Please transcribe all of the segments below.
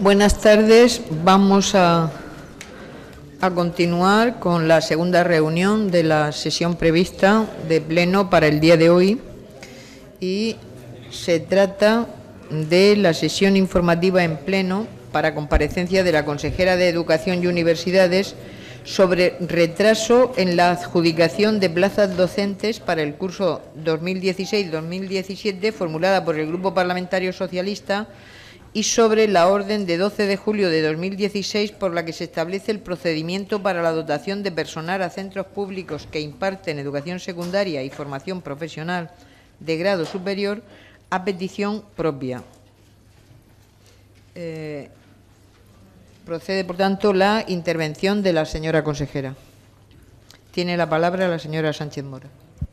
Buenas tardes. Vamos a continuar con la segunda reunión de la sesión prevista de pleno para el día de hoy, y se trata de la sesión informativa en pleno para comparecencia de la consejera de Educación y Universidades sobre retraso en la adjudicación de plazas docentes para el curso 2016-2017 formulada por el Grupo Parlamentario Socialista, y sobre la orden de 12 de julio de 2016 por la que se establece el procedimiento para la dotación de personal a centros públicos que imparten educación secundaria y formación profesional de grado superior a petición propia. Procede, por tanto, la intervención de la señora consejera. Tiene la palabra la señora Sánchez Mora.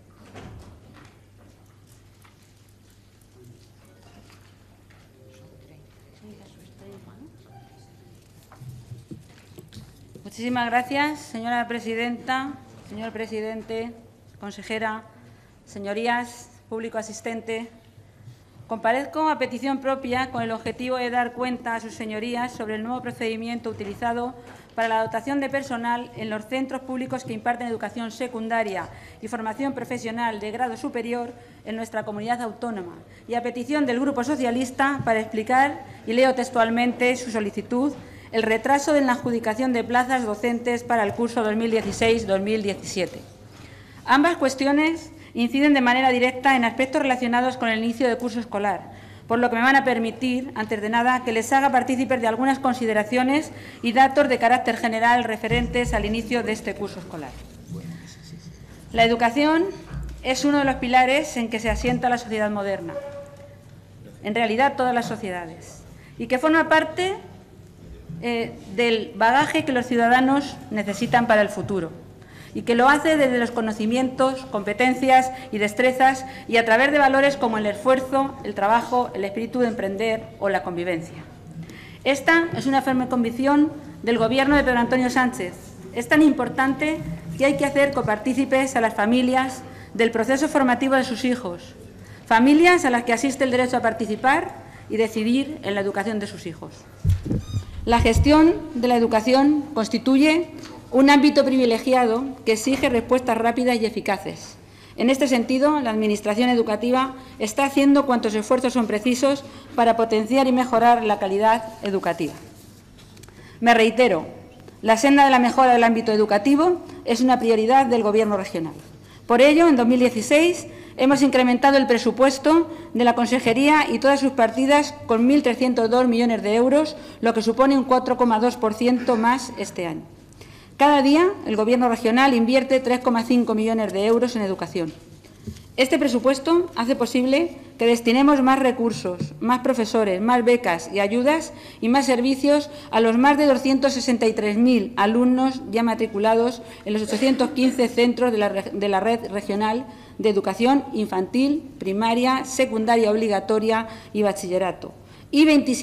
Muchísimas gracias, señora presidenta, señor presidente, consejera, señorías, público asistente. Comparezco a petición propia con el objetivo de dar cuenta a sus señorías sobre el nuevo procedimiento utilizado para la dotación de personal en los centros públicos que imparten educación secundaria y formación profesional de grado superior en nuestra comunidad autónoma, y a petición del Grupo Socialista para explicar, y leo textualmente su solicitud, el retraso en la adjudicación de plazas docentes para el curso 2016-2017. Ambas cuestiones inciden de manera directa en aspectos relacionados con el inicio del curso escolar, por lo que me van a permitir, antes de nada, que les haga partícipes de algunas consideraciones y datos de carácter general referentes al inicio de este curso escolar. La educación es uno de los pilares en que se asienta la sociedad moderna, en realidad todas las sociedades, y que forma parte del bagaje que los ciudadanos necesitan para el futuro, y que lo hace desde los conocimientos, competencias y destrezas, y a través de valores como el esfuerzo, el trabajo, el espíritu de emprender o la convivencia. Esta es una firme convicción del Gobierno de Pedro Antonio Sánchez. Es tan importante que hay que hacer copartícipes a las familias del proceso formativo de sus hijos, familias a las que asiste el derecho a participar y decidir en la educación de sus hijos. La gestión de la educación constituye un ámbito privilegiado que exige respuestas rápidas y eficaces. En este sentido, la Administración educativa está haciendo cuantos esfuerzos son precisos para potenciar y mejorar la calidad educativa. Me reitero, la senda de la mejora del ámbito educativo es una prioridad del Gobierno regional. Por ello, en 2016 hemos incrementado el presupuesto de la Consejería y todas sus partidas con 1.302 millones de euros, lo que supone un 4,2% más este año. Cada día el Gobierno regional invierte 3,5 millones de euros en educación. Este presupuesto hace posible que destinemos más recursos, más profesores, más becas y ayudas y más servicios a los más de 263.000 alumnos ya matriculados en los 815 centros de la red regional de educación infantil, primaria, secundaria obligatoria y bachillerato, y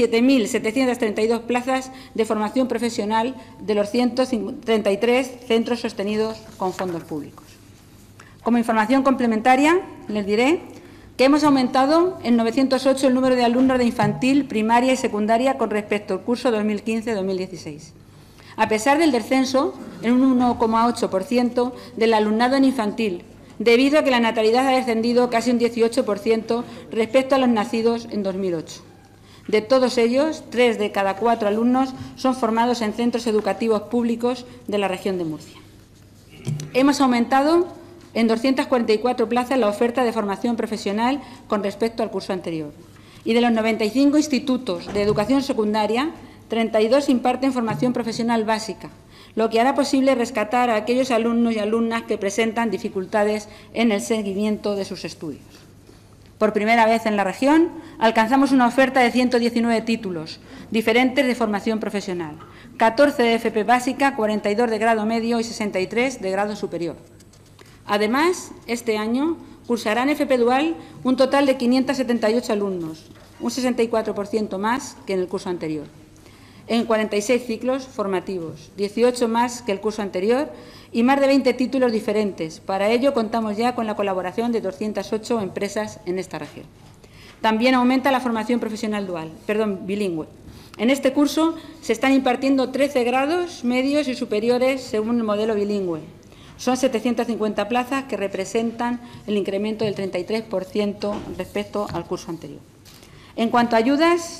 27.732 plazas de formación profesional de los 133 centros sostenidos con fondos públicos. Como información complementaria, les diré que hemos aumentado en 908 el número de alumnos de infantil, primaria y secundaria con respecto al curso 2015-2016. A pesar del descenso en un 1,8% del alumnado en infantil, debido a que la natalidad ha descendido casi un 18% respecto a los nacidos en 2008. De todos ellos, 3 de cada 4 alumnos son formados en centros educativos públicos de la región de Murcia. Hemos aumentado en 244 plazas la oferta de formación profesional con respecto al curso anterior. Y de los 95 institutos de educación secundaria, 32 imparten formación profesional básica, lo que hará posible rescatar a aquellos alumnos y alumnas que presentan dificultades en el seguimiento de sus estudios. Por primera vez en la región, alcanzamos una oferta de 119 títulos diferentes de formación profesional, 14 de FP básica, 42 de grado medio y 63 de grado superior. Además, este año cursarán FP Dual un total de 578 alumnos, un 64% más que en el curso anterior, en 46 ciclos formativos, 18 más que el curso anterior y más de 20 títulos diferentes. Para ello contamos ya con la colaboración de 208 empresas en esta región. También aumenta la formación profesional bilingüe. En este curso se están impartiendo 13 grados medios y superiores según el modelo bilingüe. Son 750 plazas que representan el incremento del 33% respecto al curso anterior. En cuanto a ayudas,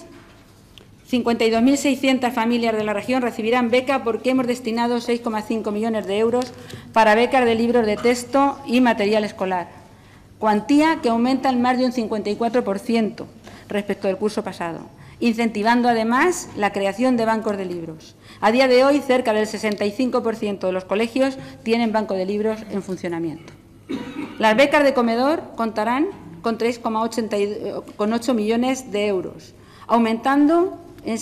52.600 familias de la región recibirán beca porque hemos destinado 6,5 millones de euros para becas de libros de texto y material escolar, cuantía que aumenta en más de un 54% respecto del curso pasado, incentivando además la creación de bancos de libros. A día de hoy, cerca del 65% de los colegios tienen banco de libros en funcionamiento. Las becas de comedor contarán con 3,8 millones de euros, aumentando en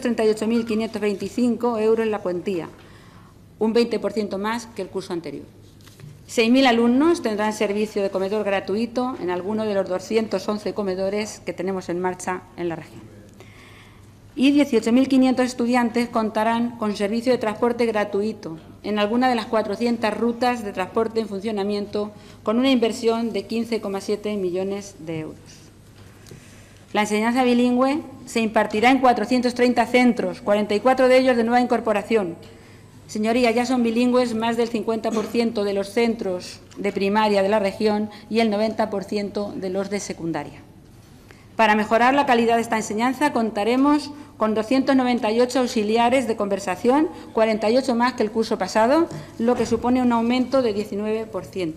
638.525 euros la cuantía, un 20% más que el curso anterior. 6.000 alumnos tendrán servicio de comedor gratuito en alguno de los 211 comedores que tenemos en marcha en la región. Y 18.500 estudiantes contarán con servicio de transporte gratuito en alguna de las 400 rutas de transporte en funcionamiento, con una inversión de 15,7 millones de euros. La enseñanza bilingüe se impartirá en 430 centros, 44 de ellos de nueva incorporación. Señorías, ya son bilingües más del 50% de los centros de primaria de la región y el 90% de los de secundaria. Para mejorar la calidad de esta enseñanza contaremos con 298 auxiliares de conversación, 48 más que el curso pasado, lo que supone un aumento de 19%.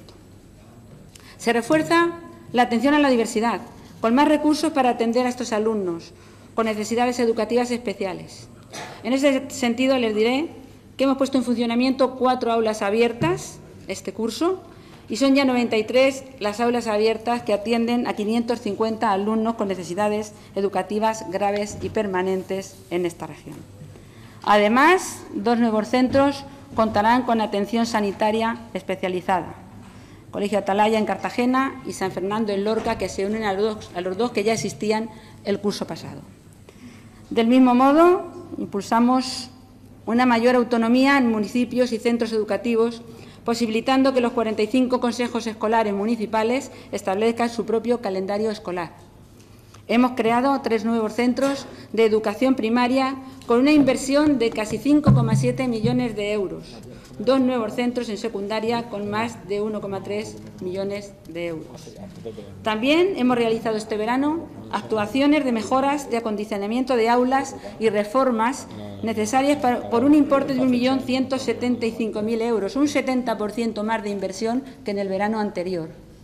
Se refuerza la atención a la diversidad, con más recursos para atender a estos alumnos con necesidades educativas especiales. En ese sentido, les diré que hemos puesto en funcionamiento 4 aulas abiertas este curso y son ya 93 las aulas abiertas que atienden a 550 alumnos con necesidades educativas graves y permanentes en esta región. Además, 2 nuevos centros contarán con atención sanitaria especializada. Colegio Atalaya en Cartagena y San Fernando en Lorca, que se unen a los dos que ya existían el curso pasado. Del mismo modo, impulsamos una mayor autonomía en municipios y centros educativos, posibilitando que los 45 consejos escolares municipales establezcan su propio calendario escolar. Hemos creado 3 nuevos centros de educación primaria con una inversión de casi 5,7 millones de euros, 2 nuevos centros en secundaria con más de 1,3 millones de euros. También hemos realizado este verano actuaciones de mejoras de acondicionamiento de aulas y reformas necesarias por un importe de 1.175.000 euros, un 70% más de inversión que en el verano anterior.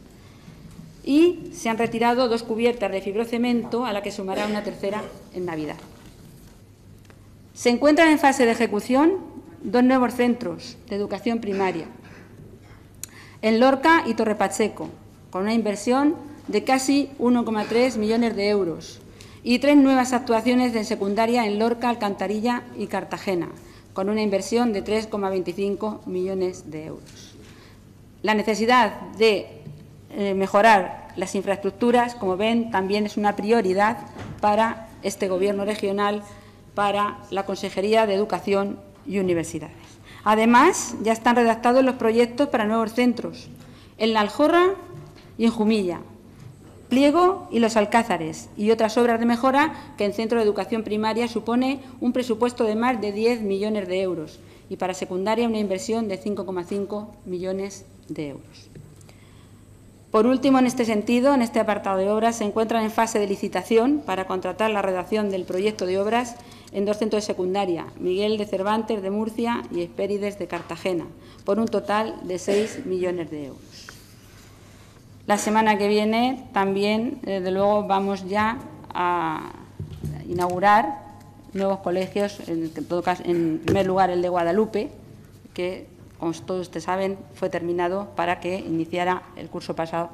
Y se han retirado 2 cubiertas de fibrocemento, a la que sumará una tercera en Navidad. Se encuentran en fase de ejecución 2 nuevos centros de educación primaria, en Lorca y Torre Pacheco, con una inversión de casi 1,3 millones de euros, y 3 nuevas actuaciones de secundaria en Lorca, Alcantarilla y Cartagena, con una inversión de 3,25 millones de euros. La necesidad de mejorar las infraestructuras, como ven, también es una prioridad para este Gobierno regional, para la Consejería de Educación y Universidades. Además, ya están redactados los proyectos para nuevos centros en La Aljorra y en Jumilla, Pliego y Los Alcázares, y otras obras de mejora que en centro de educación primaria supone un presupuesto de más de 10 millones de euros y para secundaria una inversión de 5,5 millones de euros. Por último, en este sentido, en este apartado de obras, se encuentran en fase de licitación para contratar la redacción del proyecto de obras en 2 centros de secundaria, Miguel de Cervantes de Murcia y Hespérides de Cartagena, por un total de 6 millones de euros. La semana que viene también, desde luego, vamos ya a inaugurar nuevos colegios, en primer lugar el de Guadalupe, que, como todos ustedes saben, fue terminado para que iniciara el curso pasado,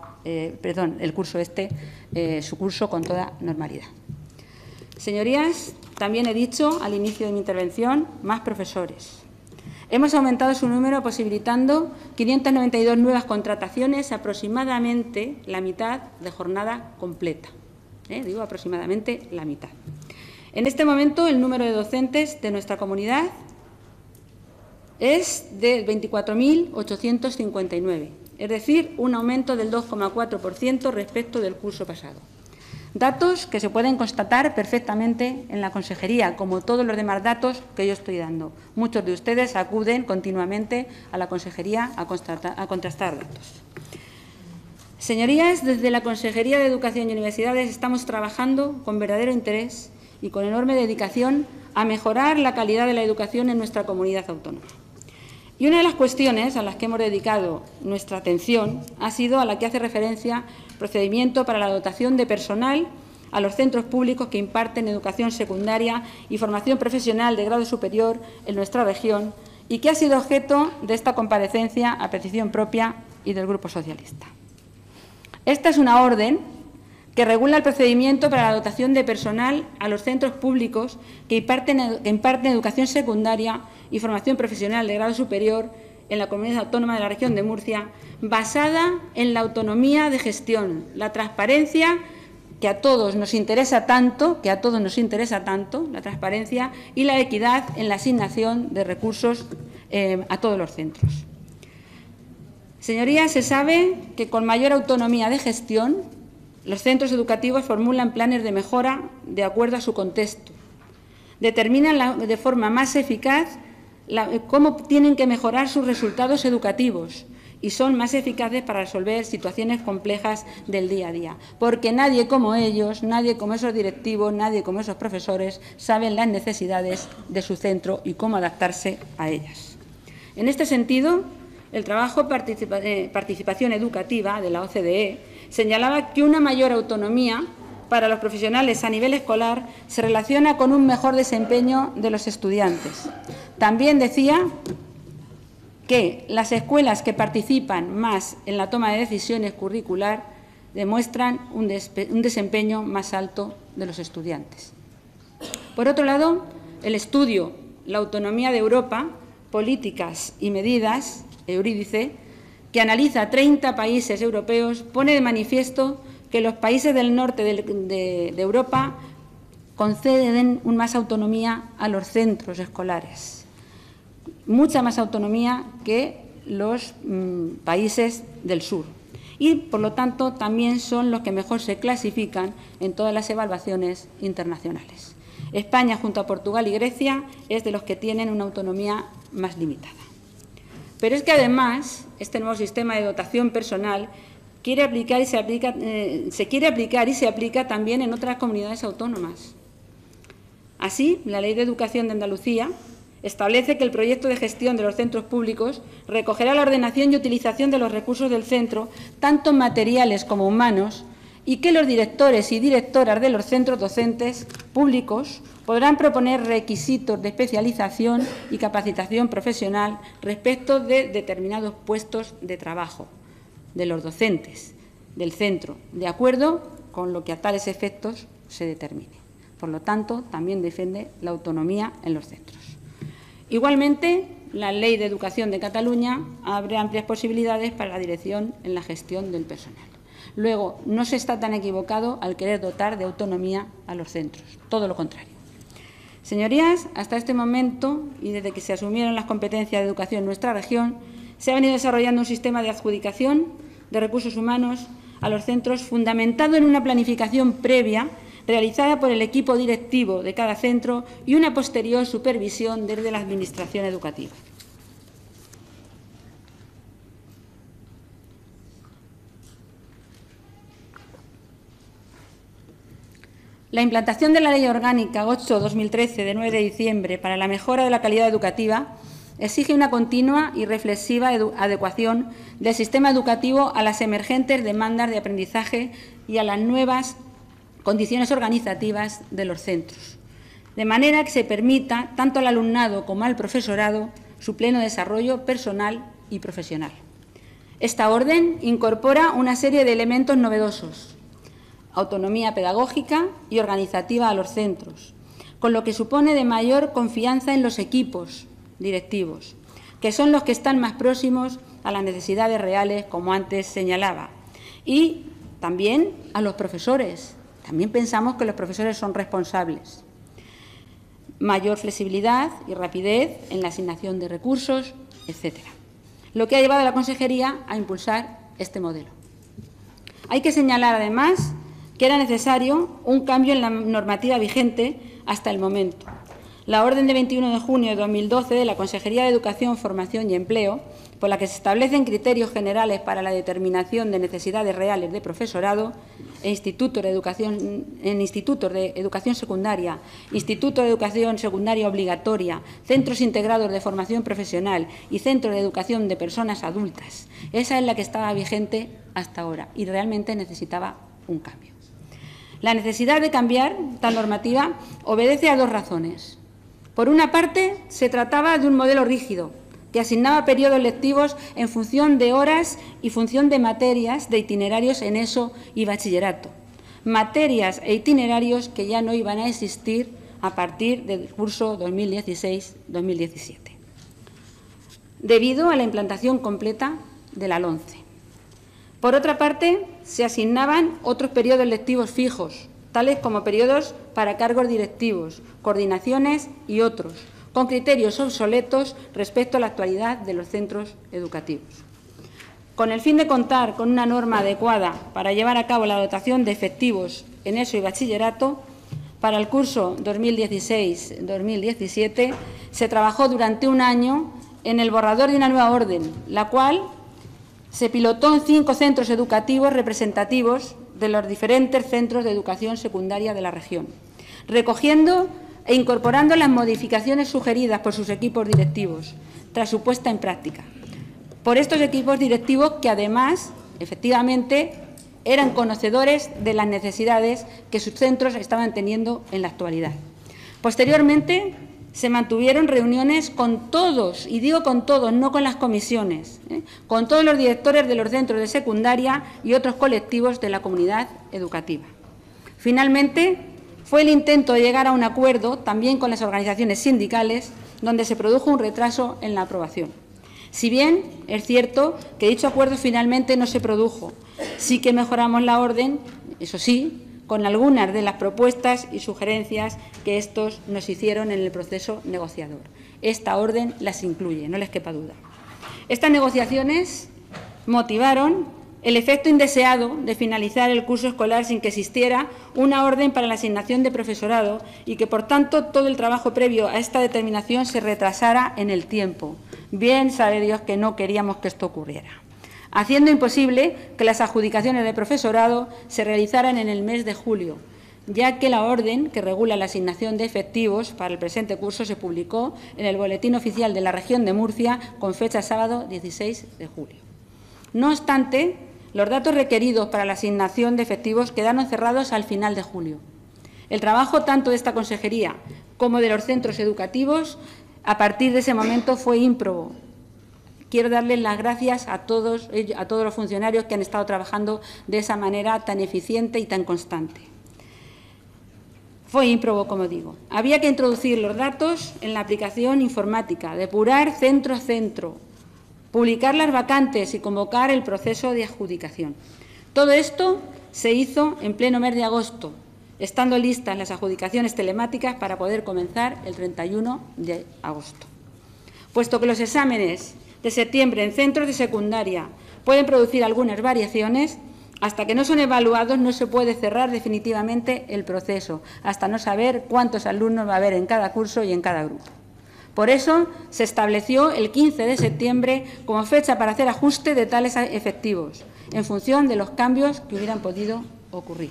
su curso con toda normalidad. Señorías, también he dicho al inicio de mi intervención, más profesores. Hemos aumentado su número posibilitando 592 nuevas contrataciones, aproximadamente la mitad de jornada completa. Digo aproximadamente la mitad. En este momento, el número de docentes de nuestra comunidad es de 24.859, es decir, un aumento del 2,4% respecto del curso pasado. Datos que se pueden constatar perfectamente en la consejería, como todos los demás datos que yo estoy dando. Muchos de ustedes acuden continuamente a la consejería a contrastar datos. Señorías, desde la Consejería de Educación y Universidades estamos trabajando con verdadero interés y con enorme dedicación a mejorar la calidad de la educación en nuestra comunidad autónoma. Y una de las cuestiones a las que hemos dedicado nuestra atención ha sido a la que hace referencia el procedimiento para la dotación de personal a los centros públicos que imparten educación secundaria y formación profesional de grado superior en nuestra región y que ha sido objeto de esta comparecencia a petición propia y del Grupo Socialista. Esta es una orden que regula el procedimiento para la dotación de personal a los centros públicos que imparten educación secundaria y formación profesional de grado superior en la Comunidad Autónoma de la Región de Murcia, basada en la autonomía de gestión, la transparencia que a todos nos interesa tanto, la transparencia y la equidad en la asignación de recursos a todos los centros. Señorías, se sabe que con mayor autonomía de gestión, los centros educativos formulan planes de mejora de acuerdo a su contexto, determinan de forma más eficaz cómo tienen que mejorar sus resultados educativos y son más eficaces para resolver situaciones complejas del día a día, porque nadie como ellos, nadie como esos directivos, nadie como esos profesores saben las necesidades de su centro y cómo adaptarse a ellas. En este sentido, el trabajo participación educativa de la OCDE señalaba que una mayor autonomía para los profesionales a nivel escolar se relaciona con un mejor desempeño de los estudiantes. También decía que las escuelas que participan más en la toma de decisiones curricular demuestran un desempeño más alto de los estudiantes. Por otro lado, el estudio La autonomía de Europa, políticas y medidas, Eurídice, que analiza 30 países europeos, pone de manifiesto que los países del norte de Europa conceden más autonomía a los centros escolares, mucha más autonomía que los países del sur. Y, por lo tanto, también son los que mejor se clasifican en todas las evaluaciones internacionales. España, junto a Portugal y Grecia, es de los que tienen una autonomía más limitada. Pero es que, además, este nuevo sistema de dotación personal se quiere aplicar y se aplica también en otras comunidades autónomas. Así, la Ley de Educación de Andalucía establece que el proyecto de gestión de los centros públicos recogerá la ordenación y utilización de los recursos del centro, tanto materiales como humanos, y que los directores y directoras de los centros docentes públicos podrán proponer requisitos de especialización y capacitación profesional respecto de determinados puestos de trabajo de los docentes del centro, de acuerdo con lo que a tales efectos se determine. Por lo tanto, también defiende la autonomía en los centros. Igualmente, la Ley de Educación de Cataluña abre amplias posibilidades para la dirección en la gestión del personal. Luego, no se está tan equivocado al querer dotar de autonomía a los centros, todo lo contrario. Señorías, hasta este momento, y desde que se asumieron las competencias de educación en nuestra región, se ha venido desarrollando un sistema de adjudicación de recursos humanos a los centros fundamentado en una planificación previa realizada por el equipo directivo de cada centro y una posterior supervisión desde la Administración educativa. La implantación de la Ley Orgánica 8/2013 de 9 de diciembre para la mejora de la calidad educativa exige una continua y reflexiva adecuación del sistema educativo a las emergentes demandas de aprendizaje y a las nuevas condiciones organizativas de los centros, de manera que se permita tanto al alumnado como al profesorado su pleno desarrollo personal y profesional. Esta orden incorpora una serie de elementos novedosos: autonomía pedagógica y organizativa a los centros, con lo que supone de mayor confianza en los equipos directivos, que son los que están más próximos a las necesidades reales, como antes señalaba, y también a los profesores. También pensamos que los profesores son responsables. Mayor flexibilidad y rapidez en la asignación de recursos, etcétera. Lo que ha llevado a la Consejería a impulsar este modelo. Hay que señalar, además, que era necesario un cambio en la normativa vigente hasta el momento. La orden de 21 de junio de 2012 de la Consejería de Educación, Formación y Empleo, por la que se establecen criterios generales para la determinación de necesidades reales de profesorado en institutos de educación secundaria, institutos de educación secundaria obligatoria, centros integrados de formación profesional y centros de educación de personas adultas. Esa es la que estaba vigente hasta ahora y realmente necesitaba un cambio. La necesidad de cambiar tal normativa obedece a dos razones. Por una parte, se trataba de un modelo rígido, que asignaba periodos lectivos en función de horas y función de materias de itinerarios en ESO y bachillerato. Materias e itinerarios que ya no iban a existir a partir del curso 2016-2017, debido a la implantación completa de la LOMCE. Por otra parte, se asignaban otros periodos lectivos fijos, tales como periodos para cargos directivos, coordinaciones y otros, con criterios obsoletos respecto a la actualidad de los centros educativos. Con el fin de contar con una norma adecuada para llevar a cabo la dotación de efectivos en ESO y bachillerato, para el curso 2016-2017 se trabajó durante un año en el borrador de una nueva orden, la cual se pilotó en 5 centros educativos representativos de los diferentes centros de educación secundaria de la región, recogiendo e incorporando las modificaciones sugeridas por sus equipos directivos, tras su puesta en práctica. Por estos equipos directivos que, además, efectivamente, eran conocedores de las necesidades que sus centros estaban teniendo en la actualidad. Posteriormente, se mantuvieron reuniones con todos, y digo con todos, no con las comisiones, con todos los directores de los centros de secundaria y otros colectivos de la comunidad educativa. Finalmente, fue el intento de llegar a un acuerdo también con las organizaciones sindicales, donde se produjo un retraso en la aprobación. Si bien es cierto que dicho acuerdo finalmente no se produjo, sí que mejoramos la orden, eso sí, con algunas de las propuestas y sugerencias que estos nos hicieron en el proceso negociador. Esta orden las incluye, no les quepa duda. Estas negociaciones motivaron el efecto indeseado de finalizar el curso escolar sin que existiera una orden para la asignación de profesorado y que, por tanto, todo el trabajo previo a esta determinación se retrasara en el tiempo. Bien sabe Dios que no queríamos que esto ocurriera, haciendo imposible que las adjudicaciones de profesorado se realizaran en el mes de julio, ya que la orden que regula la asignación de efectivos para el presente curso se publicó en el Boletín Oficial de la Región de Murcia con fecha sábado 16 de julio. No obstante, los datos requeridos para la asignación de efectivos quedaron cerrados al final de julio. El trabajo tanto de esta consejería como de los centros educativos a partir de ese momento fue ímprobo. Quiero darles las gracias a todos los funcionarios que han estado trabajando de esa manera tan eficiente y tan constante. Fue ímprobo, como digo. Había que introducir los datos en la aplicación informática, depurar centro a centro, publicar las vacantes y convocar el proceso de adjudicación. Todo esto se hizo en pleno mes de agosto, estando listas las adjudicaciones telemáticas para poder comenzar el 31 de agosto. Puesto que los exámenes de septiembre en centros de secundaria pueden producir algunas variaciones, hasta que no son evaluados no se puede cerrar definitivamente el proceso, hasta no saber cuántos alumnos va a haber en cada curso y en cada grupo. Por eso se estableció el 15 de septiembre como fecha para hacer ajuste de tales efectivos, en función de los cambios que hubieran podido ocurrir.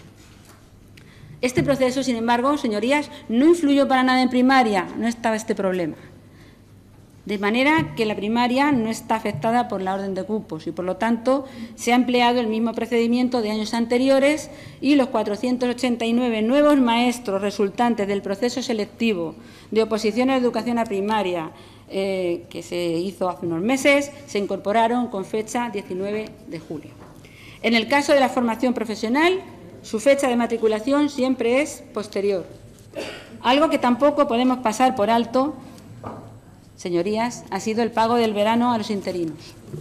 Este proceso, sin embargo, señorías, no influyó para nada en primaria, no estaba este problema. De manera que la primaria no está afectada por la orden de cupos y, por lo tanto, se ha empleado el mismo procedimiento de años anteriores y los 489 nuevos maestros resultantes del proceso selectivo de oposición a la educación a primaria que se hizo hace unos meses se incorporaron con fecha 19 de julio. En el caso de la formación profesional, su fecha de matriculación siempre es posterior, algo que tampoco podemos pasar por alto. Señorías, ha sido el pago del verano a los interinos.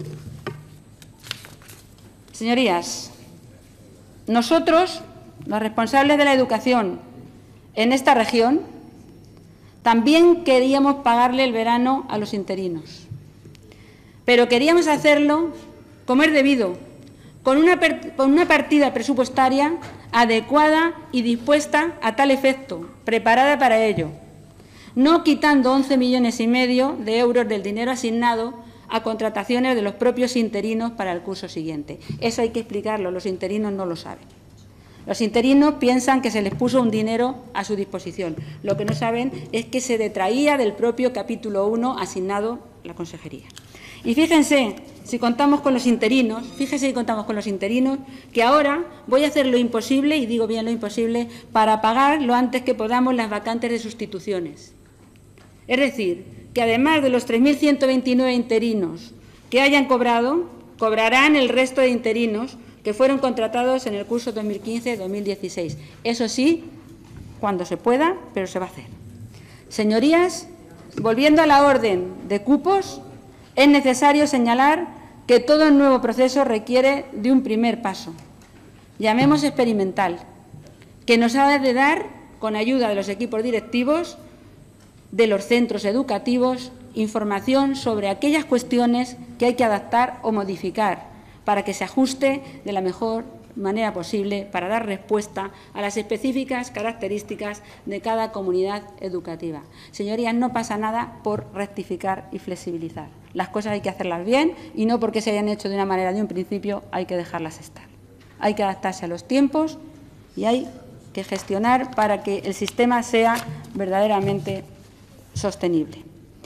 Señorías, nosotros, los responsables de la educación en esta región, también queríamos pagarle el verano a los interinos, pero queríamos hacerlo como es debido, con una partida presupuestaria adecuada y dispuesta a tal efecto, preparada para ello, no quitando 11,5 millones de euros del dinero asignado a contrataciones de los propios interinos para el curso siguiente. Eso hay que explicarlo, los interinos no lo saben. Los interinos piensan que se les puso un dinero a su disposición. Lo que no saben es que se detraía del propio capítulo 1 asignado a la consejería. Y fíjense si contamos con los interinos, que ahora voy a hacer lo imposible, y digo bien lo imposible, para pagar lo antes que podamos las vacantes de sustituciones. Es decir, que además de los 3.129 interinos que hayan cobrado, cobrarán el resto de interinos que fueron contratados en el curso 2015-2016. Eso sí, cuando se pueda, pero se va a hacer. Señorías, volviendo a la orden de cupos, es necesario señalar que todo el nuevo proceso requiere de un primer paso, llamemos experimental, que nos ha de dar, con ayuda de los equipos directivos de los centros educativos, información sobre aquellas cuestiones que hay que adaptar o modificar para que se ajuste de la mejor manera posible para dar respuesta a las específicas características de cada comunidad educativa. Señorías, no pasa nada por rectificar y flexibilizar. Las cosas hay que hacerlas bien y no porque se hayan hecho de una manera de un principio hay que dejarlas estar. Hay que adaptarse a los tiempos y hay que gestionar para que el sistema sea verdaderamente sostenible.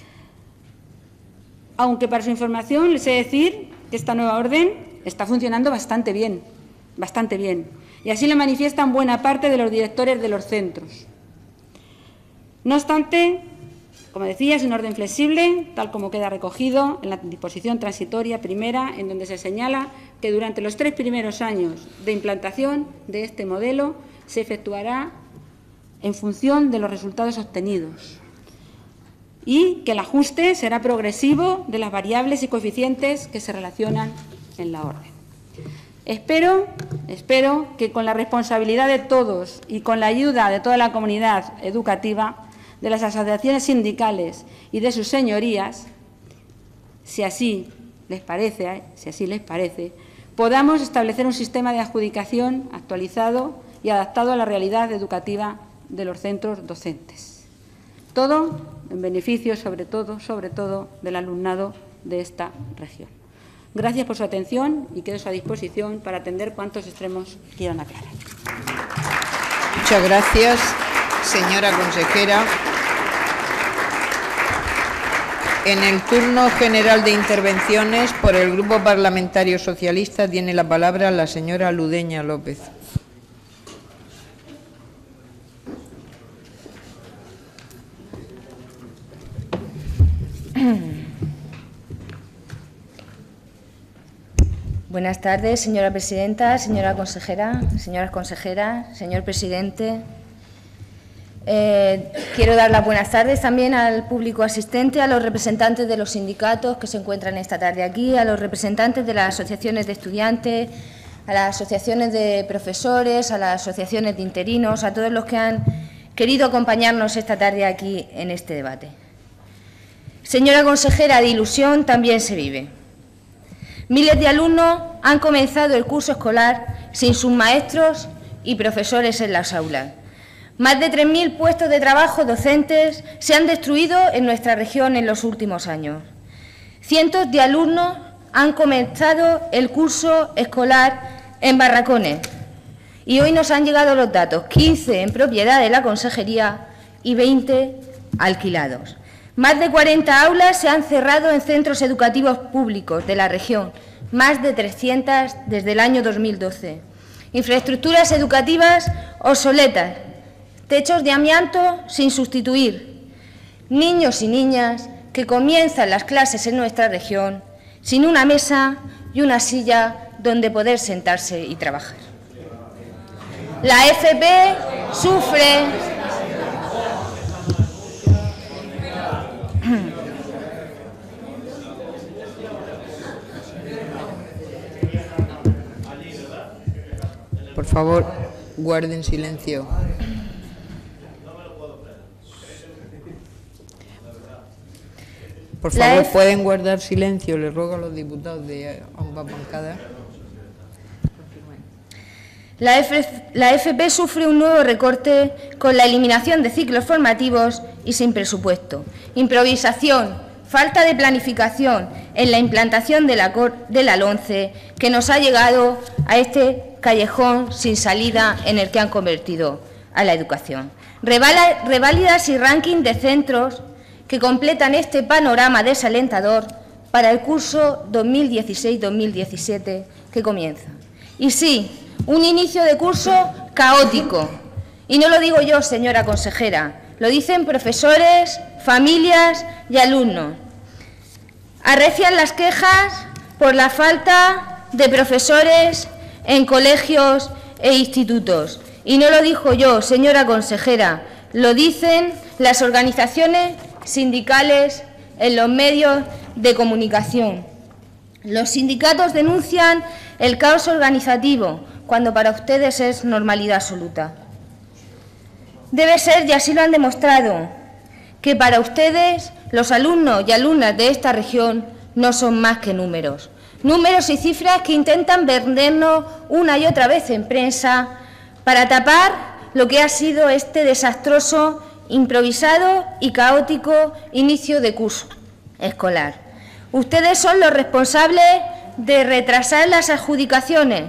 Aunque para su información les he de decir que esta nueva orden está funcionando bastante bien, y así lo manifiestan buena parte de los directores de los centros. No obstante, como decía, es un orden flexible, tal como queda recogido en la disposición transitoria primera, en donde se señala que durante los 3 primeros años de implantación de este modelo se efectuará en función de los resultados obtenidos y que el ajuste será progresivo de las variables y coeficientes que se relacionan en la orden. Espero que con la responsabilidad de todos y con la ayuda de toda la comunidad educativa, de las asociaciones sindicales y de sus señorías, si así les parece, podamos establecer un sistema de adjudicación actualizado y adaptado a la realidad educativa de los centros docentes. Todo en beneficio, sobre todo, del alumnado de esta región. Gracias por su atención y quedo a su disposición para atender cuantos extremos quieran aclarar. Muchas gracias, señora consejera. En el turno general de intervenciones, por el Grupo Parlamentario Socialista, tiene la palabra la señora Ludeña López. Buenas tardes, señora presidenta, señora consejera, señoras consejeras, señor presidente. Quiero dar las buenas tardes también al público asistente, a los representantes de los sindicatos que se encuentran esta tarde aquí, a los representantes de las asociaciones de estudiantes, a las asociaciones de profesores, a las asociaciones de interinos, a todos los que han querido acompañarnos esta tarde aquí en este debate. Señora consejera, de ilusión también se vive. Miles de alumnos han comenzado el curso escolar sin sus maestros y profesores en las aulas. Más de 3.000 puestos de trabajo docentes se han destruido en nuestra región en los últimos años. Cientos de alumnos han comenzado el curso escolar en barracones. Y hoy nos han llegado los datos, 15 en propiedad de la consejería y 20 alquilados. Más de 40 aulas se han cerrado en centros educativos públicos de la región, más de 300 desde el año 2012. Infraestructuras educativas obsoletas, techos de amianto sin sustituir, niños y niñas que comienzan las clases en nuestra región sin una mesa y una silla donde poder sentarse y trabajar. La FP sufre Por favor, guarden silencio. Por favor, pueden guardar silencio. Les ruego a los diputados de ambas bancadas. La FP sufre un nuevo recorte con la eliminación de ciclos formativos y sin presupuesto. Improvisación, falta de planificación en la implantación de la LOMCE que nos ha llegado a este callejón sin salida en el que han convertido a la educación. Reválidas y ranking de centros que completan este panorama desalentador para el curso 2016-2017 que comienza. Y sí, un inicio de curso caótico. Y no lo digo yo, señora consejera, lo dicen profesores, familias y alumnos. Arrecian las quejas por la falta de profesores en colegios e institutos. Y no lo digo yo, señora consejera, lo dicen las organizaciones sindicales en los medios de comunicación. Los sindicatos denuncian el caos organizativo, cuando para ustedes es normalidad absoluta. Debe ser, y así lo han demostrado, que para ustedes los alumnos y alumnas de esta región no son más que números. Números y cifras que intentan vendernos una y otra vez en prensa para tapar lo que ha sido este desastroso, improvisado y caótico inicio de curso escolar. Ustedes son los responsables de retrasar las adjudicaciones,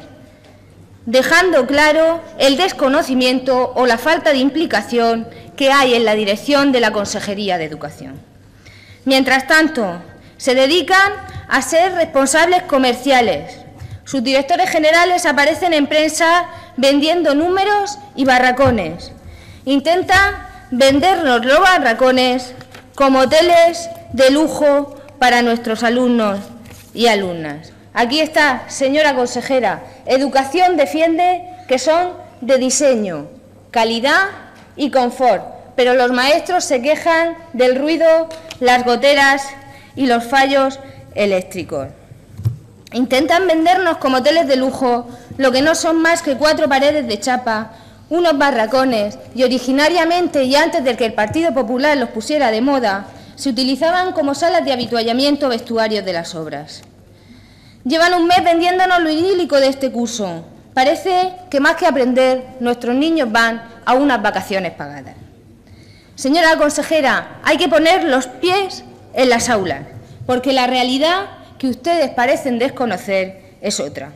dejando claro el desconocimiento o la falta de implicación que hay en la dirección de la Consejería de Educación. Mientras tanto, se dedican a ser responsables comerciales. Sus directores generales aparecen en prensa vendiendo números y barracones. Intentan vendernos los barracones como hoteles de lujo para nuestros alumnos y alumnas. Aquí está, señora consejera, Educación defiende que son de diseño, calidad y confort, pero los maestros se quejan del ruido, las goteras y los fallos eléctricos. Intentan vendernos como hoteles de lujo lo que no son más que 4 paredes de chapa, unos barracones, y originariamente y antes de que el Partido Popular los pusiera de moda, se utilizaban como salas de habituallamiento vestuarios de las obras. Llevan un mes vendiéndonos lo idílico de este curso. Parece que más que aprender, nuestros niños van a unas vacaciones pagadas. Señora consejera, hay que poner los pies en las aulas, porque la realidad que ustedes parecen desconocer es otra.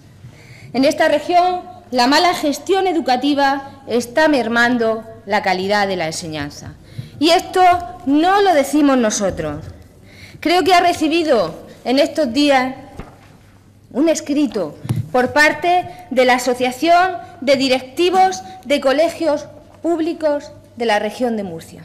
En esta región, la mala gestión educativa está mermando la calidad de la enseñanza. Y esto no lo decimos nosotros. Creo que ha recibido en estos días un escrito por parte de la Asociación de Directivos de Colegios Públicos de la región de Murcia.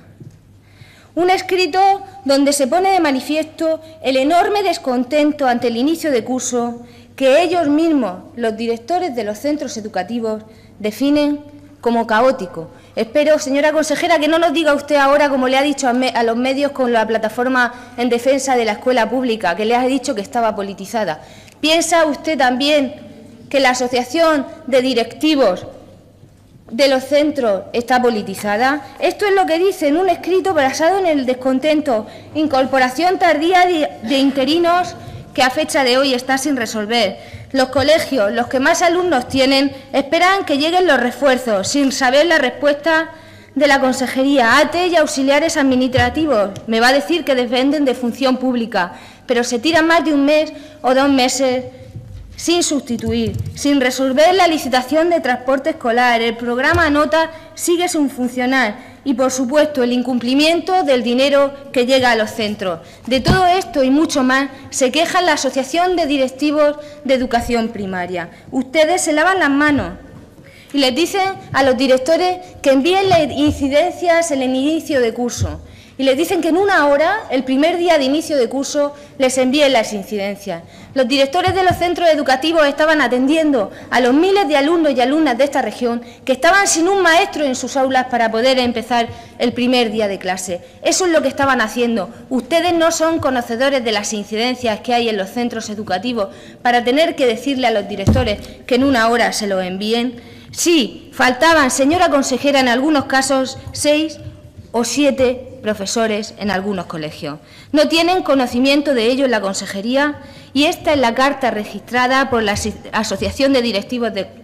Un escrito donde se pone de manifiesto el enorme descontento ante el inicio de curso que ellos mismos, los directores de los centros educativos, definen como caótico. Espero, señora consejera, que no nos diga usted ahora, como le ha dicho a los medios con la plataforma en defensa de la escuela pública, que le ha dicho que estaba politizada. ¿Piensa usted también que la asociación de directivos de los centros está politizada? Esto es lo que dice en un escrito basado en el descontento, incorporación tardía de interinos que a fecha de hoy está sin resolver. Los colegios, los que más alumnos tienen, esperan que lleguen los refuerzos, sin saber la respuesta de la consejería. ATE y auxiliares administrativos, me va a decir que dependen de función pública, pero se tiran más de un mes o 2 meses sin sustituir, sin resolver la licitación de transporte escolar. El programa Nota sigue sin funcionar y, por supuesto, el incumplimiento del dinero que llega a los centros. De todo esto y mucho más se queja la Asociación de Directivos de Educación Primaria. Ustedes se lavan las manos y les dicen a los directores que envíen las incidencias en el inicio de curso. Y les dicen que en 1 hora, el primer día de inicio de curso, les envíen las incidencias. Los directores de los centros educativos estaban atendiendo a los miles de alumnos y alumnas de esta región que estaban sin un maestro en sus aulas para poder empezar el primer día de clase. Eso es lo que estaban haciendo. Ustedes no son conocedores de las incidencias que hay en los centros educativos para tener que decirle a los directores que en 1 hora se los envíen. Sí, faltaban, señora consejera, en algunos casos 6 o 7 profesores en algunos colegios. No tienen conocimiento de ello en la consejería y esta es la carta registrada por la Asociación de Directivos de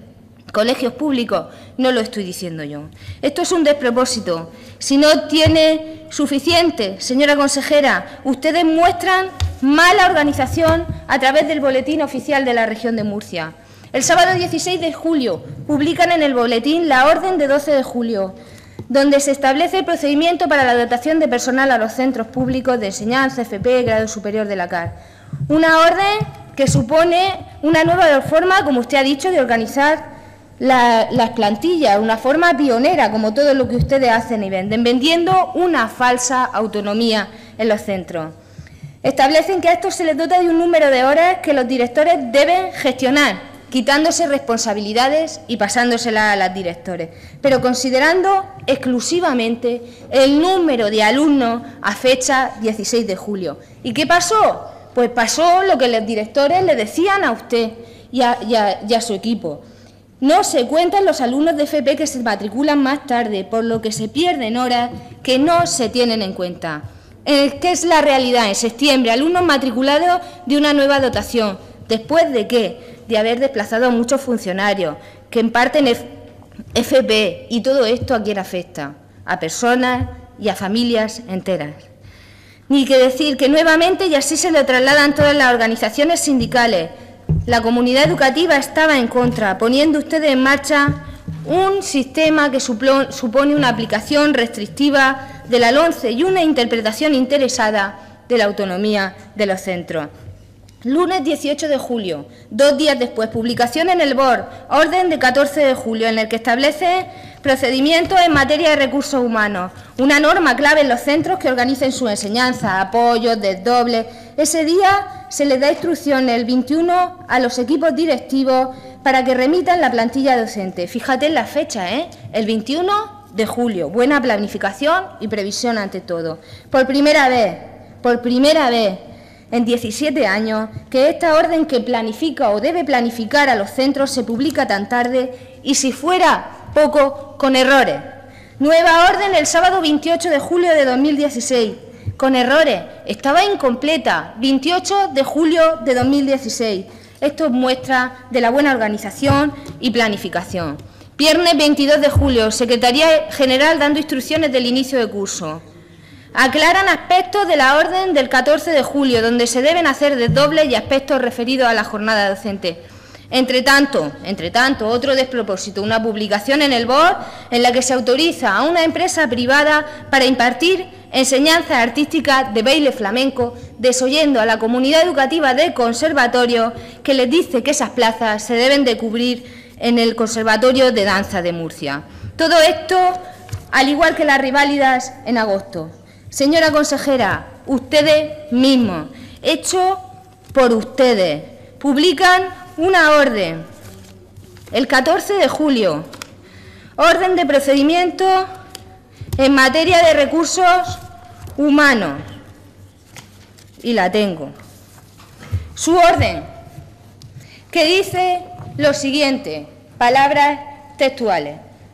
colegios públicos, no lo estoy diciendo yo. Esto es un despropósito. Si no tiene suficiente, señora consejera, ustedes muestran mala organización a través del Boletín Oficial de la Región de Murcia. El sábado 16 de julio publican en el boletín la orden de 12 de julio, donde se establece el procedimiento para la dotación de personal a los centros públicos de enseñanza, FP, grado superior de la CAR. Una orden que supone una nueva forma, como usted ha dicho, de organizar las plantillas, una forma pionera, como todo lo que ustedes hacen y venden, vendiendo una falsa autonomía en los centros. Establecen que a estos se les dota de un número de horas que los directores deben gestionar, quitándose responsabilidades y pasándoselas a los directores, pero considerando exclusivamente el número de alumnos a fecha 16 de julio. ¿Y qué pasó? Pues pasó lo que los directores le decían a usted y a su equipo. No se cuentan los alumnos de FP que se matriculan más tarde, por lo que se pierden horas que no se tienen en cuenta. ¿Qué es la realidad? En septiembre, alumnos matriculados de una nueva dotación. ¿Después de qué? De haber desplazado a muchos funcionarios que imparten FP, y todo esto a quién afecta, a personas y a familias enteras. Ni que decir que nuevamente, y así se lo trasladan todas las organizaciones sindicales, la comunidad educativa estaba en contra, poniendo ustedes en marcha un sistema que supone una aplicación restrictiva de la LOMCE y una interpretación interesada de la autonomía de los centros. Lunes 18 de julio, 2 días después, publicación en el BOR, orden de 14 de julio, en el que establece procedimientos en materia de recursos humanos, una norma clave en los centros que organicen su enseñanza, apoyos, desdobles. Ese día se les da instrucciones, el 21, a los equipos directivos para que remitan la plantilla docente. Fíjate en la fecha, el 21 de julio, buena planificación y previsión ante todo. Por primera vez en 17 años, que esta orden que planifica o debe planificar a los centros se publica tan tarde y, si fuera poco, con errores. Nueva orden el sábado 28 de julio de 2016, con errores. Estaba incompleta, 28 de julio de 2016. Esto es muestra de la buena organización y planificación. Viernes 22 de julio, Secretaría General dando instrucciones del inicio de curso. Aclaran aspectos de la orden del 14 de julio, donde se deben hacer desdobles y aspectos referidos a la jornada docente. Entre tanto, otro despropósito, una publicación en el BOR en la que se autoriza a una empresa privada para impartir enseñanzas artísticas de baile flamenco, desoyendo a la comunidad educativa del conservatorio, que les dice que esas plazas se deben de cubrir en el Conservatorio de Danza de Murcia. Todo esto, al igual que las reválidas en agosto. Señora consejera, ustedes mismos, hecho por ustedes, publican una orden el 14 de julio, orden de procedimiento en materia de recursos humanos, y la tengo. Su orden, que dice lo siguiente, palabras textuales.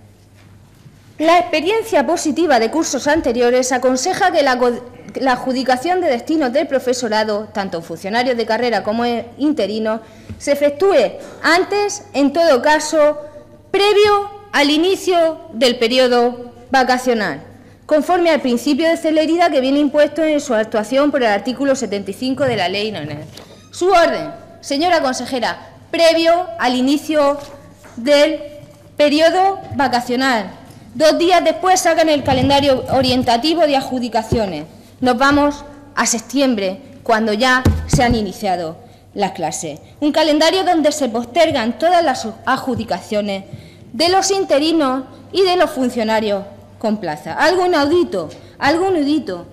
La experiencia positiva de cursos anteriores aconseja que la adjudicación de destinos del profesorado, tanto funcionarios de carrera como interinos, se efectúe antes, en todo caso, previo al inicio del periodo vacacional, conforme al principio de celeridad que viene impuesto en su actuación por el artículo 75 de la Ley NONER. Su orden, señora consejera, previo al inicio del periodo vacacional. 2 días después sacan el calendario orientativo de adjudicaciones. Nos vamos a septiembre, cuando ya se han iniciado las clases. Un calendario donde se postergan todas las adjudicaciones de los interinos y de los funcionarios con plaza. Algo inaudito, algo inaudito.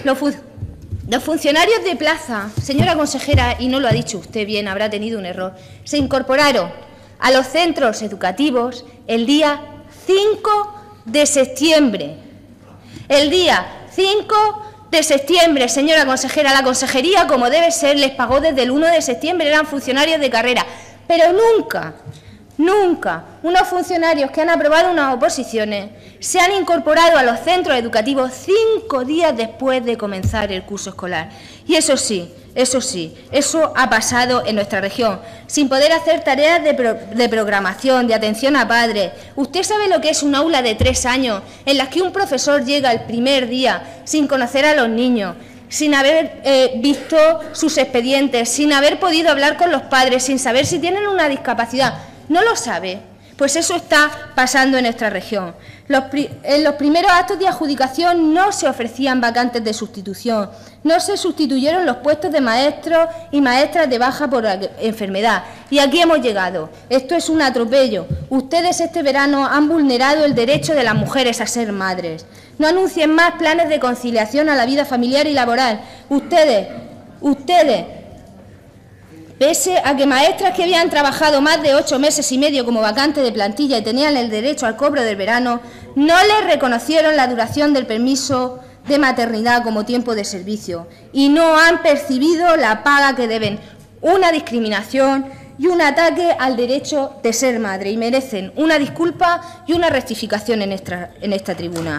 Los funcionarios de plaza, señora consejera, y no lo ha dicho usted bien, habrá tenido un error, se incorporaron a los centros educativos el día 5 de septiembre. El día 5 de septiembre, señora consejera, la consejería, como debe ser, les pagó desde el 1 de septiembre, eran funcionarios de carrera, pero Nunca unos funcionarios que han aprobado unas oposiciones se han incorporado a los centros educativos 5 días después de comenzar el curso escolar. Y eso sí, eso ha pasado en nuestra región, sin poder hacer tareas de programación, de atención a padres. ¿Usted sabe lo que es un aula de 3 años en las que un profesor llega el primer día sin conocer a los niños, sin haber visto sus expedientes, sin haber podido hablar con los padres, sin saber si tienen una discapacidad? ¿No lo sabe? Pues eso está pasando en nuestra región. En los primeros actos de adjudicación no se ofrecían vacantes de sustitución, no se sustituyeron los puestos de maestros y maestras de baja por enfermedad. Y aquí hemos llegado. Esto es un atropello. Ustedes este verano han vulnerado el derecho de las mujeres a ser madres. No anuncien más planes de conciliación a la vida familiar y laboral. Ustedes, pese a que maestras que habían trabajado más de 8 meses y medio como vacante de plantilla y tenían el derecho al cobro del verano, no les reconocieron la duración del permiso de maternidad como tiempo de servicio y no han percibido la paga que deben. Una discriminación y un ataque al derecho de ser madre, y merecen una disculpa y una rectificación en esta tribuna.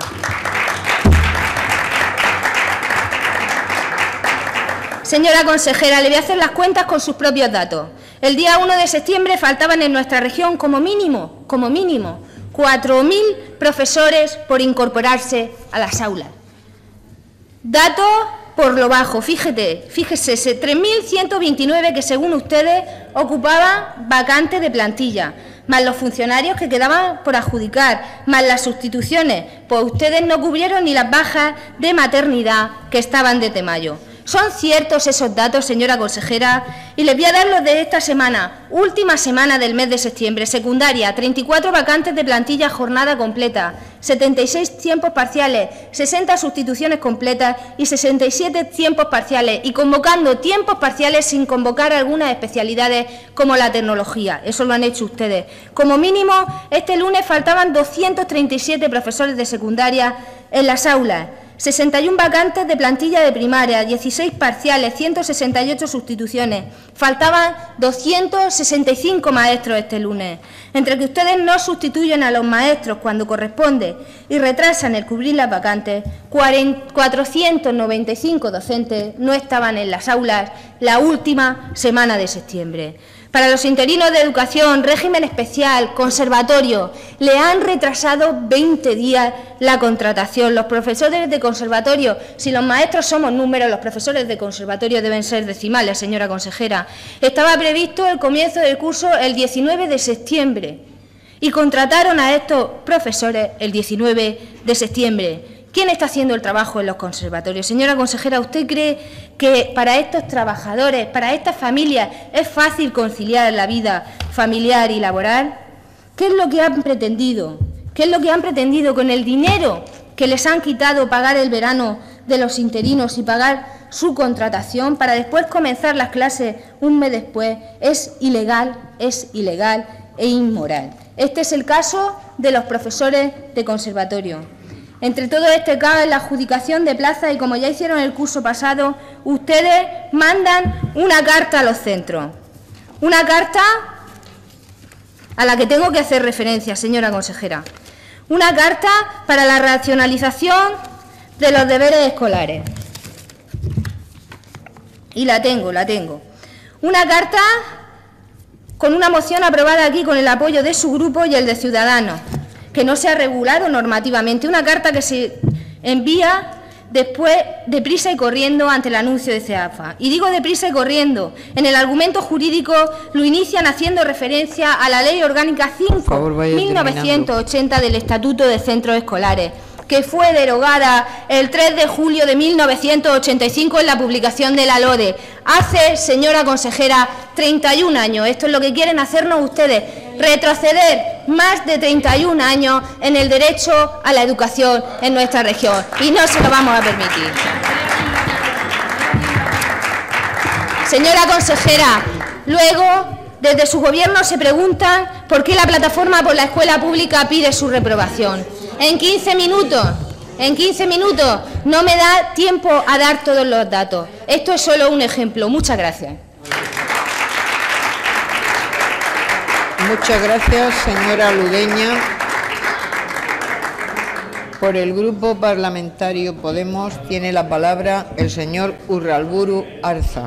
Señora consejera, le voy a hacer las cuentas con sus propios datos. El día 1 de septiembre faltaban en nuestra región como mínimo, 4.000 profesores por incorporarse a las aulas. Datos por lo bajo, fíjese, 3.129 que según ustedes ocupaban vacantes de plantilla, más los funcionarios que quedaban por adjudicar, más las sustituciones, pues ustedes no cubrieron ni las bajas de maternidad que estaban desde mayo. ¿Son ciertos esos datos, señora consejera? Y les voy a dar los de esta semana, última semana del mes de septiembre. Secundaria, 34 vacantes de plantilla jornada completa, 76 tiempos parciales, 60 sustituciones completas y 67 tiempos parciales, y convocando tiempos parciales sin convocar algunas especialidades como la tecnología. Eso lo han hecho ustedes. Como mínimo, este lunes faltaban 237 profesores de secundaria en las aulas, 61 vacantes de plantilla de primaria, 16 parciales, 168 sustituciones. Faltaban 265 maestros este lunes. Entre que ustedes no sustituyen a los maestros cuando corresponde y retrasan el cubrir las vacantes, 495 docentes no estaban en las aulas la última semana de septiembre. Para los interinos de educación, régimen especial, conservatorio, le han retrasado 20 días la contratación. Los profesores de conservatorio, si los maestros somos números, los profesores de conservatorio deben ser decimales, señora consejera. Estaba previsto el comienzo del curso el 19 de septiembre y contrataron a estos profesores el 19 de septiembre. ¿Quién está haciendo el trabajo en los conservatorios? Señora consejera, ¿usted cree que para estos trabajadores, para estas familias, es fácil conciliar la vida familiar y laboral? ¿Qué es lo que han pretendido? ¿Qué es lo que han pretendido con el dinero que les han quitado pagar el verano de los interinos y pagar su contratación para después comenzar las clases un mes después? Es ilegal e inmoral. Este es el caso de los profesores de conservatorio. Entre todo este cabe la adjudicación de plazas y, como ya hicieron el curso pasado, ustedes mandan una carta a los centros. Una carta a la que tengo que hacer referencia, señora consejera. Una carta para la racionalización de los deberes escolares. Y la tengo. Una carta con una moción aprobada aquí con el apoyo de su grupo y el de Ciudadanos, que no se ha regulado normativamente, una carta que se envía después deprisa y corriendo ante el anuncio de CEAFA. Y digo deprisa y corriendo, en el argumento jurídico lo inician haciendo referencia a la Ley Orgánica 5/1980 del Estatuto de Centros Escolares, que fue derogada el 3 de julio de 1985 en la publicación de la LODE. Hace, señora consejera, 31 años. Esto es lo que quieren hacernos ustedes, retroceder más de 31 años en el derecho a la educación en nuestra región. Y no se lo vamos a permitir. Señora consejera, luego, desde su gobierno se preguntan por qué la Plataforma por la Escuela Pública pide su reprobación. En 15 minutos no me da tiempo a dar todos los datos. Esto es solo un ejemplo. Muchas gracias. Muchas gracias, señora Ludeña. Por el Grupo Parlamentario Podemos tiene la palabra el señor Urralburu Arza.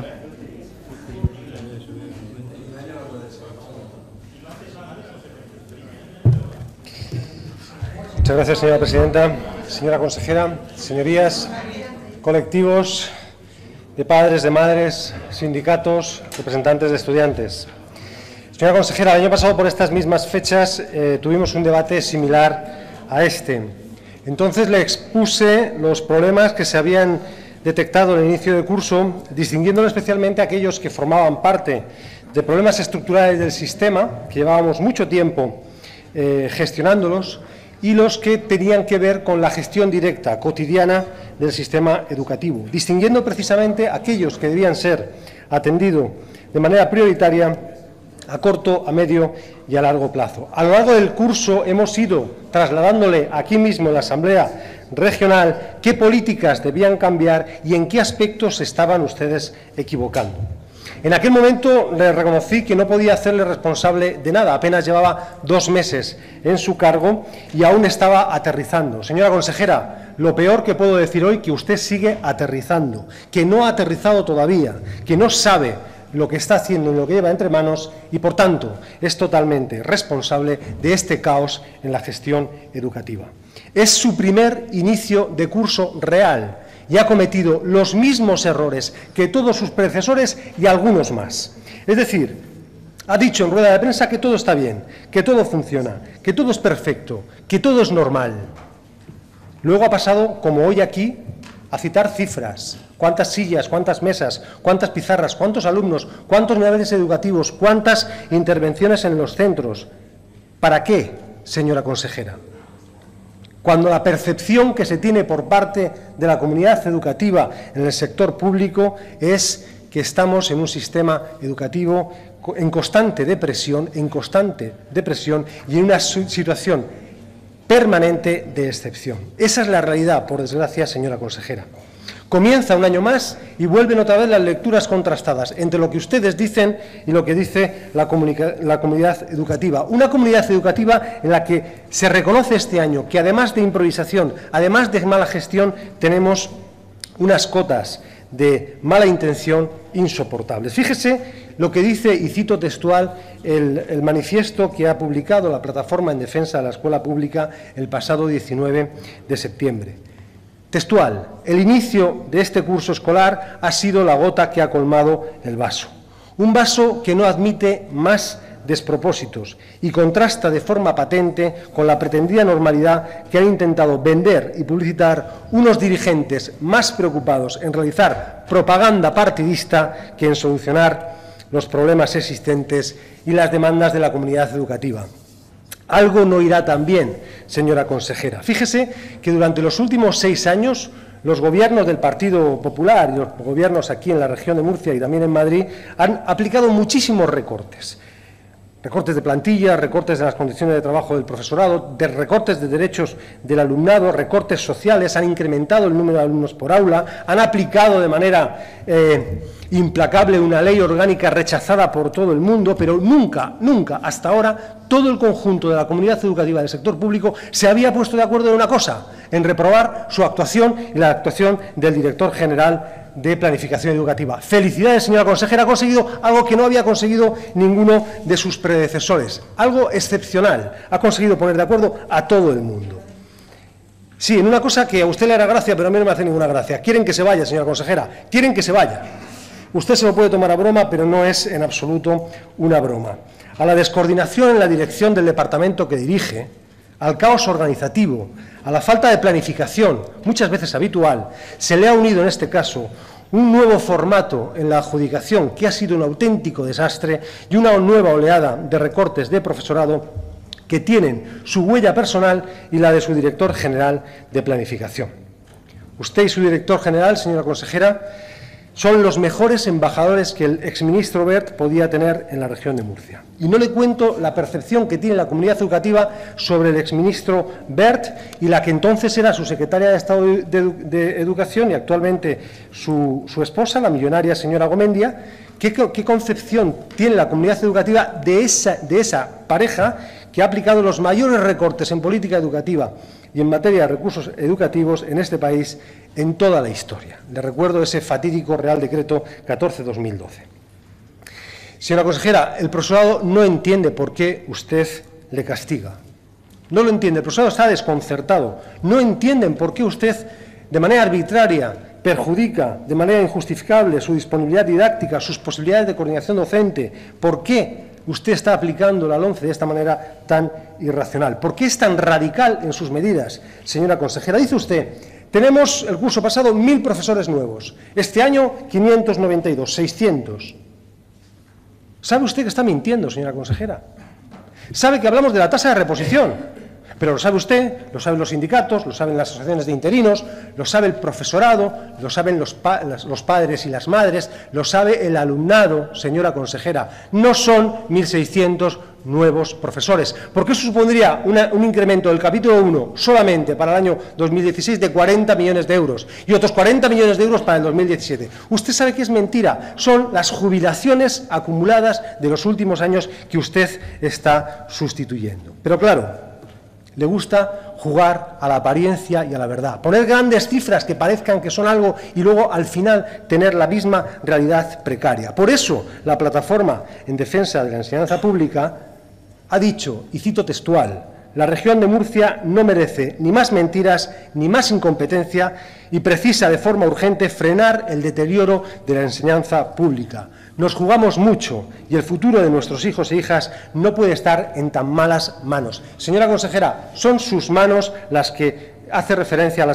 Muchas gracias, señora presidenta. Señora consejera, señorías, colectivos de padres, de madres, sindicatos, representantes de estudiantes. Señora consejera, el año pasado por estas mismas fechas tuvimos un debate similar a este. Entonces le expuse los problemas que se habían detectado en el inicio del curso, distinguiendo especialmente aquellos que formaban parte de problemas estructurales del sistema, que llevábamos mucho tiempo gestionándolos, y los que tenían que ver con la gestión directa, cotidiana, del sistema educativo, distinguiendo precisamente aquellos que debían ser atendidos de manera prioritaria a corto, a medio y a largo plazo. A lo largo del curso hemos ido trasladándole aquí mismo en la Asamblea Regional qué políticas debían cambiar y en qué aspectos se estaban ustedes equivocando. En aquel momento le reconocí que no podía hacerle responsable de nada, apenas llevaba 2 meses en su cargo y aún estaba aterrizando. Señora consejera, lo peor que puedo decir hoy es que usted sigue aterrizando, que no ha aterrizado todavía, que no sabe lo que está haciendo, en lo que lleva entre manos y, por tanto, es totalmente responsable de este caos en la gestión educativa. Es su primer inicio de curso real y ha cometido los mismos errores que todos sus predecesores y algunos más. Es decir, ha dicho en rueda de prensa que todo está bien, que todo funciona, que todo es perfecto, que todo es normal. Luego ha pasado, como hoy aquí, a citar cifras. ¿Cuántas sillas, cuántas mesas, cuántas pizarras, cuántos alumnos, cuántos niveles educativos, cuántas intervenciones en los centros? ¿Para qué, señora consejera? Cuando la percepción que se tiene por parte de la comunidad educativa en el sector público es que estamos en un sistema educativo en constante depresión y en una situación permanente de excepción. Esa es la realidad, por desgracia, señora consejera. Comienza un año más y vuelven otra vez las lecturas contrastadas entre lo que ustedes dicen y lo que dice la comunidad educativa. Una comunidad educativa en la que se reconoce este año que, además de improvisación, además de mala gestión, tenemos unas cotas de mala intención insoportables. Fíjese lo que dice, y cito textual, el manifiesto que ha publicado la Plataforma en Defensa de la Escuela Pública el pasado 19 de septiembre. Textual: el inicio de este curso escolar ha sido la gota que ha colmado el vaso. Un vaso que no admite más despropósitos y contrasta de forma patente con la pretendida normalidad que han intentado vender y publicitar unos dirigentes más preocupados en realizar propaganda partidista que en solucionar los problemas existentes y las demandas de la comunidad educativa. Algo no irá tan bien, señora consejera. Fíjese que durante los últimos 6 años los gobiernos del Partido Popular y los gobiernos aquí en la región de Murcia y también en Madrid han aplicado muchísimos recortes. Recortes de plantilla, recortes de las condiciones de trabajo del profesorado, recortes de derechos del alumnado, recortes sociales, han incrementado el número de alumnos por aula, han aplicado de manera implacable una ley orgánica rechazada por todo el mundo, pero nunca, hasta ahora, todo el conjunto de la comunidad educativa del sector público se había puesto de acuerdo en una cosa, en reprobar su actuación y la actuación del director general de Planificación Educativa. Felicidades, señora consejera, ha conseguido algo que no había conseguido ninguno de sus predecesores, algo excepcional, ha conseguido poner de acuerdo a todo el mundo. Sí, en una cosa que a usted le hará gracia, pero a mí no me hace ninguna gracia. Quieren que se vaya, señora consejera, quieren que se vaya. Usted se lo puede tomar a broma, pero no es en absoluto una broma. A la descoordinación en la dirección del departamento que dirige, al caos organizativo, a la falta de planificación, muchas veces habitual, se le ha unido en este caso un nuevo formato en la adjudicación que ha sido un auténtico desastre y una nueva oleada de recortes de profesorado que tienen su huella personal y la de su director general de Planificación. Usted y su director general, señora consejera, son los mejores embajadores que el exministro Wert podía tener en la región de Murcia. Y no le cuento la percepción que tiene la comunidad educativa sobre el exministro Wert y la que entonces era su secretaria de Estado de Educación y actualmente su esposa, la millonaria señora Gomendia. ¿Qué concepción tiene la comunidad educativa de esa pareja que ha aplicado los mayores recortes en política educativa y en materia de recursos educativos en este país en toda la historia? Le recuerdo ese fatídico Real Decreto 14/2012. Señora consejera, el profesorado no entiende por qué usted le castiga. No lo entiende, el profesorado está desconcertado. No entienden por qué usted, de manera arbitraria, perjudica de manera injustificable su disponibilidad didáctica, sus posibilidades de coordinación docente. ¿Por qué usted está aplicando la LOMCE de esta manera tan irracional? ¿Por qué es tan radical en sus medidas, señora consejera? Dice usted, tenemos el curso pasado 1000 profesores nuevos, este año 592, 600. ¿Sabe usted que está mintiendo, señora consejera? Sabe que hablamos de la tasa de reposición, pero lo sabe usted, lo saben los sindicatos, lo saben las asociaciones de interinos, lo sabe el profesorado, lo saben los padres y las madres, lo sabe el alumnado, señora consejera. No son 1.600 nuevos profesores, porque eso supondría un incremento del capítulo 1 solamente para el año 2016 de 40 millones de euros y otros 40 millones de euros para el 2017. Usted sabe que es mentira, son las jubilaciones acumuladas de los últimos años que usted está sustituyendo. Pero claro, le gusta jugar a la apariencia y a la verdad, poner grandes cifras que parezcan que son algo y luego al final tener la misma realidad precaria. Por eso la plataforma en defensa de la enseñanza pública ha dicho, y cito textual, la región de Murcia no merece ni más mentiras ni más incompetencia y precisa de forma urgente frenar el deterioro de la enseñanza pública. Nos jugamos mucho y el futuro de nuestros hijos e hijas no puede estar en tan malas manos. Señora consejera, son sus manos a las que hace referencia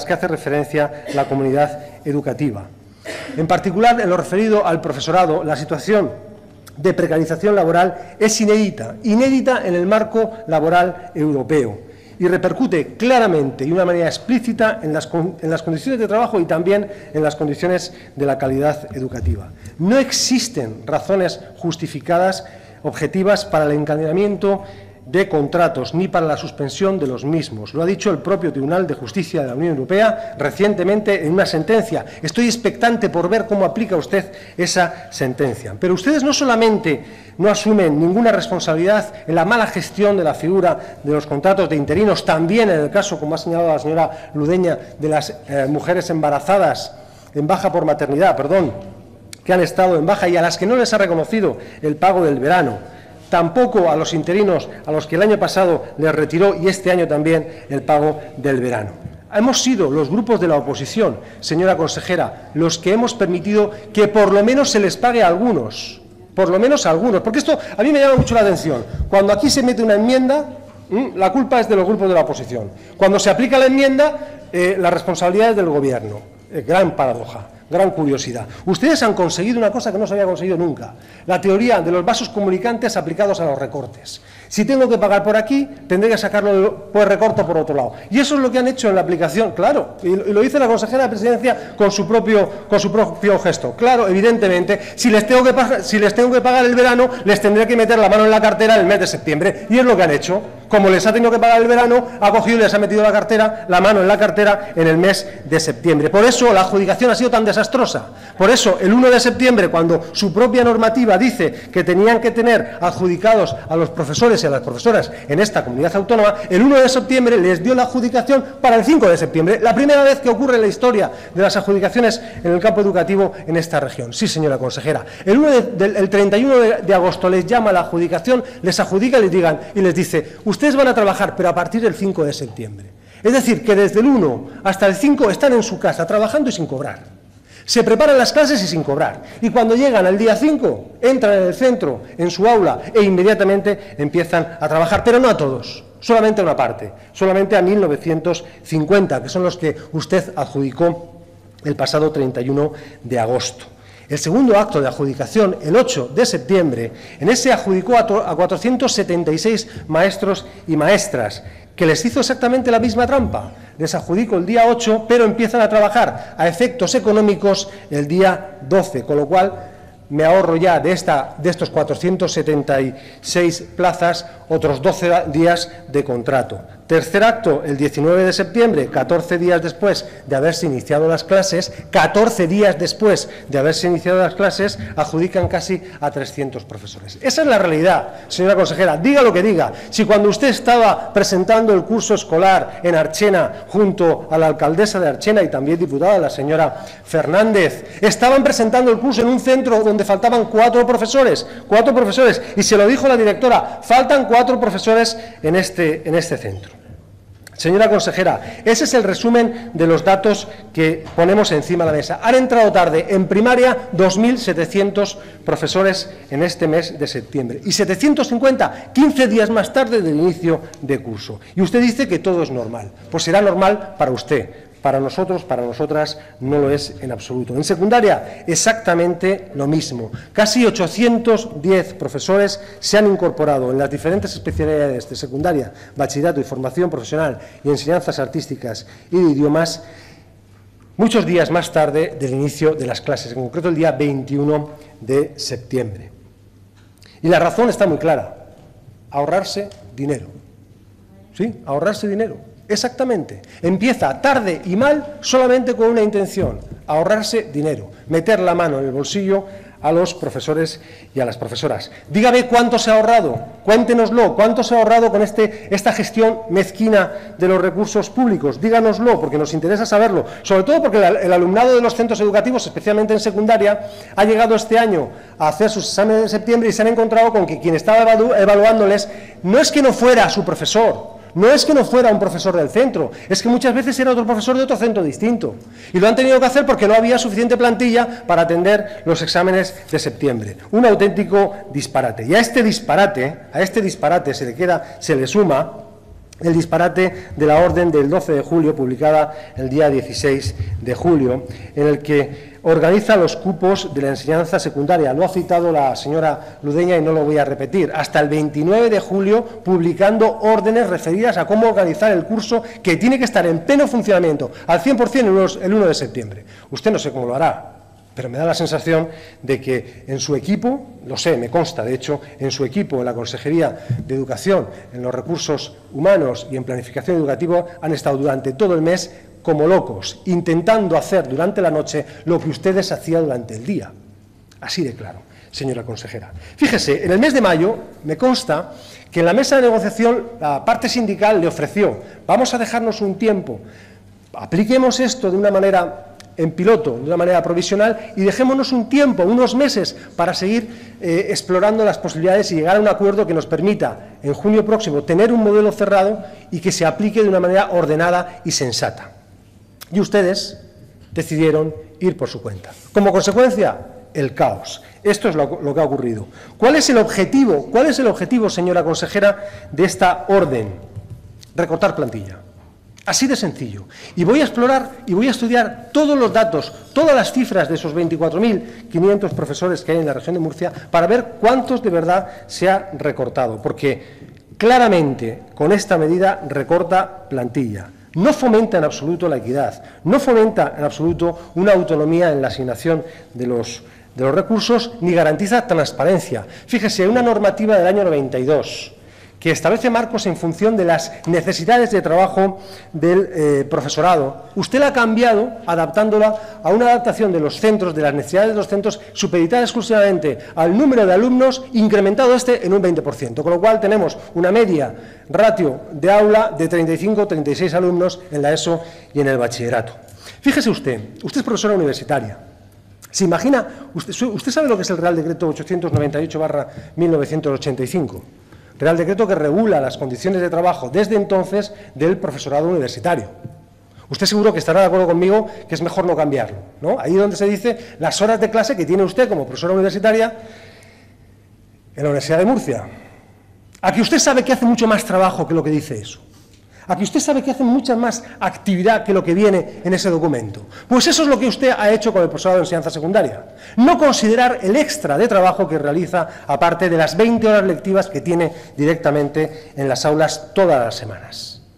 la comunidad educativa. En particular, en lo referido al profesorado, la situación de precarización laboral es inédita en el marco laboral europeo y repercute claramente y de una manera explícita en las condiciones de trabajo y también en las condiciones de la calidad educativa. No existen razones justificadas, objetivas, para el encadenamiento de contratos ni para la suspensión de los mismos. Lo ha dicho el propio Tribunal de Justicia de la Unión Europea recientemente en una sentencia. Estoy expectante por ver cómo aplica usted esa sentencia. Pero ustedes no solamente no asumen ninguna responsabilidad en la mala gestión de la figura de los contratos de interinos, también en el caso, como ha señalado la señora Ludeña, de las mujeres embarazadas en baja por maternidad, que han estado en baja y a las que no les ha reconocido el pago del verano. Tampoco a los interinos a los que el año pasado les retiró y este año también el pago del verano. Hemos sido los grupos de la oposición, señora consejera, los que hemos permitido que por lo menos se les pague a algunos, porque esto a mí me llama mucho la atención. Cuando aquí se mete una enmienda, la culpa es de los grupos de la oposición. Cuando se aplica la enmienda, la responsabilidad es del Gobierno. Gran paradoja. Gran curiosidad. Ustedes han conseguido una cosa que no se había conseguido nunca, la teoría de los vasos comunicantes aplicados a los recortes. Si tengo que pagar por aquí, tendré que sacarlo por recorte por otro lado. Y eso es lo que han hecho en la aplicación, claro, y lo dice la consejera de Presidencia con su propio gesto. Claro, evidentemente, si les tengo que pagar el verano, les tendré que meter la mano en la cartera el mes de septiembre. Y es lo que han hecho. Como les ha tenido que pagar el verano, ha cogido y les ha metido la mano en la cartera en el mes de septiembre. Por eso la adjudicación ha sido tan desastrosa. Por eso, el 1 de septiembre, cuando su propia normativa dice que tenían que tener adjudicados a los profesores y a las profesoras en esta comunidad autónoma, el 1 de septiembre les dio la adjudicación para el 5 de septiembre. La primera vez que ocurre en la historia de las adjudicaciones en el campo educativo en esta región. Sí, señora consejera. El 31 de agosto les llama la adjudicación, les adjudica y les dice, ustedes van a trabajar, pero a partir del 5 de septiembre. Es decir, que desde el 1 hasta el 5 están en su casa trabajando y sin cobrar. Se preparan las clases y sin cobrar. Y cuando llegan al día 5, entran en el centro, en su aula, e inmediatamente empiezan a trabajar. Pero no a todos, solamente a una parte, solamente a 1950, que son los que usted adjudicó el pasado 31 de agosto. El segundo acto de adjudicación, el 8 de septiembre, en ese adjudicó a 476 maestros y maestras, que les hizo exactamente la misma trampa. Les adjudico el día 8, pero empiezan a trabajar a efectos económicos el día 12, con lo cual me ahorro ya de estos 476 plazas otros 12 días de contrato. Tercer acto, el 19 de septiembre, 14 días después de haberse iniciado las clases, 14 días después de haberse iniciado las clases, adjudican casi a 300 profesores. Esa es la realidad, señora consejera, diga lo que diga. Si cuando usted estaba presentando el curso escolar en Archena, junto a la alcaldesa de Archena y también diputada, la señora Fernández, estaban presentando el curso en un centro donde faltaban 4 profesores, y se lo dijo la directora, faltan 4 profesores en este centro. Señora consejera, ese es el resumen de los datos que ponemos encima de la mesa. Han entrado tarde en primaria 2.700 profesores en este mes de septiembre y 750, 15 días más tarde del inicio de curso. Y usted dice que todo es normal. Pues será normal para usted. Para nosotros, para nosotras, no lo es en absoluto. En secundaria, exactamente lo mismo. Casi 810 profesores se han incorporado en las diferentes especialidades de secundaria, bachillerato y formación profesional y enseñanzas artísticas y de idiomas, muchos días más tarde del inicio de las clases, en concreto el día 21 de septiembre. Y la razón está muy clara: ahorrarse dinero. ¿Sí? Ahorrarse dinero. Exactamente. Empieza tarde y mal solamente con una intención: ahorrarse dinero, meter la mano en el bolsillo a los profesores y a las profesoras. Dígame cuánto se ha ahorrado, cuéntenoslo, cuánto se ha ahorrado con esta gestión mezquina de los recursos públicos. Díganoslo, porque nos interesa saberlo, sobre todo porque el alumnado de los centros educativos, especialmente en secundaria, ha llegado este año a hacer sus exámenes de septiembre y se han encontrado con que quien estaba evaluándoles no es que no fuera su profesor, no es que no fuera un profesor del centro, es que muchas veces era otro profesor de otro centro distinto. Y lo han tenido que hacer porque no había suficiente plantilla para atender los exámenes de septiembre. Un auténtico disparate. Y a este disparate se le suma el disparate de la orden del 12 de julio, publicada el día 16 de julio, en el que organiza los cupos de la enseñanza secundaria. Lo ha citado la señora Ludeña y no lo voy a repetir. Hasta el 29 de julio, publicando órdenes referidas a cómo organizar el curso, que tiene que estar en pleno funcionamiento, al 100% el 1 de septiembre. Usted no sé cómo lo hará, pero me da la sensación de que en su equipo, lo sé, me consta, de hecho, en su equipo, en la Consejería de Educación, en los recursos humanos y en planificación educativa, han estado durante todo el mes como locos, intentando hacer durante la noche lo que ustedes hacían durante el día. Así de claro, señora consejera. Fíjese, en el mes de mayo me consta que en la mesa de negociación la parte sindical le ofreció: vamos a dejarnos un tiempo, apliquemos esto de una manera en piloto, de una manera provisional, y dejémonos un tiempo, unos meses, para seguir explorando las posibilidades y llegar a un acuerdo que nos permita, en junio próximo, tener un modelo cerrado y que se aplique de una manera ordenada y sensata. Y ustedes decidieron ir por su cuenta. Como consecuencia, el caos. Esto es lo que ha ocurrido. ¿Cuál es el objetivo? ¿Cuál es el objetivo, señora consejera, de esta orden? Recortar plantilla. Así de sencillo. Y voy a explorar y voy a estudiar todos los datos, todas las cifras de esos 24.500 profesores que hay en la región de Murcia para ver cuántos de verdad se ha recortado. Porque claramente con esta medida recorta plantilla. No fomenta en absoluto la equidad, no fomenta en absoluto una autonomía en la asignación de los recursos, ni garantiza transparencia. Fíjese, hay una normativa del año 92 que establece marcos en función de las necesidades de trabajo del profesorado. Usted la ha cambiado adaptándola a una adaptación de los centros, de las necesidades de los centros, supeditada exclusivamente al número de alumnos, incrementado en un 20%, con lo cual tenemos una media ratio de aula de 35-36 alumnos en la ESO y en el bachillerato. Fíjese usted es profesora universitaria. ¿Se imagina? ¿Usted sabe lo que es el Real Decreto 898/1985? Real Decreto que regula las condiciones de trabajo desde entonces del profesorado universitario. Usted seguro que estará de acuerdo conmigo que es mejor no cambiarlo, ¿no? Ahí donde se dice las horas de clase que tiene usted como profesora universitaria en la Universidad de Murcia. Aquí usted sabe que hace mucho más trabajo que lo que dice eso. Aquí usted sabe que hace mucha más actividad que lo que viene en ese documento. Pues eso es lo que usted ha hecho con el profesorado de enseñanza secundaria. No considerar el extra de trabajo que realiza, aparte de las 20 horas lectivas que tiene directamente en las aulas todas las semanas.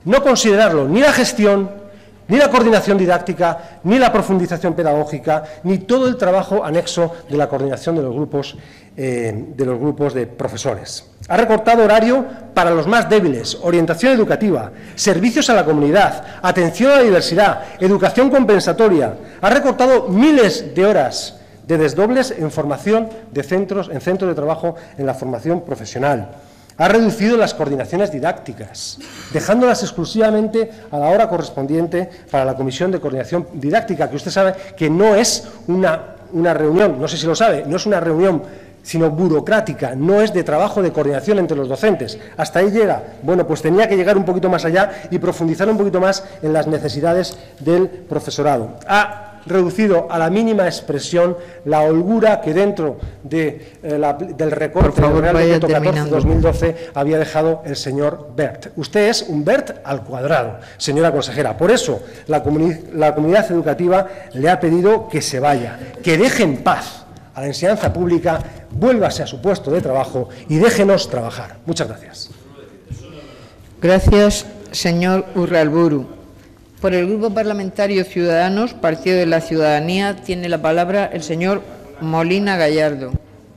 no considerarlo ni la gestión, ni la coordinación didáctica, ni la profundización pedagógica, ni todo el trabajo anexo de la coordinación de los grupos de profesores. Ha recortado horario para los más débiles, orientación educativa, servicios a la comunidad, atención a la diversidad, educación compensatoria. Ha recortado miles de horas de desdobles en formación en centros de trabajo en la formación profesional. Ha reducido las coordinaciones didácticas, dejándolas exclusivamente a la hora correspondiente para la Comisión de Coordinación Didáctica, que usted sabe que no es una reunión, no sé si lo sabe, no es una reunión sino burocrática, no es de trabajo de coordinación entre los docentes. Hasta ahí llega. Bueno, pues tenía que llegar un poquito más allá y profundizar un poquito más en las necesidades del profesorado. Ha reducido a la mínima expresión la holgura que dentro del recorte del Real Decreto 14/2012 había dejado el señor Wert. Usted es un Wert al cuadrado, señora consejera. Por eso la comunidad educativa le ha pedido que se vaya, que deje en paz a la enseñanza pública, vuélvase a su puesto de trabajo y déjenos trabajar. Muchas gracias. Gracias, señor Urralburu. Por el Grupo Parlamentario Ciudadanos, Partido de la Ciudadanía, tiene la palabra el señor Molina Gallardo.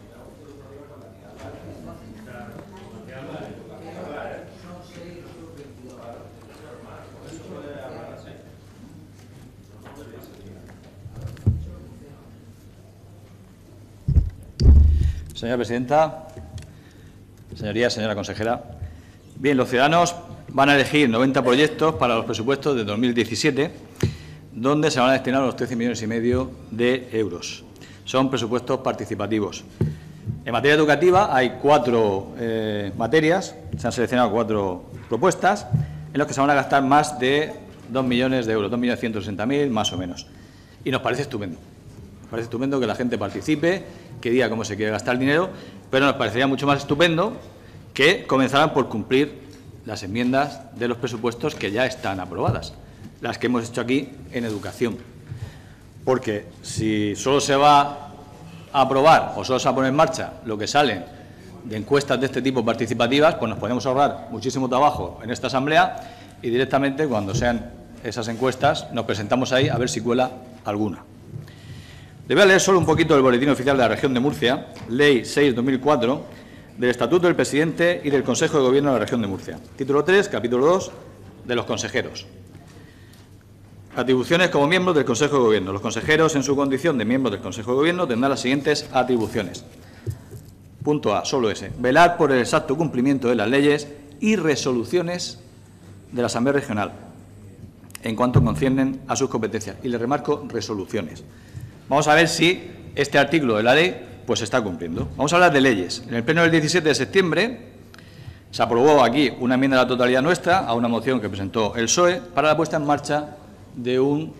Señora presidenta, señorías, señora consejera. Bien, los ciudadanos van a elegir 90 proyectos para los presupuestos de 2017, donde se van a destinar unos 13,5 millones de euros. Son presupuestos participativos. En materia educativa hay 4 materias, se han seleccionado 4 propuestas, en las que se van a gastar más de 2 millones de euros, 2.160.000 más o menos. Y nos parece estupendo. Nos parece estupendo que la gente participe, que diga cómo se quiere gastar el dinero, pero nos parecería mucho más estupendo que comenzaran por cumplir las enmiendas de los presupuestos que ya están aprobadas, las que hemos hecho aquí en educación. Porque si solo se va a aprobar o solo se va a poner en marcha lo que salen de encuestas de este tipo participativas, pues nos podemos ahorrar muchísimo trabajo en esta asamblea y directamente cuando sean esas encuestas nos presentamos ahí a ver si cuela alguna. Le voy a leer solo un poquito del Boletín Oficial de la Región de Murcia, Ley 6/2004, del Estatuto del Presidente y del Consejo de Gobierno de la Región de Murcia. Título 3, capítulo 2, de los consejeros. Atribuciones como miembros del Consejo de Gobierno. Los consejeros, en su condición de miembros del Consejo de Gobierno, tendrán las siguientes atribuciones. Punto A, solo ese. Velar por el exacto cumplimiento de las leyes y resoluciones de la Asamblea Regional, en cuanto conciernen a sus competencias. Y le remarco resoluciones. Vamos a ver si este artículo de la ley pues se está cumpliendo. Vamos a hablar de leyes. En el pleno del 17 de septiembre se aprobó aquí una enmienda a la totalidad nuestra a una moción que presentó el PSOE para la puesta en marcha de un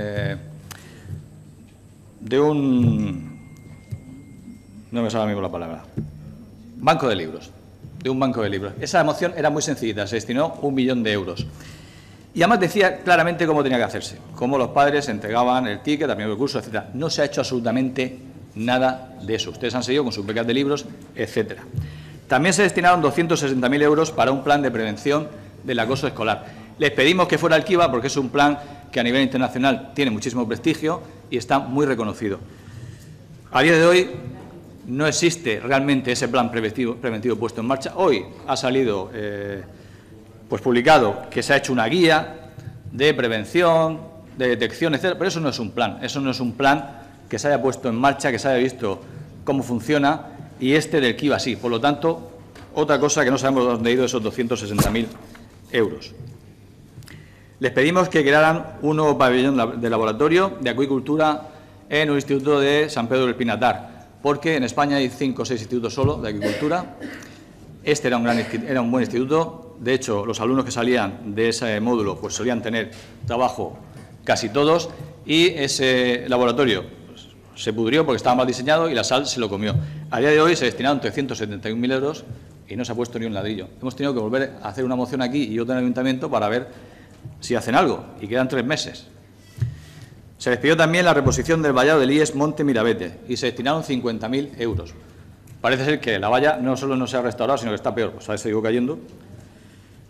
no me sale ahora mismo la palabra, banco de libros, de un banco de libros. Esa moción era muy sencillita, se destinó 1 millón de euros. Y además decía claramente cómo tenía que hacerse, cómo los padres entregaban el ticket, también el curso, etcétera. No se ha hecho absolutamente nada de eso. Ustedes han seguido con sus becas de libros, etcétera. También se destinaron 260.000 euros para un plan de prevención del acoso escolar. Les pedimos que fuera el Kiva porque es un plan que a nivel internacional tiene muchísimo prestigio y está muy reconocido. A día de hoy no existe realmente ese plan preventivo puesto en marcha. Hoy ha salido pues publicado que se ha hecho una guía de prevención, de detección, etcétera, pero eso no es un plan. Eso no es un plan que se haya puesto en marcha, que se haya visto cómo funciona, y este del Kiva sí. Por lo tanto, otra cosa que no sabemos dónde han ido esos 260.000 euros. Les pedimos que crearan un nuevo pabellón de laboratorio de acuicultura en un instituto de San Pedro del Pinatar, porque en España hay 5 o 6 institutos solo de acuicultura. Este era un buen instituto. De hecho, los alumnos que salían de ese módulo pues solían tener trabajo casi todos, y ese laboratorio pues, se pudrió porque estaba mal diseñado y la sal se lo comió. A día de hoy se destinaron 371.000 euros y no se ha puesto ni un ladrillo. Hemos tenido que volver a hacer una moción aquí y otra en el ayuntamiento para ver si hacen algo, y quedan 3 meses. Se les pidió también la reposición del vallado del IES Monte Mirabete y se destinaron 50.000 euros. Parece ser que la valla no solo no se ha restaurado, sino que está peor, pues ha seguido cayendo.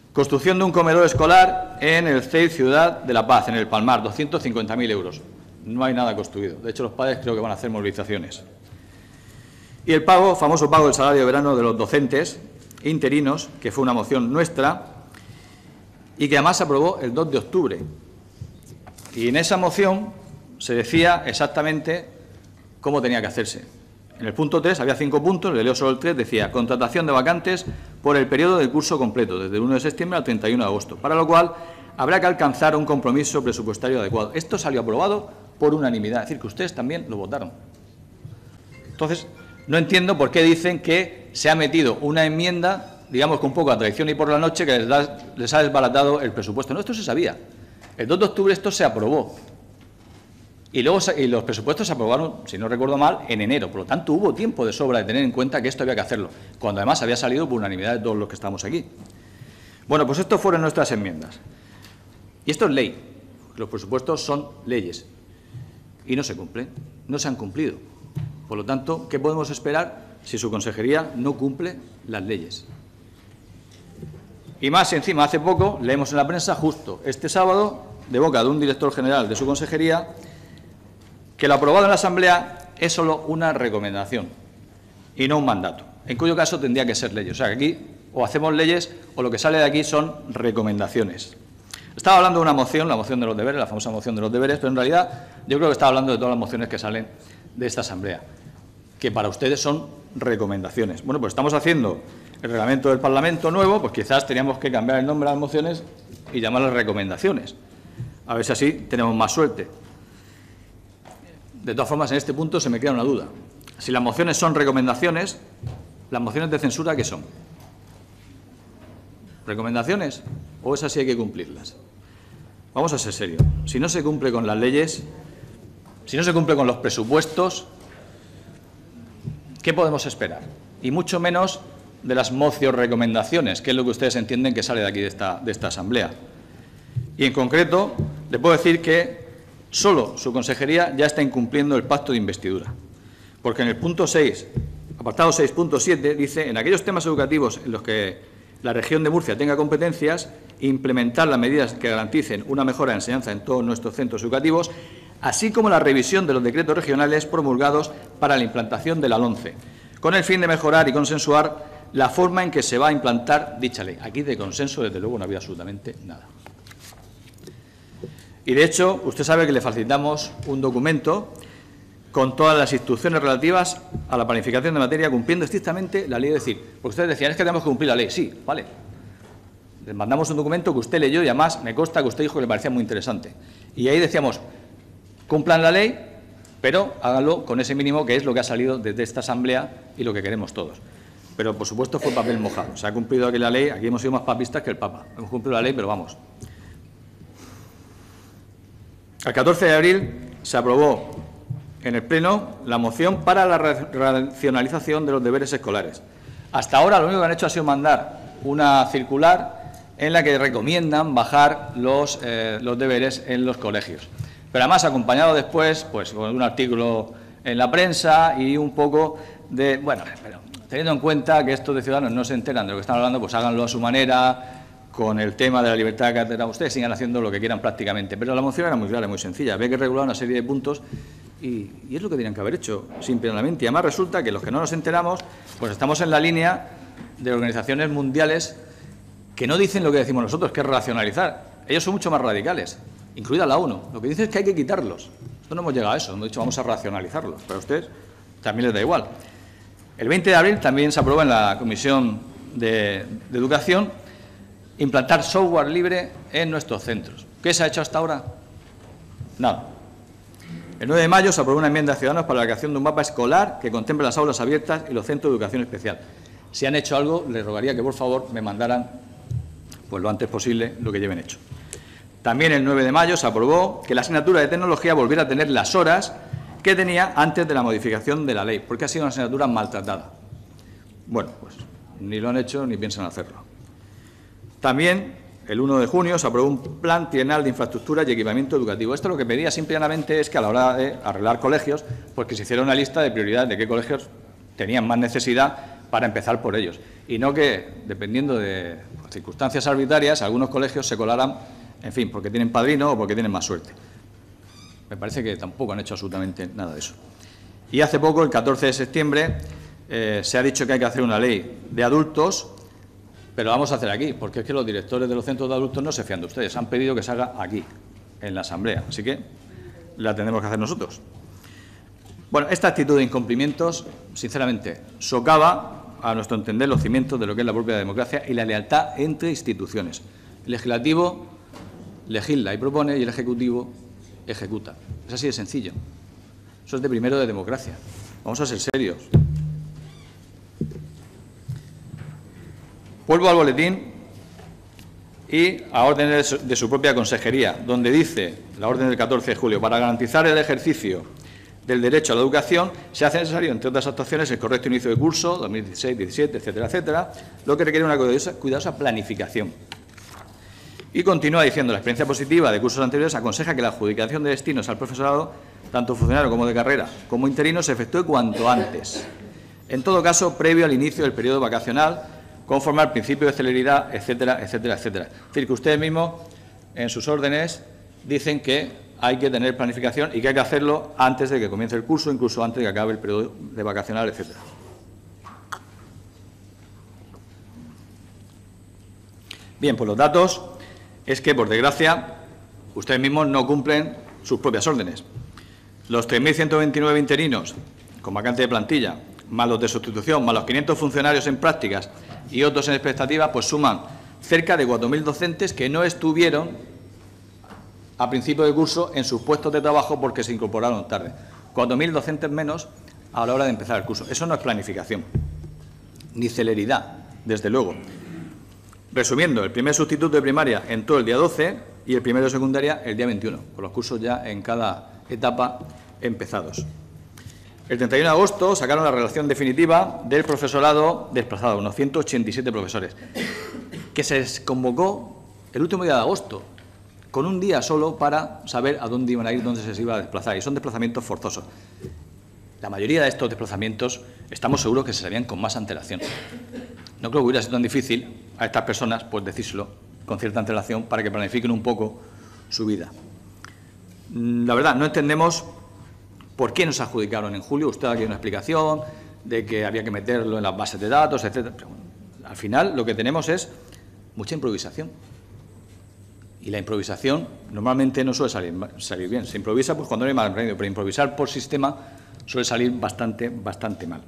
Construcción de un comedor escolar en el CEI Ciudad de la Paz, en el Palmar, 250.000 euros. No hay nada construido. De hecho, los padres creo que van a hacer movilizaciones. Y el pago, famoso pago del salario de verano de los docentes interinos, que fue una moción nuestra y que además se aprobó el 2 de octubre. Y en esa moción se decía exactamente cómo tenía que hacerse. En el punto 3 había 5 puntos, le leo solo el 3, decía contratación de vacantes por el periodo del curso completo, desde el 1 de septiembre al 31 de agosto, para lo cual habrá que alcanzar un compromiso presupuestario adecuado. Esto salió aprobado por unanimidad, es decir, que ustedes también lo votaron. Entonces, no entiendo por qué dicen que se ha metido una enmienda, digamos, con un poco a traición y por la noche, que les ha desbaratado el presupuesto. No, esto se sabía. El 2 de octubre esto se aprobó. Y luego los presupuestos se aprobaron, si no recuerdo mal, en enero. Por lo tanto, hubo tiempo de sobra de tener en cuenta que esto había que hacerlo, cuando además había salido por unanimidad de todos los que estamos aquí. Bueno, pues estas fueron nuestras enmiendas. Y esto es ley. Los presupuestos son leyes. Y no se cumplen, no se han cumplido. Por lo tanto, ¿qué podemos esperar si su consejería no cumple las leyes? Y más encima, hace poco, leemos en la prensa, justo este sábado, de boca de un director general de su consejería, que lo aprobado en la Asamblea es solo una recomendación y no un mandato, en cuyo caso tendría que ser ley. O sea, que aquí o hacemos leyes o lo que sale de aquí son recomendaciones. Estaba hablando de una moción, la moción de los deberes, la famosa moción de los deberes, pero en realidad yo creo que estaba hablando de todas las mociones que salen de esta Asamblea, que para ustedes son recomendaciones. Bueno, pues estamos haciendo el reglamento del Parlamento nuevo, pues quizás teníamos que cambiar el nombre a las mociones y llamarlas recomendaciones. A ver si así tenemos más suerte. De todas formas, en este punto se me queda una duda. Si las mociones son recomendaciones, ¿las mociones de censura qué son? ¿Recomendaciones? ¿O esas sí hay que cumplirlas? Vamos a ser serios. Si no se cumple con las leyes, si no se cumple con los presupuestos, ¿qué podemos esperar? Y mucho menos de las mocio-recomendaciones, que es lo que ustedes entienden que sale de aquí de esta Asamblea. Y en concreto, le puedo decir que solo su consejería ya está incumpliendo el pacto de investidura, porque en el punto 6, apartado 6.7, dice, en aquellos temas educativos en los que la región de Murcia tenga competencias, implementar las medidas que garanticen una mejora de enseñanza en todos nuestros centros educativos, así como la revisión de los decretos regionales promulgados para la implantación de la LOMCE, con el fin de mejorar y consensuar la forma en que se va a implantar dicha ley. Aquí de consenso, desde luego, no había absolutamente nada. Y, de hecho, usted sabe que le facilitamos un documento con todas las instrucciones relativas a la planificación de materia, cumpliendo estrictamente la ley. Es decir, porque ustedes decían, es que tenemos que cumplir la ley. Sí, vale. Les mandamos un documento que usted leyó y, además, me consta que usted dijo que le parecía muy interesante. Y ahí decíamos, cumplan la ley, pero háganlo con ese mínimo que es lo que ha salido desde esta Asamblea y lo que queremos todos. Pero, por supuesto, fue papel mojado. Se ha cumplido aquí la ley, aquí hemos sido más papistas que el Papa. Hemos cumplido la ley, pero vamos. El 14 de abril se aprobó en el Pleno la moción para la racionalización de los deberes escolares. Hasta ahora lo único que han hecho ha sido mandar una circular en la que recomiendan bajar los deberes en los colegios. Pero además acompañado después pues con un artículo en la prensa y un poco de, bueno, pero teniendo en cuenta que estos de Ciudadanos no se enteran de lo que están hablando, pues háganlo a su manera, con el tema de la libertad de cátedra. Ustedes sigan haciendo lo que quieran prácticamente, pero la moción era muy clara, muy sencilla. Había que regular una serie de puntos y es lo que tenían que haber hecho, simplemente. Y además resulta que los que no nos enteramos, pues estamos en la línea de organizaciones mundiales que no dicen lo que decimos nosotros, que es racionalizar. Ellos son mucho más radicales, incluida la ONU. Lo que dicen es que hay que quitarlos. Nosotros no hemos llegado a eso, hemos dicho vamos a racionalizarlos, pero a ustedes también les da igual. El 20 de abril también se aprobó en la Comisión de Educación implantar software libre en nuestros centros. ¿Qué se ha hecho hasta ahora? Nada. El 9 de mayo se aprobó una enmienda de Ciudadanos para la creación de un mapa escolar que contemple las aulas abiertas y los centros de educación especial. Si han hecho algo, les rogaría que por favor me mandaran pues lo antes posible lo que lleven hecho. También el 9 de mayo se aprobó que la asignatura de tecnología volviera a tener las horas que tenía antes de la modificación de la ley, porque ha sido una asignatura maltratada. Bueno, pues ni lo han hecho ni piensan hacerlo. También, el 1 de junio, se aprobó un plan trienal de infraestructura y equipamiento educativo. Esto lo que pedía simplemente es que a la hora de arreglar colegios, pues que se hiciera una lista de prioridades de qué colegios tenían más necesidad para empezar por ellos. y no que, dependiendo de circunstancias arbitrarias, algunos colegios se colaran, en fin, porque tienen padrino o porque tienen más suerte. Me parece que tampoco han hecho absolutamente nada de eso. Y hace poco, el 14 de septiembre, se ha dicho que hay que hacer una ley de adultos, pero la vamos a hacer aquí, porque es que los directores de los centros de adultos no se fían de ustedes. Han pedido que se haga aquí, en la Asamblea, así que la tendremos que hacer nosotros. Bueno, esta actitud de incumplimientos, sinceramente, socava, a nuestro entender, los cimientos de lo que es la propia democracia y la lealtad entre instituciones. El legislativo legisla y propone y el ejecutivo ejecuta. Es así de sencillo. Eso es de primero de democracia. Vamos a ser serios. Vuelvo al boletín y a órdenes de su propia consejería, donde dice, la orden del 14 de julio, para garantizar el ejercicio del derecho a la educación, se hace necesario, entre otras actuaciones, el correcto inicio de curso, 2016, 17, etcétera, etcétera, lo que requiere una cuidadosa planificación. Y continúa diciendo, la experiencia positiva de cursos anteriores aconseja que la adjudicación de destinos al profesorado, tanto funcionario como de carrera, como interino, se efectúe cuanto antes. En todo caso, previo al inicio del periodo vacacional, conforme al principio de celeridad, etcétera, etcétera, etcétera. Es decir, que ustedes mismos, en sus órdenes, dicen que hay que tener planificación y que hay que hacerlo antes de que comience el curso, incluso antes de que acabe el periodo de vacacional, etcétera. Bien, pues los datos es que, por desgracia, ustedes mismos no cumplen sus propias órdenes. Los 3.129 interinos con vacante de plantilla, más los de sustitución, más los 500 funcionarios en prácticas y otros en expectativa, pues suman cerca de 4.000 docentes que no estuvieron a principio de curso en sus puestos de trabajo porque se incorporaron tarde. 4.000 docentes menos a la hora de empezar el curso. Eso no es planificación, ni celeridad, desde luego. Resumiendo, el primer sustituto de primaria entró el día 12 y el primero de secundaria el día 21, con los cursos ya en cada etapa empezados. El 31 de agosto sacaron la relación definitiva del profesorado desplazado, unos 187 profesores, que se les convocó el último día de agosto, con un día solo para saber a dónde iban a ir, dónde se les iba a desplazar, y son desplazamientos forzosos. La mayoría de estos desplazamientos estamos seguros que se harían con más antelación. No creo que hubiera sido tan difícil a estas personas pues decírselo con cierta antelación para que planifiquen un poco su vida. La verdad, no entendemos por qué nos adjudicaron en julio. Usted ha dado una explicación de que había que meterlo en las bases de datos, etcétera. Pero bueno, al final lo que tenemos es mucha improvisación. Y la improvisación normalmente no suele salir bien. Se improvisa pues cuando no hay mal remedio, pero improvisar por sistema suele salir bastante mal.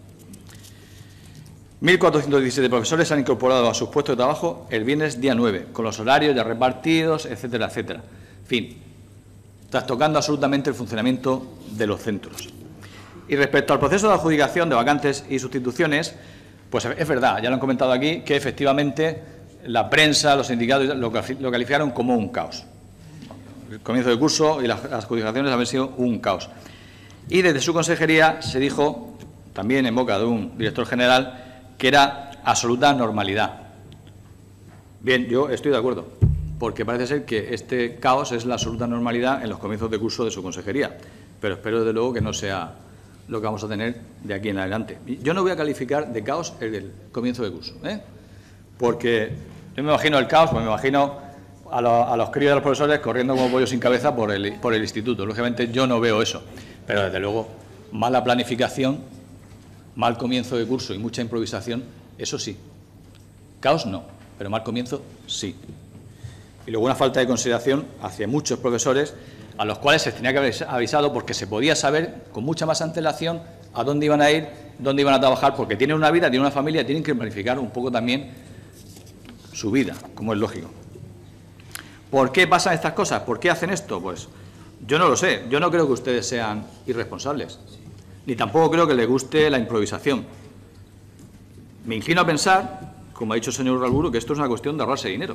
1.417 profesores se han incorporado a sus puestos de trabajo el viernes día 9, con los horarios ya repartidos, etcétera, etcétera. En fin, trastocando absolutamente el funcionamiento de los centros. Y respecto al proceso de adjudicación de vacantes y sustituciones, pues es verdad, ya lo han comentado aquí, que efectivamente la prensa, los sindicatos lo calificaron como un caos. El comienzo del curso y las adjudicaciones habían sido un caos. Y desde su consejería se dijo, también en boca de un director general, que era absoluta normalidad. Bien, yo estoy de acuerdo, porque parece ser que este caos es la absoluta normalidad en los comienzos de curso de su consejería, pero espero desde luego que no sea lo que vamos a tener de aquí en adelante. Yo no voy a calificar de caos el comienzo de curso, porque yo me imagino el caos, pues me imagino a los críos de los profesores corriendo como pollos sin cabeza por el instituto. Lógicamente yo no veo eso, pero desde luego mala planificación, mal comienzo de curso y mucha improvisación, eso sí. Caos no, pero mal comienzo sí. Y luego una falta de consideración hacia muchos profesores a los cuales se tenía que haber avisado porque se podía saber con mucha más antelación a dónde iban a ir, dónde iban a trabajar, porque tienen una vida, tienen una familia, tienen que planificar un poco también su vida, como es lógico. ¿Por qué pasan estas cosas? ¿Por qué hacen esto? Pues yo no lo sé. Yo no creo que ustedes sean irresponsables, ni tampoco creo que les guste la improvisación. Me inclino a pensar, como ha dicho el señor Urralburu, que esto es una cuestión de ahorrarse dinero.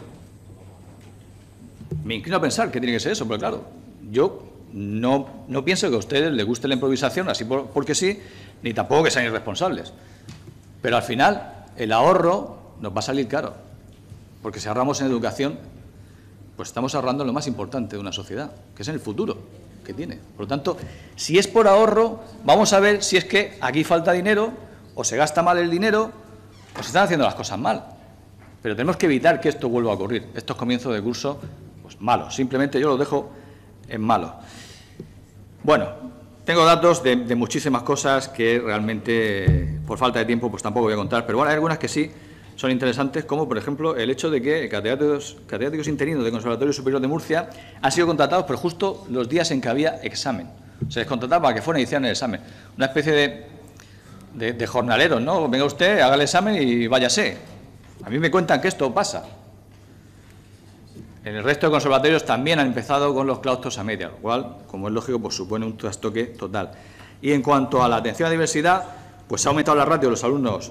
Me inclino a pensar que tiene que ser eso, pero claro, yo no pienso que a ustedes les guste la improvisación, así porque sí, ni tampoco que sean irresponsables. Pero al final, el ahorro nos va a salir caro, porque si ahorramos en educación, pues estamos ahorrando en lo más importante de una sociedad, que es en el futuro que tiene. Por lo tanto, si es por ahorro, vamos a ver si es que aquí falta dinero, o se gasta mal el dinero, o se están haciendo las cosas mal. Pero tenemos que evitar que esto vuelva a ocurrir. Estos comienzos de curso, pues malos. Simplemente yo los dejo en malos. Bueno, tengo datos de muchísimas cosas que realmente, por falta de tiempo, pues tampoco voy a contar. Pero bueno, hay algunas que sí son interesantes, como por ejemplo el hecho de que catedráticos interinos del Conservatorio Superior de Murcia han sido contratados por justo los días en que había examen. Se les contrataba para que fueran a iniciar el examen. Una especie de jornaleros, ¿no? Venga usted, haga el examen y váyase. A mí me cuentan que esto pasa. En el resto de conservatorios también han empezado con los claustros a media, lo cual, como es lógico, pues supone un trastoque total. Y en cuanto a la atención a la diversidad, pues se ha aumentado la ratio de los alumnos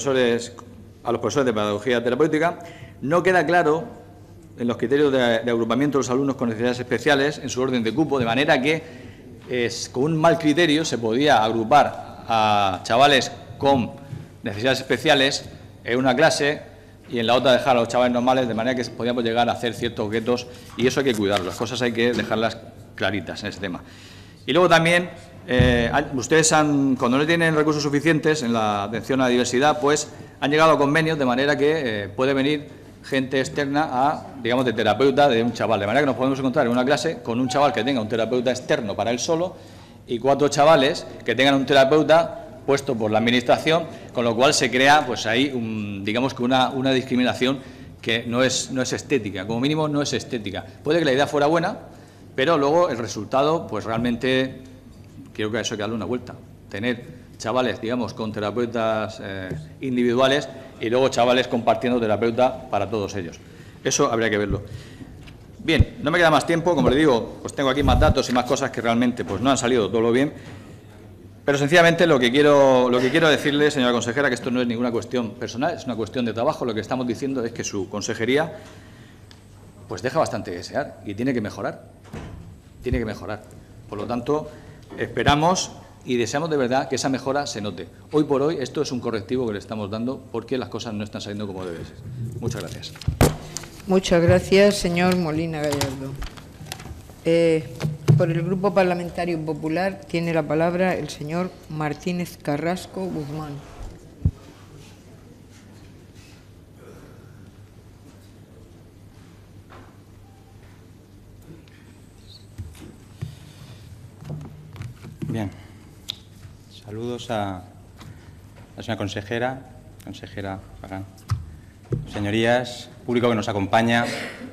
a los profesores de pedagogía terapéutica. No queda claro en los criterios de agrupamiento de los alumnos con necesidades especiales en su orden de cupo, de manera que con un mal criterio se podía agrupar a chavales con necesidades especiales en una clase y en la otra dejar a los chavales normales, de manera que podíamos llegar a hacer ciertos guetos, y eso hay que cuidarlo, las cosas hay que dejarlas claritas en ese tema. Y luego también, ustedes cuando no tienen recursos suficientes en la atención a la diversidad, pues han llegado a convenios de manera que puede venir gente externa digamos, de terapeuta de un chaval, de manera que nos podemos encontrar en una clase con un chaval que tenga un terapeuta externo para él solo y 4 chavales que tengan un terapeuta puesto por la Administración, con lo cual se crea pues ahí digamos que una discriminación que no es estética, como mínimo no es estética. Puede que la idea fuera buena, pero luego el resultado pues realmente creo que a eso hay que darle una vuelta. Tener chavales, digamos, con terapeutas individuales y luego chavales compartiendo terapeuta para todos ellos. Eso habría que verlo. Bien, no me queda más tiempo, como le digo, pues tengo aquí más datos y más cosas que realmente pues no han salido todo lo bien. Pero sencillamente lo que quiero decirle, señora consejera, que esto no es ninguna cuestión personal, es una cuestión de trabajo. Lo que estamos diciendo es que su consejería pues deja bastante que desear y tiene que mejorar. Tiene que mejorar. Por lo tanto, esperamos y deseamos de verdad que esa mejora se note. Hoy por hoy esto es un correctivo que le estamos dando porque las cosas no están saliendo como debe ser. Muchas gracias. Muchas gracias, señor Molina Gallardo. Por el Grupo Parlamentario Popular tiene la palabra el señor Martínez Carrasco Guzmán. Bien. Saludos a la señora consejera Pagán, señorías, público que nos acompaña.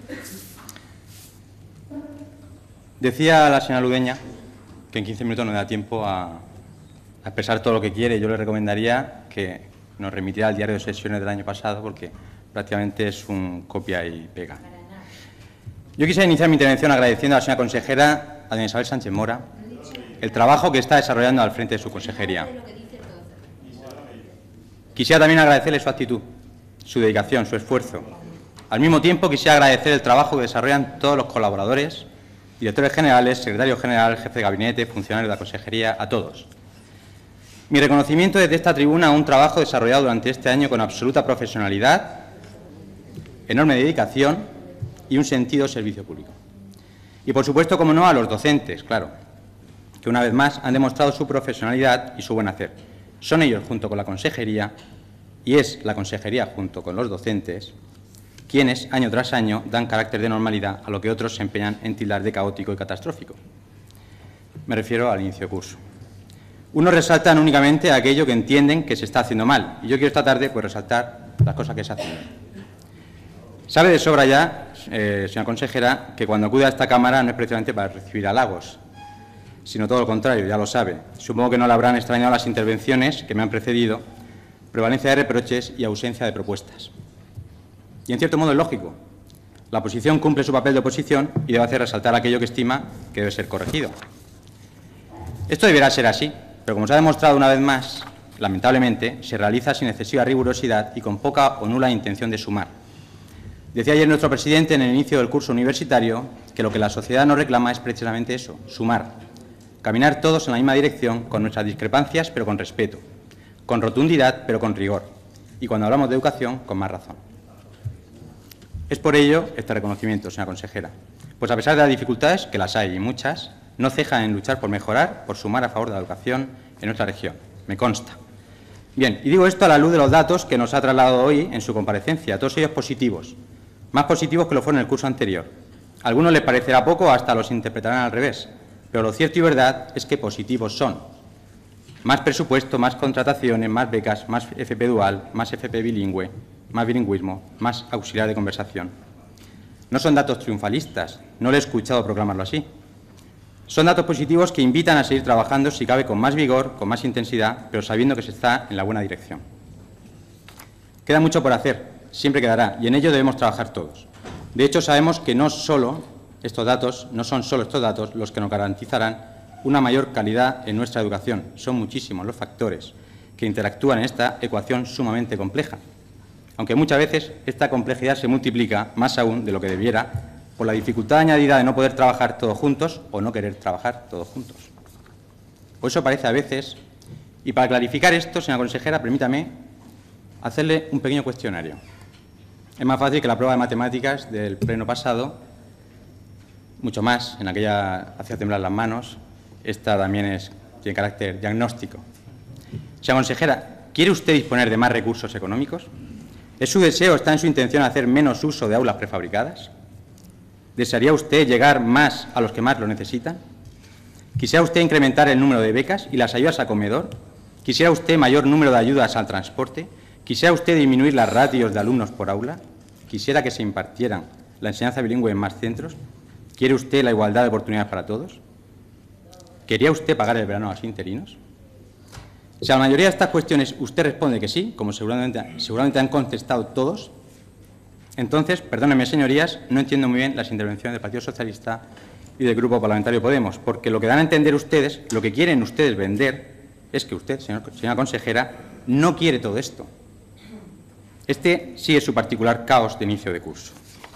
Decía la señora Ludeña que en 15 minutos no da tiempo a expresar todo lo que quiere. Yo le recomendaría que nos remitiera al diario de sesiones del año pasado, porque prácticamente es un copia y pega. Yo quisiera iniciar mi intervención agradeciendo a la señora consejera, a doña Isabel Sánchez Mora, el trabajo que está desarrollando al frente de su consejería. Quisiera también agradecerle su actitud, su dedicación, su esfuerzo. Al mismo tiempo, quisiera agradecer el trabajo que desarrollan todos los colaboradores, directores generales, secretario general, jefe de gabinete, funcionarios de la consejería, a todos. Mi reconocimiento desde esta tribuna a un trabajo desarrollado durante este año con absoluta profesionalidad, enorme dedicación y un sentido servicio público. Y, por supuesto, como no, a los docentes, claro, que una vez más han demostrado su profesionalidad y su buen hacer. Son ellos, junto con la consejería, y es la consejería junto con los docentes, quienes, año tras año, dan carácter de normalidad a lo que otros se empeñan en tildar de caótico y catastrófico. Me refiero al inicio de curso. Unos resaltan únicamente aquello que entienden que se está haciendo mal, y yo quiero esta tarde pues, resaltar las cosas que se hacen bien. Sabe de sobra ya, señora consejera, que cuando acude a esta Cámara no es precisamente para recibir halagos, sino todo lo contrario, ya lo sabe. Supongo que no le habrán extrañado las intervenciones que me han precedido, prevalencia de reproches y ausencia de propuestas. Y en cierto modo es lógico. La oposición cumple su papel de oposición y debe hacer resaltar aquello que estima que debe ser corregido. Esto deberá ser así, pero como se ha demostrado una vez más, lamentablemente, se realiza sin excesiva rigurosidad y con poca o nula intención de sumar. Decía ayer nuestro presidente en el inicio del curso universitario que lo que la sociedad nos reclama es precisamente eso, sumar. Caminar todos en la misma dirección, con nuestras discrepancias, pero con respeto, con rotundidad, pero con rigor, y cuando hablamos de educación, con más razón. Es por ello este reconocimiento, señora consejera, pues a pesar de las dificultades, que las hay y muchas, no cejan en luchar por mejorar, por sumar a favor de la educación en nuestra región, me consta. Bien, y digo esto a la luz de los datos que nos ha trasladado hoy en su comparecencia, todos ellos positivos, más positivos que lo fueron en el curso anterior. A algunos les parecerá poco, hasta los interpretarán al revés, pero lo cierto y verdad es que positivos son. Más presupuesto, más contrataciones, más becas, más FP dual, más FP bilingüe, más bilingüismo, más auxiliar de conversación. No son datos triunfalistas, no le he escuchado proclamarlo así. Son datos positivos que invitan a seguir trabajando, si cabe, con más vigor, con más intensidad, pero sabiendo que se está en la buena dirección. Queda mucho por hacer, siempre quedará, y en ello debemos trabajar todos. De hecho, sabemos que no son solo estos datos los que nos garantizarán una mayor calidad en nuestra educación. Son muchísimos los factores que interactúan en esta ecuación sumamente compleja, aunque muchas veces esta complejidad se multiplica más aún de lo que debiera por la dificultad añadida de no poder trabajar todos juntos o no querer trabajar todos juntos. Por eso parece a veces, y para clarificar esto, señora consejera, permítame hacerle un pequeño cuestionario. Es más fácil que la prueba de matemáticas del pleno pasado, mucho más, en aquella hacía temblar las manos, esta también tiene carácter diagnóstico. Señora consejera, ¿quiere usted disponer de más recursos económicos? ¿Es su deseo, está en su intención hacer menos uso de aulas prefabricadas? ¿Desearía usted llegar más a los que más lo necesitan? ¿Quisiera usted incrementar el número de becas y las ayudas a comedor? ¿Quisiera usted mayor número de ayudas al transporte? ¿Quisiera usted disminuir las ratios de alumnos por aula? ¿Quisiera que se impartieran la enseñanza bilingüe en más centros? ¿Quiere usted la igualdad de oportunidades para todos? ¿Quería usted pagar el verano a los interinos? Si a la mayoría de estas cuestiones usted responde que sí, como seguramente han contestado todos, entonces, perdónenme, señorías, no entiendo muy bien las intervenciones del Partido Socialista y del Grupo Parlamentario Podemos, porque lo que dan a entender ustedes, lo que quieren ustedes vender, es que usted, señora consejera, no quiere todo esto. Este sí es su particular caos de inicio de curso.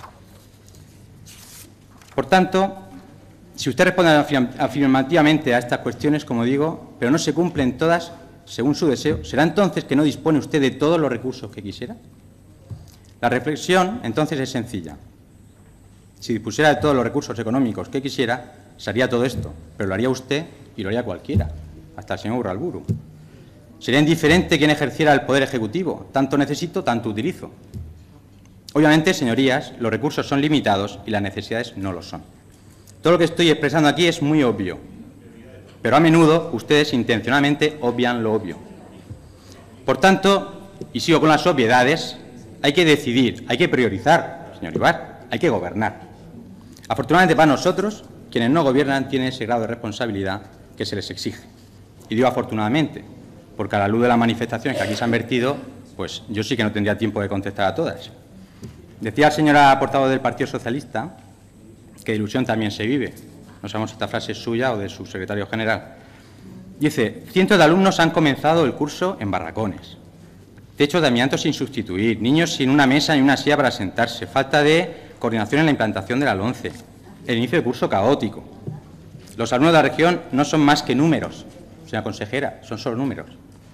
Por tanto, si usted responde afirmativamente a estas cuestiones, como digo, pero no se cumplen todas según su deseo, ¿será entonces que no dispone usted de todos los recursos que quisiera? La reflexión, entonces, es sencilla. Si dispusiera de todos los recursos económicos que quisiera, se haría todo esto, pero lo haría usted y lo haría cualquiera, hasta el señor Urralburu. Sería indiferente quien ejerciera el poder ejecutivo. Tanto necesito, tanto utilizo. Obviamente, señorías, los recursos son limitados y las necesidades no lo son. Todo lo que estoy expresando aquí es muy obvio, pero a menudo ustedes intencionalmente obvian lo obvio. Por tanto, y sigo con las obviedades, hay que decidir, hay que priorizar, señor Ibar, hay que gobernar. Afortunadamente para nosotros, quienes no gobiernan tienen ese grado de responsabilidad que se les exige. Y digo afortunadamente, porque a la luz de las manifestaciones que aquí se han vertido, pues yo sí que no tendría tiempo de contestar a todas. Decía la señora portavoz del Partido Socialista que de ilusión también se vive. No sabemos si esta frase es suya o de su secretario general. Dice, cientos de alumnos han comenzado el curso en barracones. Techos de amianto sin sustituir, niños sin una mesa ni una silla para sentarse, falta de coordinación en la implantación de la LOMCE, el inicio de curso caótico. Los alumnos de la región no son más que números, señora consejera, son solo números.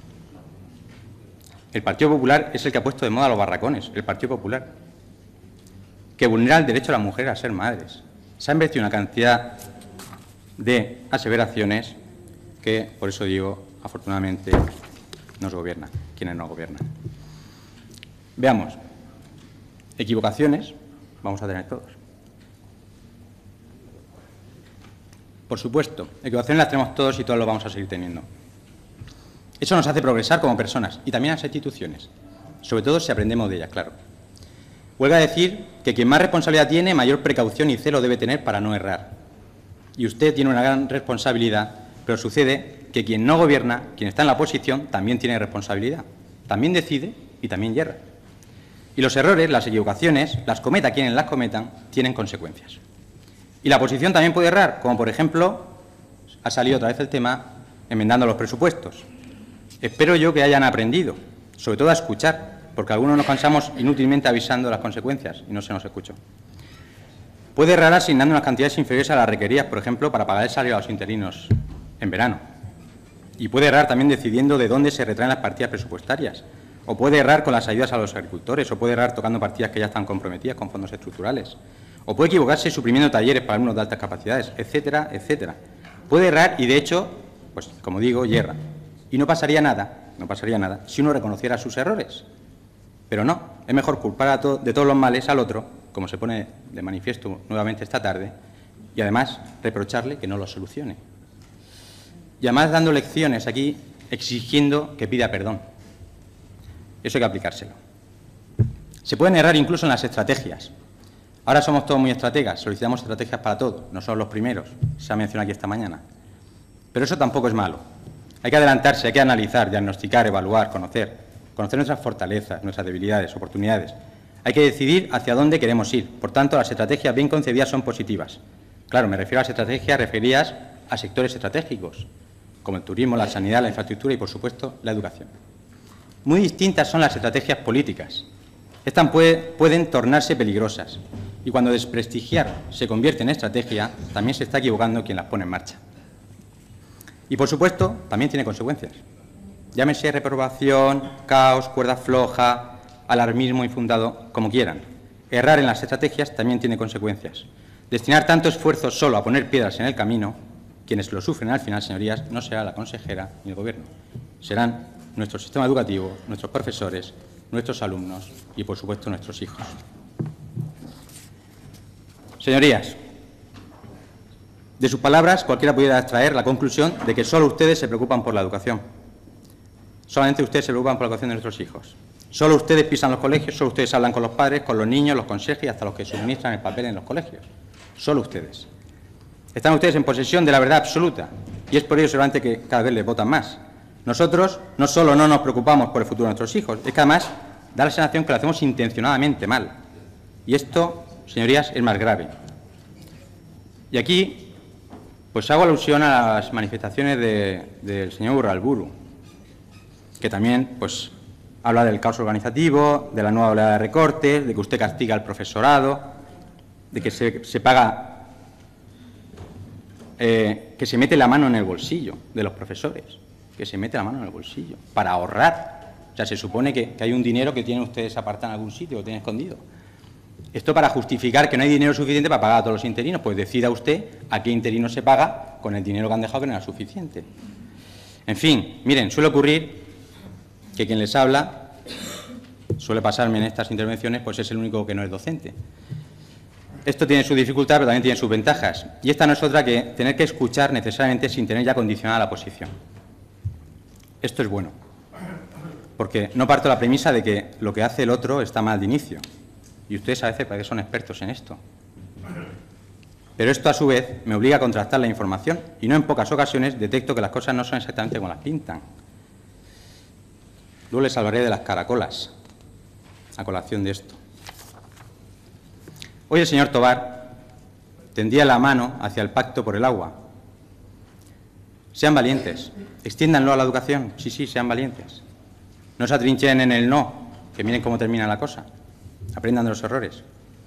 El Partido Popular es el que ha puesto de moda los barracones, el Partido Popular, que vulnera el derecho de las mujeres a ser madres. Se han vertido una cantidad de aseveraciones que, por eso digo, afortunadamente, nos gobiernan, quienes nos gobiernan. Veamos, equivocaciones vamos a tener todos. Por supuesto, equivocaciones las tenemos todos y todos lo vamos a seguir teniendo. Eso nos hace progresar como personas y también las instituciones, sobre todo si aprendemos de ellas, claro. Huelga decir que quien más responsabilidad tiene, mayor precaución y celo debe tener para no errar. Y usted tiene una gran responsabilidad, pero sucede que quien no gobierna, quien está en la oposición, también tiene responsabilidad. También decide y también yerra. Y los errores, las equivocaciones, las cometa quienes las cometan, tienen consecuencias. Y la oposición también puede errar, como por ejemplo, ha salido otra vez el tema, enmendando los presupuestos. Espero yo que hayan aprendido, sobre todo a escuchar, porque algunos nos cansamos inútilmente avisando de las consecuencias y no se nos escuchó. Puede errar asignando unas cantidades inferiores a las requeridas, por ejemplo, para pagar el salario a los interinos en verano. Y puede errar también decidiendo de dónde se retraen las partidas presupuestarias. O puede errar con las ayudas a los agricultores, o puede errar tocando partidas que ya están comprometidas con fondos estructurales. O puede equivocarse suprimiendo talleres para alumnos de altas capacidades, etcétera, etcétera. Puede errar y, de hecho, pues como digo, yerra. Y no pasaría nada, no pasaría nada, si uno reconociera sus errores. Pero no, es mejor culpar de todos los males al otro, como se pone de manifiesto nuevamente esta tarde, y además reprocharle que no los solucione. Y además dando lecciones aquí, exigiendo que pida perdón. Eso hay que aplicárselo. Se pueden errar incluso en las estrategias. Ahora somos todos muy estrategas, solicitamos estrategias para todo, no somos los primeros, se ha mencionado aquí esta mañana. Pero eso tampoco es malo. Hay que adelantarse, hay que analizar, diagnosticar, evaluar, conocer nuestras fortalezas, nuestras debilidades, oportunidades. Hay que decidir hacia dónde queremos ir. Por tanto, las estrategias bien concebidas son positivas. Claro, me refiero a las estrategias referidas a sectores estratégicos, como el turismo, la sanidad, la infraestructura y, por supuesto, la educación. Muy distintas son las estrategias políticas. Estas pueden tornarse peligrosas y cuando desprestigiar se convierte en estrategia, también se está equivocando quien las pone en marcha. Y, por supuesto, también tiene consecuencias. Llámese reprobación, caos, cuerda floja, alarmismo infundado, como quieran. Errar en las estrategias también tiene consecuencias. Destinar tanto esfuerzo solo a poner piedras en el camino, quienes lo sufren al final, señorías, no será la consejera ni el Gobierno. Serán nuestro sistema educativo, nuestros profesores, nuestros alumnos y, por supuesto, nuestros hijos. Señorías, de sus palabras cualquiera pudiera extraer la conclusión de que solo ustedes se preocupan por la educación. Solamente ustedes se preocupan por la educación de nuestros hijos. Solo ustedes pisan los colegios, solo ustedes hablan con los padres, con los niños, los consejes y hasta los que suministran el papel en los colegios. Solo ustedes. Están ustedes en posesión de la verdad absoluta y es por ello seguramente que cada vez les votan más. Nosotros no solo no nos preocupamos por el futuro de nuestros hijos, es que además da la sensación que lo hacemos intencionadamente mal. Y esto, señorías, es más grave. Y aquí, pues hago alusión a las manifestaciones del señor Urralburu, que también pues habla del caos organizativo, de la nueva oleada de recortes, de que usted castiga al profesorado, de que se paga, que se mete la mano en el bolsillo de los profesores, que se mete la mano en el bolsillo para ahorrar. O sea, se supone que hay un dinero que tienen ustedes apartado en algún sitio, lo tienen escondido. Esto para justificar que no hay dinero suficiente para pagar a todos los interinos, pues decida usted a qué interino se paga con el dinero que han dejado que no era suficiente. En fin, miren, suele ocurrir que quien les habla, suele pasarme en estas intervenciones, pues es el único que no es docente. Esto tiene su dificultad, pero también tiene sus ventajas. Y esta no es otra que tener que escuchar necesariamente sin tener ya condicionada la posición. Esto es bueno, porque no parto de la premisa de que lo que hace el otro está mal de inicio. Y ustedes a veces parece que son expertos en esto. Pero esto, a su vez, me obliga a contrastar la información y no en pocas ocasiones detecto que las cosas no son exactamente como las pintan. Luego les hablaré de las caracolas, a colación de esto. Hoy el señor Tobar tendía la mano hacia el pacto por el agua. Sean valientes, extiéndanlo a la educación, sí, sean valientes. No se atrinchen en el no, que miren cómo termina la cosa. Aprendan de los errores.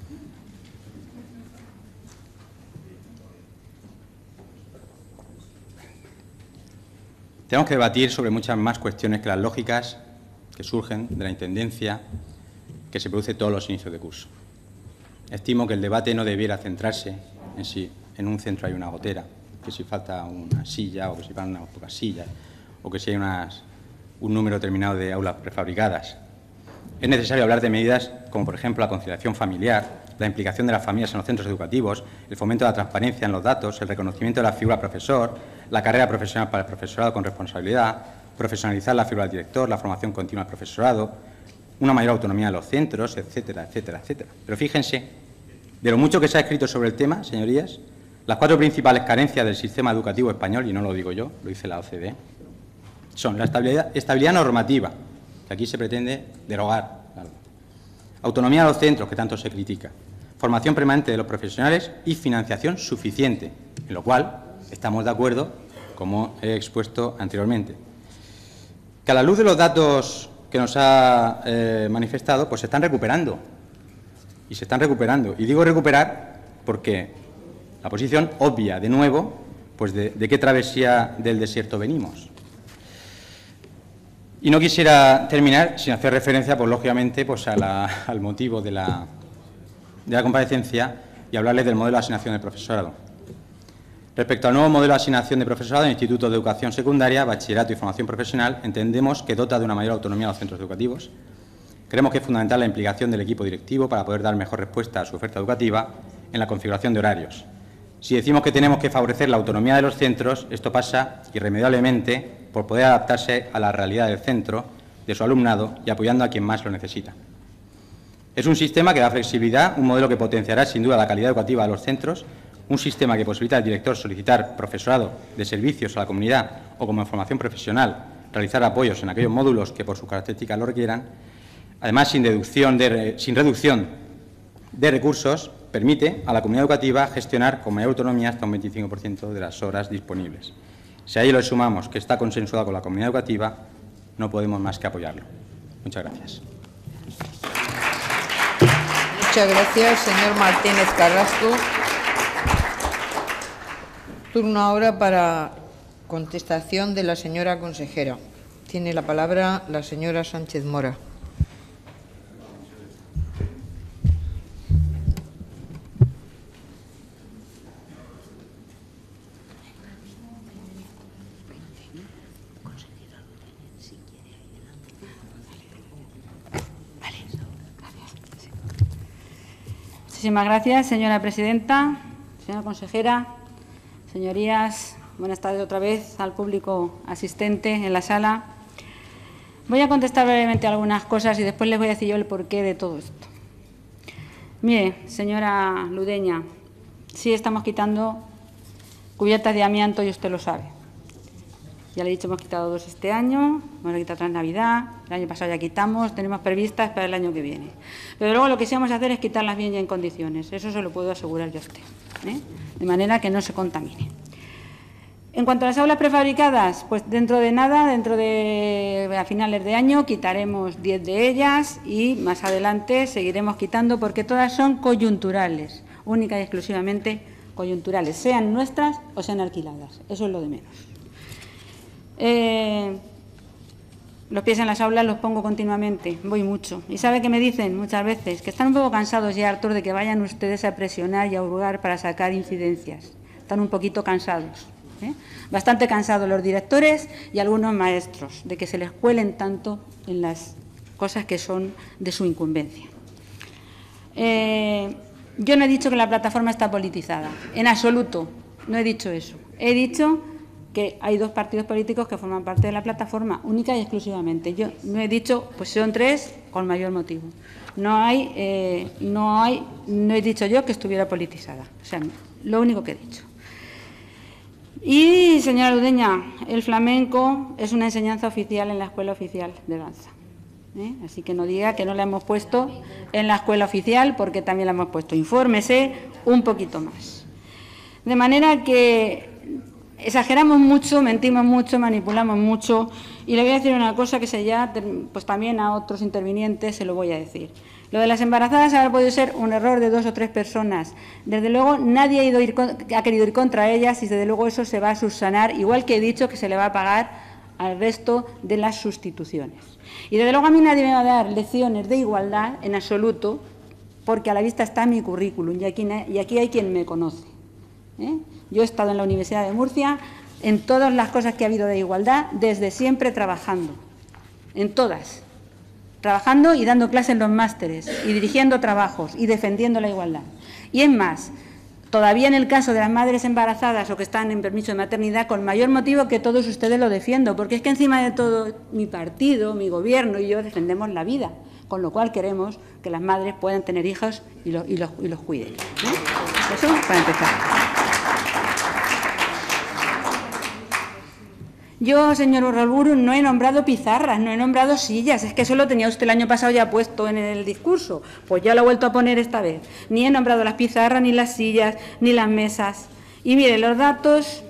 Tenemos que debatir sobre muchas más cuestiones que las lógicas que surgen de la intendencia que se produce todos los inicios de curso. Estimo que el debate no debiera centrarse en si en un centro hay una gotera, que si falta una silla o que si faltan unas pocas sillas o que si hay un número determinado de aulas prefabricadas. Es necesario hablar de medidas como, por ejemplo, la conciliación familiar, la implicación de las familias en los centros educativos, el fomento de la transparencia en los datos, el reconocimiento de la figura profesor, la carrera profesional para el profesorado con responsabilidad, profesionalizar la figura del director, la formación continua del profesorado, una mayor autonomía de los centros, etcétera, etcétera, etcétera. Pero fíjense, de lo mucho que se ha escrito sobre el tema, señorías, las 4 principales carencias del sistema educativo español, y no lo digo yo, lo dice la OCDE, son la estabilidad normativa, que aquí se pretende derogar, claro. Autonomía de los centros, que tanto se critica, formación permanente de los profesionales y financiación suficiente, en lo cual estamos de acuerdo, como he expuesto anteriormente. Que a la luz de los datos que nos ha manifestado, pues se están recuperando. Y se están recuperando. Y digo recuperar porque la posición obvia, de nuevo, pues de qué travesía del desierto venimos. Y no quisiera terminar sin hacer referencia, pues lógicamente, pues al motivo de la comparecencia y hablarles del modelo de asignación del profesorado. Respecto al nuevo modelo de asignación de profesorado en institutos de educación secundaria, bachillerato y formación profesional, entendemos que dota de una mayor autonomía a los centros educativos. Creemos que es fundamental la implicación del equipo directivo para poder dar mejor respuesta a su oferta educativa en la configuración de horarios. Si decimos que tenemos que favorecer la autonomía de los centros, esto pasa irremediablemente por poder adaptarse a la realidad del centro, de su alumnado y apoyando a quien más lo necesita. Es un sistema que da flexibilidad, un modelo que potenciará sin duda la calidad educativa de los centros, un sistema que posibilita al director solicitar profesorado de servicios a la comunidad o como en formación profesional realizar apoyos en aquellos módulos que por sus características lo requieran. Además, sin reducción de recursos, permite a la comunidad educativa gestionar con mayor autonomía hasta un 25% de las horas disponibles. Si a ello le sumamos que está consensuado con la comunidad educativa, no podemos más que apoyarlo. Muchas gracias. Muchas gracias, señor Martínez Carrasco. Turno ahora para contestación de la señora consejera. Tiene la palabra la señora Sánchez Mora. Muchísimas gracias, señora presidenta, señora consejera, señorías. Buenas tardes otra vez al público asistente en la sala. Voy a contestar brevemente algunas cosas y después les voy a decir yo el porqué de todo esto. Mire, señora Ludeña, sí estamos quitando cubiertas de amianto y usted lo sabe. Ya le he dicho, hemos quitado 2 este año, vamos a quitar tras Navidad, el año pasado ya quitamos, tenemos previstas para el año que viene. Pero luego lo que sí vamos a hacer es quitarlas bien y en condiciones, eso se lo puedo asegurar yo a usted, de manera que no se contamine. En cuanto a las aulas prefabricadas, pues dentro de nada, a finales de año, quitaremos 10 de ellas y más adelante seguiremos quitando porque todas son coyunturales, única y exclusivamente coyunturales, sean nuestras o sean alquiladas, eso es lo de menos. Los pies en las aulas los pongo continuamente, voy mucho. Y sabe que me dicen muchas veces que están un poco cansados y hartos de que vayan ustedes a presionar y a hurgar para sacar incidencias. Están un poquito cansados, bastante cansados los directores y algunos maestros de que se les cuelen tanto en las cosas que son de su incumbencia. Yo no he dicho que la plataforma está politizada, en absoluto, no he dicho eso. He dicho que hay 2 partidos políticos que forman parte de la plataforma, única y exclusivamente. Yo no he dicho, pues son 3, con mayor motivo. No he dicho yo que estuviera politizada. O sea, lo único que he dicho. Y, señora Ludeña, el flamenco es una enseñanza oficial en la Escuela Oficial de Danza. Así que no diga que no la hemos puesto en la escuela oficial, porque también la hemos puesto. Infórmese un poquito más. De manera que exageramos mucho, mentimos mucho, manipulamos mucho, y le voy a decir una cosa que pues también a otros intervinientes se lo voy a decir. Lo de las embarazadas habrá podido ser un error de 2 o 3 personas. Desde luego nadie ha querido ir contra ellas y desde luego eso se va a subsanar, igual que he dicho que se le va a pagar al resto de las sustituciones. Y desde luego a mí nadie me va a dar lecciones de igualdad en absoluto, porque a la vista está mi currículum y aquí hay quien me conoce. Yo he estado en la Universidad de Murcia en todas las cosas que ha habido de igualdad, desde siempre trabajando, en todas, trabajando y dando clases en los másteres y dirigiendo trabajos y defendiendo la igualdad. Y es más, todavía en el caso de las madres embarazadas o que están en permiso de maternidad, con mayor motivo que todos ustedes lo defiendo, porque es que encima de todo mi partido, mi gobierno y yo defendemos la vida, con lo cual queremos que las madres puedan tener hijos y los cuiden. Eso para empezar. Yo, señor Urralburu, no he nombrado pizarras, no he nombrado sillas, es que eso lo tenía usted el año pasado ya puesto en el discurso, pues ya lo he vuelto a poner esta vez. Ni he nombrado las pizarras, ni las sillas, ni las mesas. Y mire, los datos,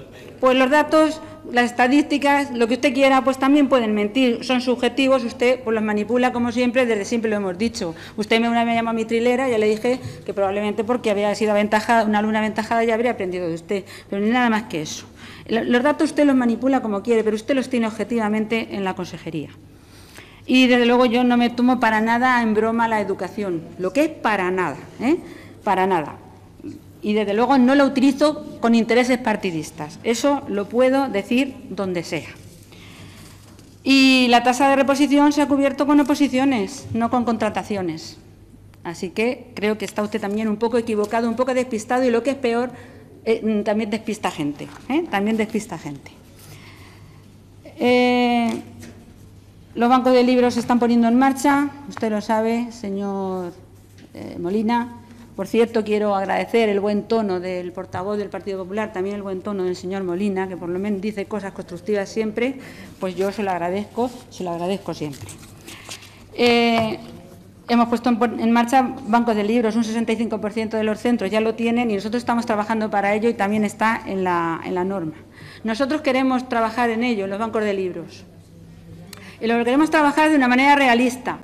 las estadísticas, lo que usted quiera, pues también pueden mentir, son subjetivos, usted pues los manipula como siempre, desde siempre lo hemos dicho. Usted una vez me llamó a mi trilera, ya le dije que probablemente porque había sido aventajada, una alumna aventajada ya habría aprendido de usted, pero ni nada más que eso. Los datos usted los manipula como quiere, pero usted los tiene objetivamente en la consejería. Y desde luego yo no me tomo para nada en broma la educación, lo que es para nada, para nada. Y desde luego no la utilizo con intereses partidistas. Eso lo puedo decir donde sea. Y la tasa de reposición se ha cubierto con oposiciones, no con contrataciones. Así que creo que está usted también un poco equivocado, un poco despistado y lo que es peor, también despista gente. También despista gente. Los bancos de libros se están poniendo en marcha, usted lo sabe, señor Molina. Por cierto, quiero agradecer el buen tono del portavoz del Partido Popular, también el buen tono del señor Molina, que por lo menos dice cosas constructivas siempre, pues yo se lo agradezco siempre. Hemos puesto en marcha bancos de libros, un 65% de los centros ya lo tienen y nosotros estamos trabajando para ello y también está en la norma. Nosotros queremos trabajar en ello, en los bancos de libros. Y lo queremos trabajar de una manera realista,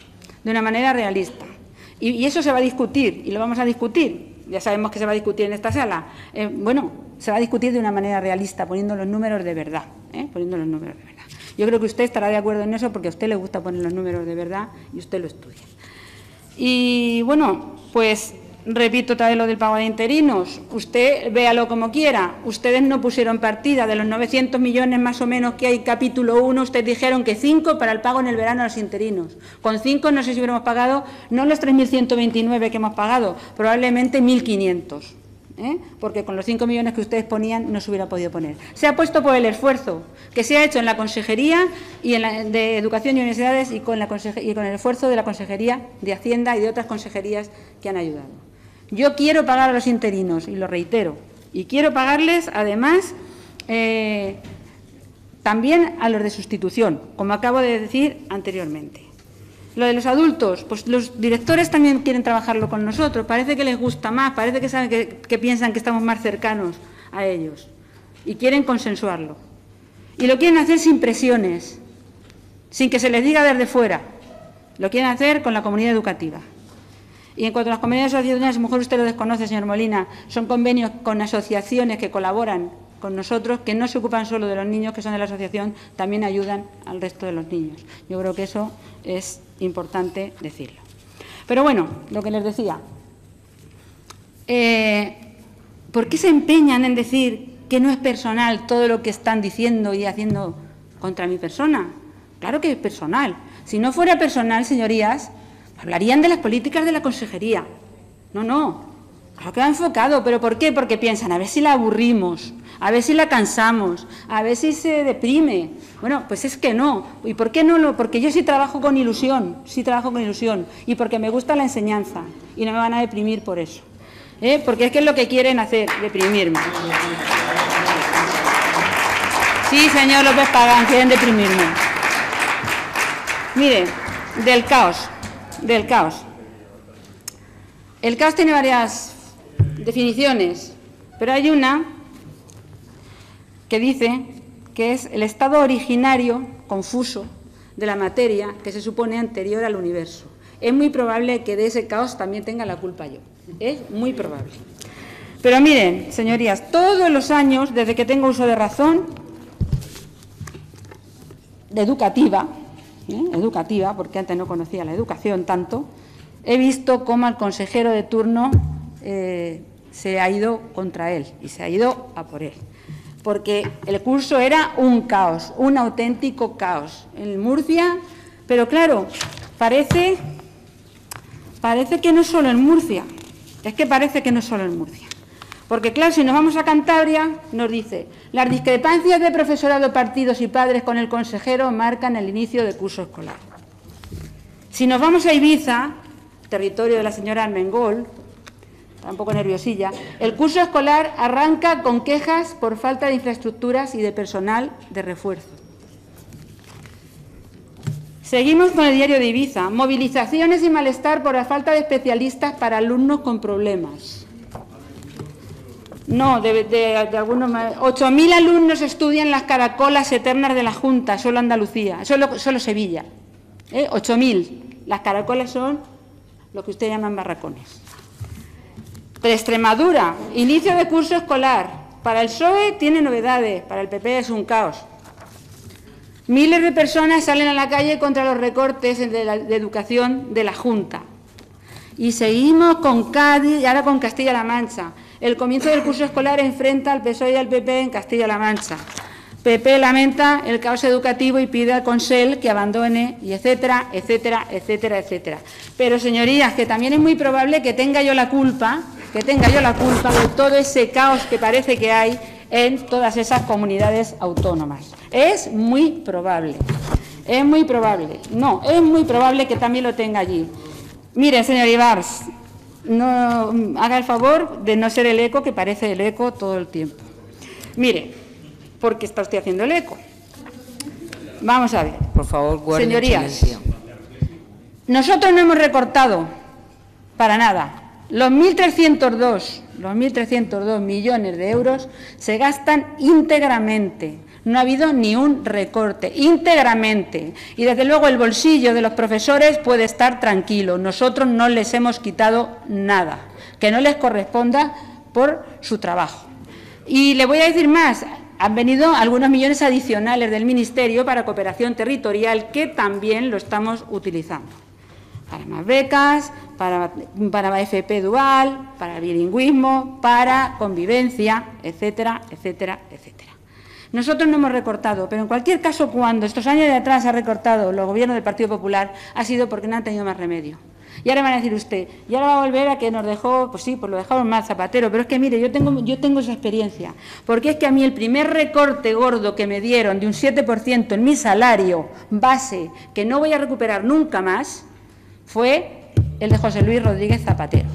Y eso se va a discutir, y lo vamos a discutir. Ya sabemos que se va a discutir en esta sala. Se va a discutir de una manera realista, poniendo los números de verdad. Yo creo que usted estará de acuerdo en eso porque a usted le gusta poner los números de verdad y usted lo estudia. Y bueno, pues repito otra vez lo del pago de interinos. Usted véalo como quiera. Ustedes no pusieron partida de los 900 millones más o menos que hay capítulo 1. Ustedes dijeron que 5 para el pago en el verano a los interinos. Con 5 no sé si hubiéramos pagado, no los 3.129 que hemos pagado, probablemente 1.500. Porque con los 5 millones que ustedes ponían no se hubiera podido poner. Se ha puesto por el esfuerzo que se ha hecho en la Consejería y de Educación y Universidades y con el esfuerzo de la Consejería de Hacienda y de otras consejerías que han ayudado. Yo quiero pagar a los interinos, y lo reitero, y quiero pagarles, además, también a los de sustitución, como acabo de decir anteriormente. Lo de los adultos, pues los directores también quieren trabajarlo con nosotros, parece que les gusta más, parece que saben que piensan que estamos más cercanos a ellos, y quieren consensuarlo. Y lo quieren hacer sin presiones, sin que se les diga desde fuera, lo quieren hacer con la comunidad educativa. Y en cuanto a las comunidades asociaciones, a lo mejor usted lo desconoce, señor Molina, son convenios con asociaciones que colaboran con nosotros, que no se ocupan solo de los niños que son de la asociación, también ayudan al resto de los niños. Yo creo que eso es importante decirlo. Pero bueno, lo que les decía, ¿por qué se empeñan en decir que no es personal todo lo que están diciendo y haciendo contra mi persona? Claro que es personal. Si no fuera personal, señorías, hablarían de las políticas de la consejería. No, claro que va enfocado, ¿pero por qué? Porque piensan, a ver si la aburrimos, a ver si la cansamos, a ver si se deprime. Bueno, pues es que no. ¿Y por qué no? Porque yo sí trabajo con ilusión, y porque me gusta la enseñanza, y no me van a deprimir por eso. Porque es que es lo que quieren hacer, deprimirme. Sí, señor López Pagán, quieren deprimirme. Mire, del caos. El caos tiene varias definiciones, pero hay una que dice que es el estado originario, confuso, de la materia que se supone anterior al universo. Es muy probable que de ese caos también tenga la culpa yo. Es muy probable. Pero miren, señorías, todos los años, desde que tengo uso de razón, educativa, porque antes no conocía la educación tanto, he visto cómo el consejero de turno se ha ido contra él y se ha ido a por él. Porque el curso era un caos, un auténtico caos. En Murcia, pero claro, parece que no es solo en Murcia. Porque claro, si nos vamos a Cantabria, nos dice, las discrepancias de profesorado, partidos y padres con el consejero marcan el inicio del curso escolar. Si nos vamos a Ibiza, territorio de la señora Armengol, está un poco nerviosilla, el curso escolar arranca con quejas por falta de infraestructuras y de personal de refuerzo. Seguimos con el diario de Ibiza, movilizaciones y malestar por la falta de especialistas para alumnos con problemas. No, de algunos más. 8.000 alumnos estudian las caracolas eternas de la Junta, solo Andalucía, solo Sevilla. 8.000. Las caracolas son lo que ustedes llaman barracones. De Extremadura, inicio de curso escolar. Para el PSOE tiene novedades, para el PP es un caos. Miles de personas salen a la calle contra los recortes de educación de la Junta. Y seguimos con Cádiz y ahora con Castilla-La Mancha. El comienzo del curso escolar enfrenta al PSOE y al PP en Castilla-La Mancha. PP lamenta el caos educativo y pide al Consell que abandone, y etcétera, etcétera, etcétera, etcétera. Pero, señorías, que también es muy probable que tenga yo la culpa de todo ese caos que parece que hay en todas esas comunidades autónomas. Es muy probable. Es muy probable. No, es muy probable que también lo tenga allí. Mire, señor Ibars, no haga el favor de no ser el eco, que parece el eco todo el tiempo. Mire, ¿por qué está usted haciendo el eco? Vamos a ver. Por favor, guarden señorías, silencio. Nosotros no hemos recortado para nada. Los 1.302 millones de euros se gastan íntegramente. No ha habido ni un recorte, íntegramente. Y, desde luego, el bolsillo de los profesores puede estar tranquilo. Nosotros no les hemos quitado nada, que no les corresponda por su trabajo. Y le voy a decir más. Han venido algunos millones adicionales del Ministerio para cooperación territorial, que también lo estamos utilizando. Para más becas, para FP dual, para bilingüismo, para convivencia, etcétera, etcétera, etcétera. Nosotros no hemos recortado, pero en cualquier caso, cuando estos años de atrás ha recortado los gobiernos del Partido Popular, ha sido porque no han tenido más remedio. Y ahora van a decir usted, y ahora va a volver a que nos dejó, pues sí, pues lo dejaron mal Zapatero, pero es que, mire, yo tengo esa experiencia, porque es que a mí el primer recorte gordo que me dieron de un 7% en mi salario base, que no voy a recuperar nunca más, fue el de José Luis Rodríguez Zapatero.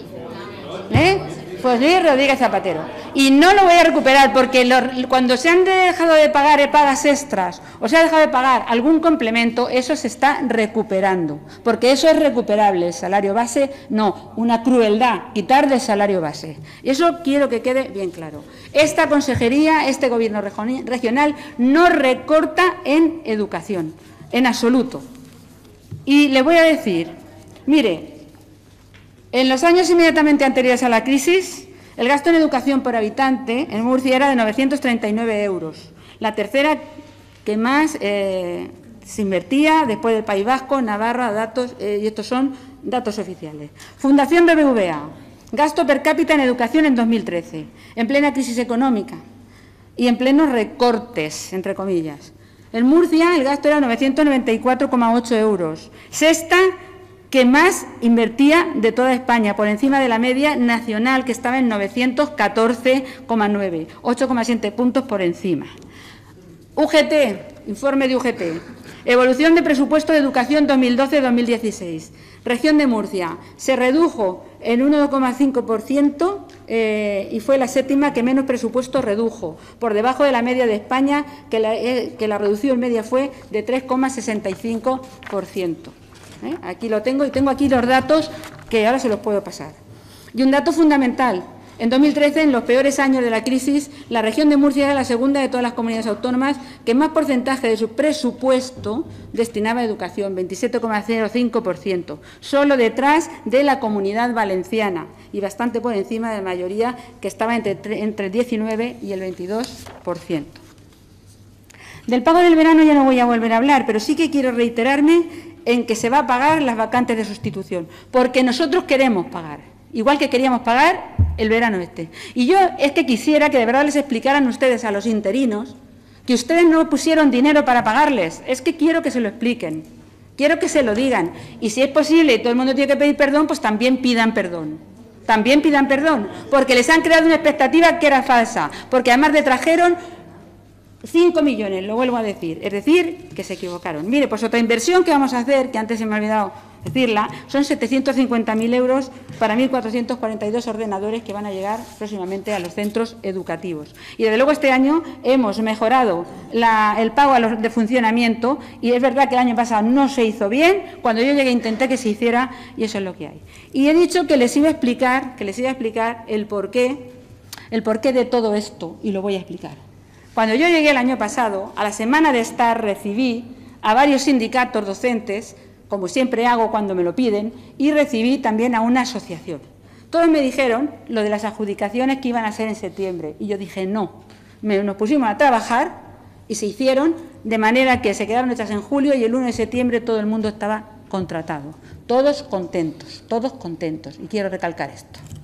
José Luis Rodríguez Zapatero. Y no lo voy a recuperar porque cuando se han dejado de pagar pagas extras o se ha dejado de pagar algún complemento, eso se está recuperando, porque eso es recuperable. El salario base, no, una crueldad, quitar del salario base. Y eso quiero que quede bien claro. Esta consejería, este gobierno regional, no recorta en educación, en absoluto. Y le voy a decir, mire, en los años inmediatamente anteriores a la crisis, el gasto en educación por habitante en Murcia era de 939 euros. La tercera que más se invertía después del País Vasco, Navarra, datos, y estos son datos oficiales. Fundación BBVA, gasto per cápita en educación en 2013, en plena crisis económica y en plenos recortes, entre comillas. En Murcia el gasto era 994,8 euros. Sexta que más invertía de toda España, por encima de la media nacional, que estaba en 914,9, 8,7 puntos por encima. UGT, informe de UGT, evolución de presupuesto de educación 2012-2016. Región de Murcia, se redujo en 1,5% y fue la séptima que menos presupuesto redujo, por debajo de la media de España, que la reducción media fue de 3,65%. Aquí lo tengo y tengo aquí los datos que ahora se los puedo pasar. Y un dato fundamental, en 2013, en los peores años de la crisis, la región de Murcia era la segunda de todas las comunidades autónomas que más porcentaje de su presupuesto destinaba a educación, 27,05%, solo detrás de la Comunidad Valenciana y bastante por encima de la mayoría, que estaba entre el 19 y el 22%. Del pago del verano ya no voy a volver a hablar, pero sí que quiero reiterarme en que se va a pagar las vacantes de sustitución, porque nosotros queremos pagar, igual que queríamos pagar el verano este. Y yo es que quisiera que de verdad les explicaran ustedes a los interinos que ustedes no pusieron dinero para pagarles. Es que quiero que se lo expliquen, quiero que se lo digan. Y si es posible y todo el mundo tiene que pedir perdón, pues también pidan perdón. También pidan perdón, porque les han creado una expectativa que era falsa, porque además detrajeron 5 millones, lo vuelvo a decir, es decir, que se equivocaron. Mire, pues otra inversión que vamos a hacer, que antes se me ha olvidado decirla, son 750.000 euros para 1.442 ordenadores que van a llegar próximamente a los centros educativos. Y desde luego este año hemos mejorado el pago a los de funcionamiento, y es verdad que el año pasado no se hizo bien, cuando yo llegué intenté que se hiciera y eso es lo que hay. Y he dicho que les iba a explicar, el porqué de todo esto, y lo voy a explicar. Cuando yo llegué el año pasado, a la semana de estar, recibí a varios sindicatos docentes, como siempre hago cuando me lo piden, y recibí también a una asociación. Todos me dijeron lo de las adjudicaciones que iban a ser en septiembre, y yo dije no. Nos pusimos a trabajar y se hicieron de manera que se quedaron hechas en julio y el 1 de septiembre todo el mundo estaba contratado. Todos contentos, y quiero recalcar esto.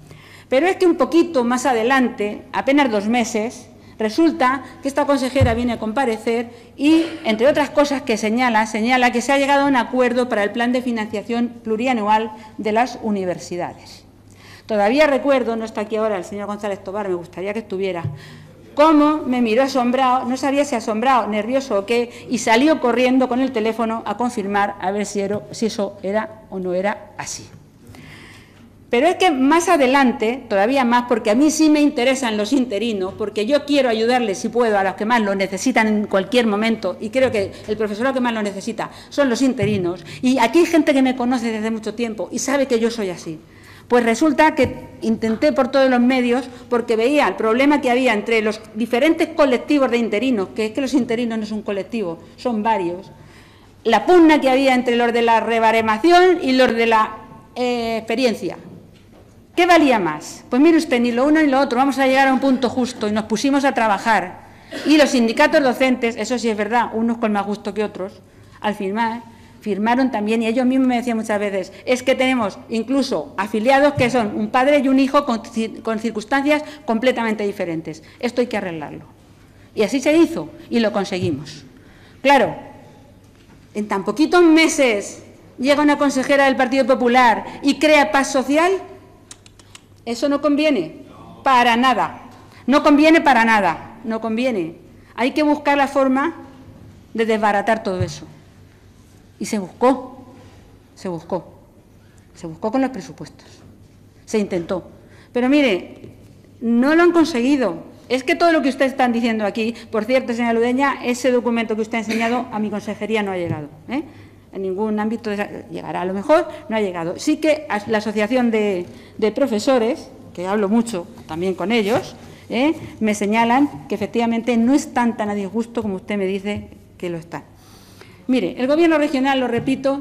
Pero es que un poquito más adelante, apenas 2 meses, resulta que esta consejera viene a comparecer y, entre otras cosas que señala que se ha llegado a un acuerdo para el plan de financiación plurianual de las universidades. Todavía recuerdo, no está aquí ahora el señor González Tobar, me gustaría que estuviera, cómo me miró asombrado, no sabía si asombrado, nervioso o qué, y salió corriendo con el teléfono a confirmar a ver si eso era o no era así. Pero es que más adelante, todavía más, porque a mí sí me interesan los interinos, porque yo quiero ayudarles, si puedo, a los que más lo necesitan en cualquier momento, y creo que el profesorado que más lo necesita son los interinos, y aquí hay gente que me conoce desde mucho tiempo y sabe que yo soy así. Pues resulta que intenté por todos los medios, porque veía el problema que había entre los diferentes colectivos de interinos, que es que los interinos no es un colectivo, son varios, la pugna que había entre los de la rebaremación y los de la experiencia. ¿Qué valía más? Pues mire usted, ni lo uno ni lo otro, vamos a llegar a un punto justo y nos pusimos a trabajar. Y los sindicatos docentes, eso sí es verdad, unos con más gusto que otros, al firmaron también, y ellos mismos me decían muchas veces, es que tenemos incluso afiliados que son un padre y un hijo con circunstancias completamente diferentes. Esto hay que arreglarlo. Y así se hizo y lo conseguimos. Claro, en tan poquitos meses llega una consejera del Partido Popular y crea paz social. Eso no conviene para nada, no conviene para nada, no conviene. Hay que buscar la forma de desbaratar todo eso. Y se buscó con los presupuestos, se intentó. Pero mire, no lo han conseguido. Es que todo lo que ustedes están diciendo aquí, por cierto, señora Ludeña, ese documento que usted ha enseñado a mi consejería no ha llegado, en ningún ámbito llegará, a lo mejor no ha llegado. Sí que a la asociación de profesores, que hablo mucho también con ellos, me señalan que efectivamente no están tan a disgusto como usted me dice que lo están. Mire, el Gobierno regional, lo repito,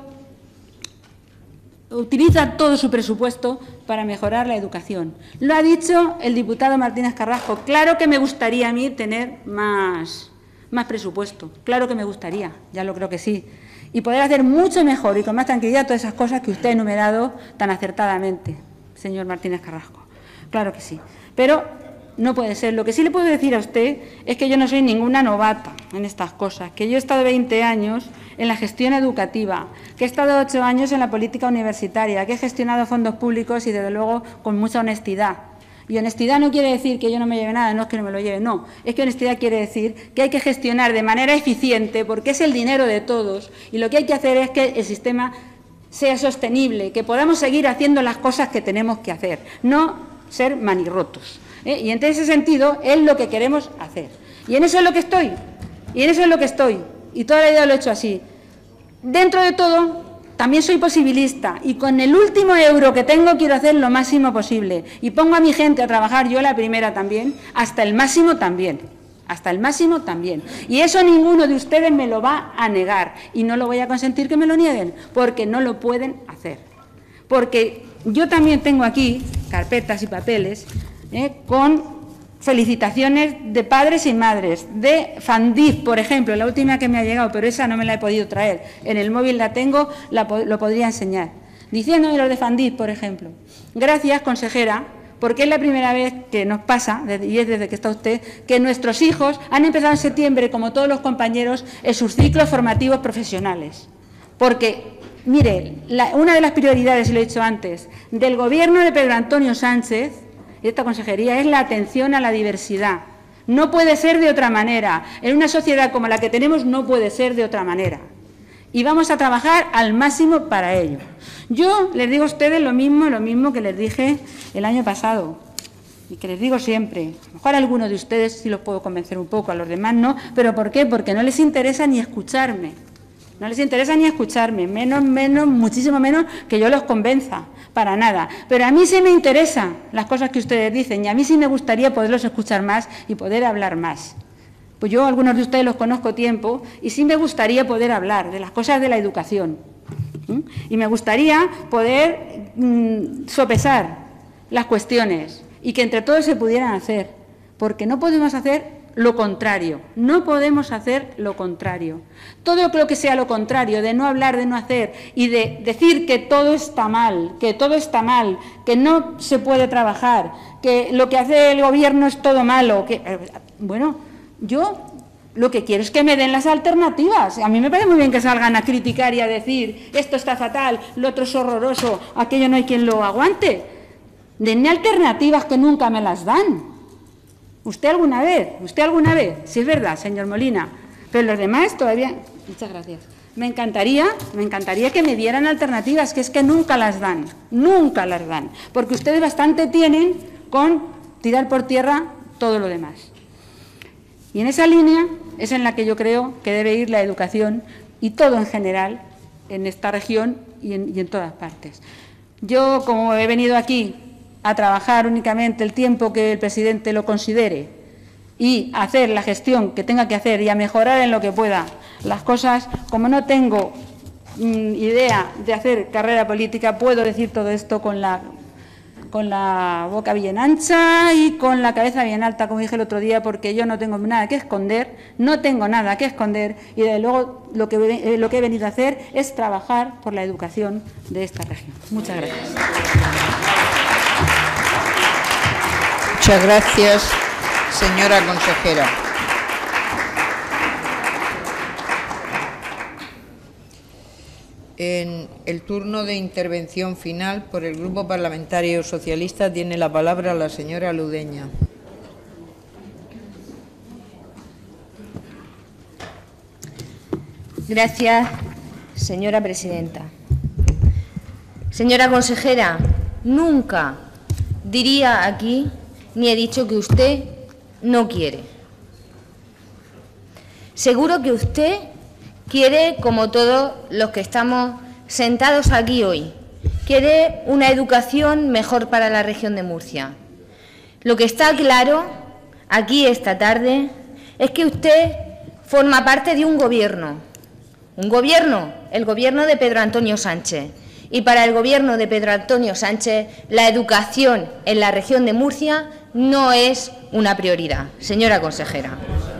utiliza todo su presupuesto para mejorar la educación. Lo ha dicho el diputado Martínez Carrasco. Claro que me gustaría a mí tener más presupuesto, claro que me gustaría, ya lo creo que sí, y poder hacer mucho mejor y con más tranquilidad todas esas cosas que usted ha enumerado tan acertadamente, señor Martínez Carrasco. Claro que sí, pero no puede ser. Lo que sí le puedo decir a usted es que yo no soy ninguna novata en estas cosas, que yo he estado 20 años en la gestión educativa, que he estado 8 años en la política universitaria, que he gestionado fondos públicos y, desde luego, con mucha honestidad. Y honestidad no quiere decir que yo no me lleve nada, no es que no me lo lleve, no. Es que honestidad quiere decir que hay que gestionar de manera eficiente, porque es el dinero de todos, y lo que hay que hacer es que el sistema sea sostenible, que podamos seguir haciendo las cosas que tenemos que hacer, no ser manirrotos. Y en ese sentido es lo que queremos hacer. Y en eso es lo que estoy, y toda la vida lo he hecho así. Dentro de todo, también soy posibilista, y con el último euro que tengo quiero hacer lo máximo posible. Y pongo a mi gente a trabajar, yo la primera también, hasta el máximo también. Y eso ninguno de ustedes me lo va a negar, y no lo voy a consentir que me lo nieguen, porque no lo pueden hacer. Porque yo también tengo aquí carpetas y papeles con felicitaciones de padres y madres, de Fandif, por ejemplo, la última que me ha llegado, pero esa no me la he podido traer, en el móvil la tengo, lo podría enseñar, diciéndome los de Fandif, por ejemplo. Gracias, consejera, porque es la primera vez que nos pasa, y es desde que está usted, que nuestros hijos han empezado en septiembre, como todos los compañeros, en sus ciclos formativos profesionales. Porque, mire, una de las prioridades, y lo he dicho antes, del Gobierno de Pedro Antonio Sánchez, y esta consejería, es la atención a la diversidad. No puede ser de otra manera. En una sociedad como la que tenemos no puede ser de otra manera. Y vamos a trabajar al máximo para ello. Yo les digo a ustedes lo mismo que les dije el año pasado y que les digo siempre. A lo mejor a algunos de ustedes sí los puedo convencer un poco, a los demás no. ¿Pero por qué? Porque no les interesa ni escucharme. No les interesa ni escucharme, muchísimo menos que yo los convenza, para nada. Pero a mí sí me interesan las cosas que ustedes dicen y a mí sí me gustaría poderlos escuchar más y poder hablar más. Pues yo a algunos de ustedes los conozco tiempo y sí me gustaría poder hablar de las cosas de la educación. Y me gustaría poder sopesar las cuestiones y que entre todos se pudieran hacer, porque no podemos hacer lo contrario, no podemos hacer lo contrario. Todo lo que sea lo contrario, de no hablar, de no hacer y de decir que todo está mal, que no se puede trabajar, que lo que hace el Gobierno es todo malo, bueno, yo lo que quiero es que me den las alternativas. A mí me parece muy bien que salgan a criticar y a decir esto está fatal, lo otro es horroroso, aquello no hay quien lo aguante. Denme alternativas que nunca me las dan. ¿Usted alguna vez? Sí, es verdad, señor Molina, pero los demás todavía... Muchas gracias. Me encantaría que me dieran alternativas, que es que nunca las dan, porque ustedes bastante tienen con tirar por tierra todo lo demás. Y en esa línea es en la que yo creo que debe ir la educación y todo en general en esta región y en todas partes. Yo, como he venido aquí a trabajar únicamente el tiempo que el presidente lo considere y a hacer la gestión que tenga que hacer y a mejorar en lo que pueda las cosas, como no tengo idea de hacer carrera política, puedo decir todo esto con la boca bien ancha y con la cabeza bien alta, como dije el otro día, porque yo no tengo nada que esconder, y desde luego lo que he venido a hacer es trabajar por la educación de esta región. Muchas gracias. Muchas gracias, señora consejera. En el turno de intervención final, por el Grupo Parlamentario Socialista, tiene la palabra la señora Ludeña. Gracias, señora presidenta. Señora consejera, nunca diría aquí ni he dicho que usted no quiere. Seguro que usted quiere, como todos los que estamos sentados aquí hoy, quiere una educación mejor para la región de Murcia. Lo que está claro aquí esta tarde es que usted forma parte de un gobierno, el gobierno de Pedro Antonio Sánchez. Y para el gobierno de Pedro Antonio Sánchez, la educación en la región de Murcia no es una prioridad. Señora consejera.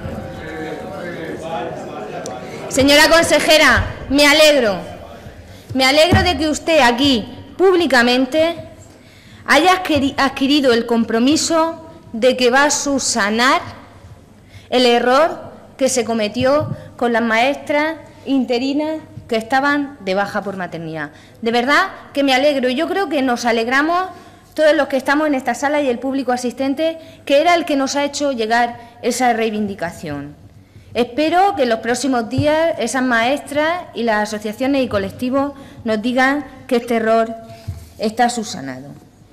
Señora consejera, me alegro de que usted aquí, públicamente, haya adquirido el compromiso de que va a subsanar el error que se cometió con las maestras interinas que estaban de baja por maternidad. De verdad que me alegro, y yo creo que nos alegramos todos los que estamos en esta sala y el público asistente, que era el que nos ha hecho llegar esa reivindicación. Espero que en los próximos días esas maestras y las asociaciones y colectivos nos digan que este error está subsanado.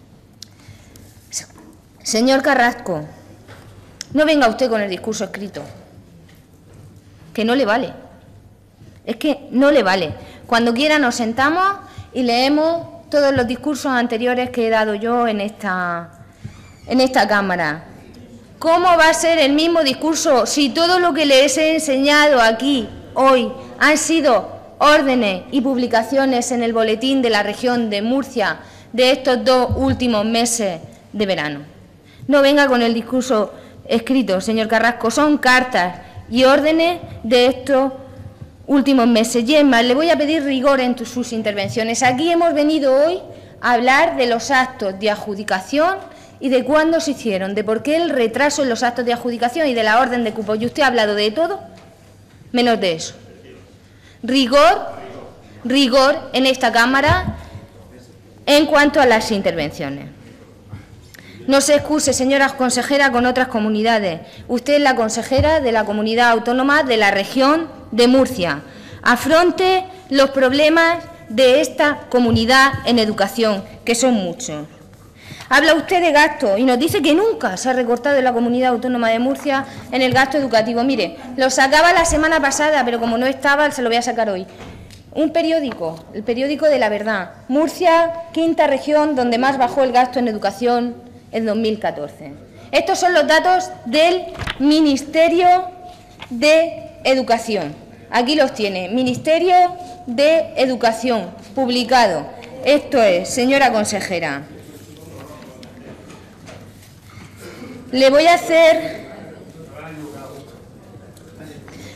Señor Carrasco, no venga usted con el discurso escrito, que no le vale. Es que no le vale. Cuando quiera nos sentamos y leemos todos los discursos anteriores que he dado yo en esta Cámara. ¿Cómo va a ser el mismo discurso si todo lo que les he enseñado aquí hoy han sido órdenes y publicaciones en el boletín de la región de Murcia de estos 2 últimos meses de verano? No venga con el discurso escrito, señor Carrasco, son cartas y órdenes de estos últimos meses. Y es más, le voy a pedir rigor en sus intervenciones. Aquí hemos venido hoy a hablar de los actos de adjudicación y de cuándo se hicieron, de por qué el retraso en los actos de adjudicación y de la orden de cupos. Y usted ha hablado de todo, menos de eso. Rigor en esta Cámara en cuanto a las intervenciones. No se excuse, señora consejera, con otras comunidades. Usted es la consejera de la comunidad autónoma de la región de Murcia. Afronte los problemas de esta comunidad en educación, que son muchos. Habla usted de gasto y nos dice que nunca se ha recortado en la comunidad autónoma de Murcia en el gasto educativo. Mire, lo sacaba la semana pasada, pero como no estaba, se lo voy a sacar hoy. Un periódico, el periódico de La Verdad. Murcia, 5ª región donde más bajó el gasto en educación en 2014. Estos son los datos del Ministerio de Educación. Aquí los tiene, Ministerio de Educación, publicado. Esto es, señora consejera. Le voy a hacer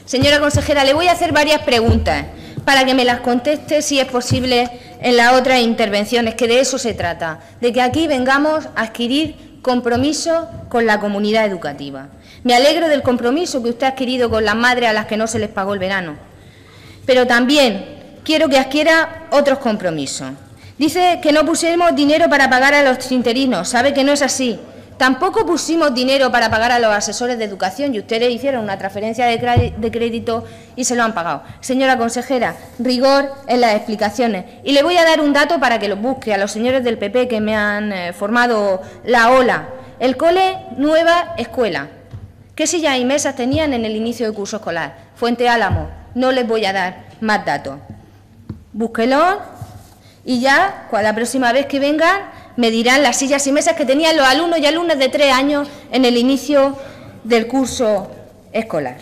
Señora consejera, le voy a hacer varias preguntas para que me las conteste, si es posible, en las otras intervenciones, que de eso se trata, de que aquí vengamos a adquirir compromiso con la comunidad educativa. Me alegro del compromiso que usted ha adquirido con las madres a las que no se les pagó el verano, pero también quiero que adquiera otros compromisos. Dice que no pusimos dinero para pagar a los interinos, sabe que no es así. Tampoco pusimos dinero para pagar a los asesores de educación y ustedes hicieron una transferencia de crédito y se lo han pagado. Señora consejera, rigor en las explicaciones. Y le voy a dar un dato para que lo busque a los señores del PP que me han formado la ola. El cole Nueva Escuela. ¿Qué sillas y mesas tenían en el inicio del curso escolar? Fuente Álamo. No les voy a dar más datos. Búsquelo y ya, la próxima vez que vengan, me dirán las sillas y mesas que tenían los alumnos y alumnas de 3 años en el inicio del curso escolar.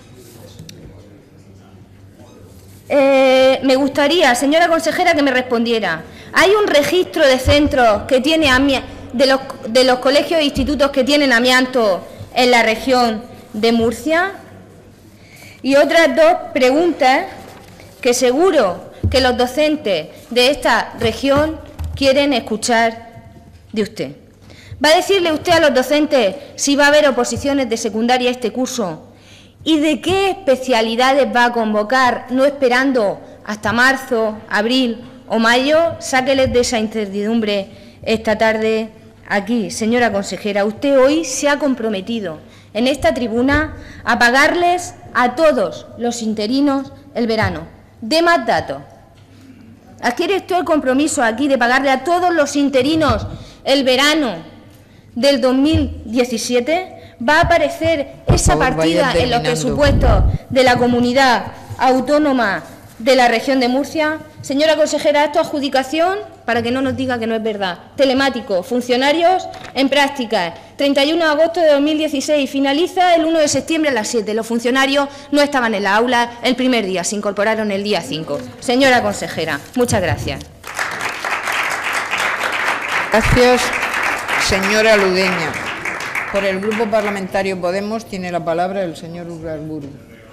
Me gustaría, señora consejera, que me respondiera. ¿Hay un registro de centros que tiene de los colegios e institutos que tienen amianto en la región de Murcia? Y otras dos preguntas que seguro que los docentes de esta región quieren escuchar de usted. ¿Va a decirle usted a los docentes si va a haber oposiciones de secundaria este curso? ¿Y de qué especialidades va a convocar, no esperando hasta marzo, abril o mayo? Sáqueles de esa incertidumbre esta tarde aquí. Señora consejera, usted hoy se ha comprometido en esta tribuna a pagarles a todos los interinos el verano. Dé más datos. ¿Adquiere usted el compromiso aquí de pagarle a todos los interinos el verano del 2017? ¿Va a aparecer esa partida en los presupuestos de la comunidad autónoma de la región de Murcia? Señora consejera, esto es adjudicación, para que no nos diga que no es verdad. Telemático, funcionarios en prácticas, 31 de agosto de 2016, finaliza el 1 de septiembre a las 7. Los funcionarios no estaban en la aula el primer día, se incorporaron el día 5. Señora consejera, muchas gracias. Gracias, señora Ludeña. Por el Grupo Parlamentario Podemos tiene la palabra el señor Urarburu.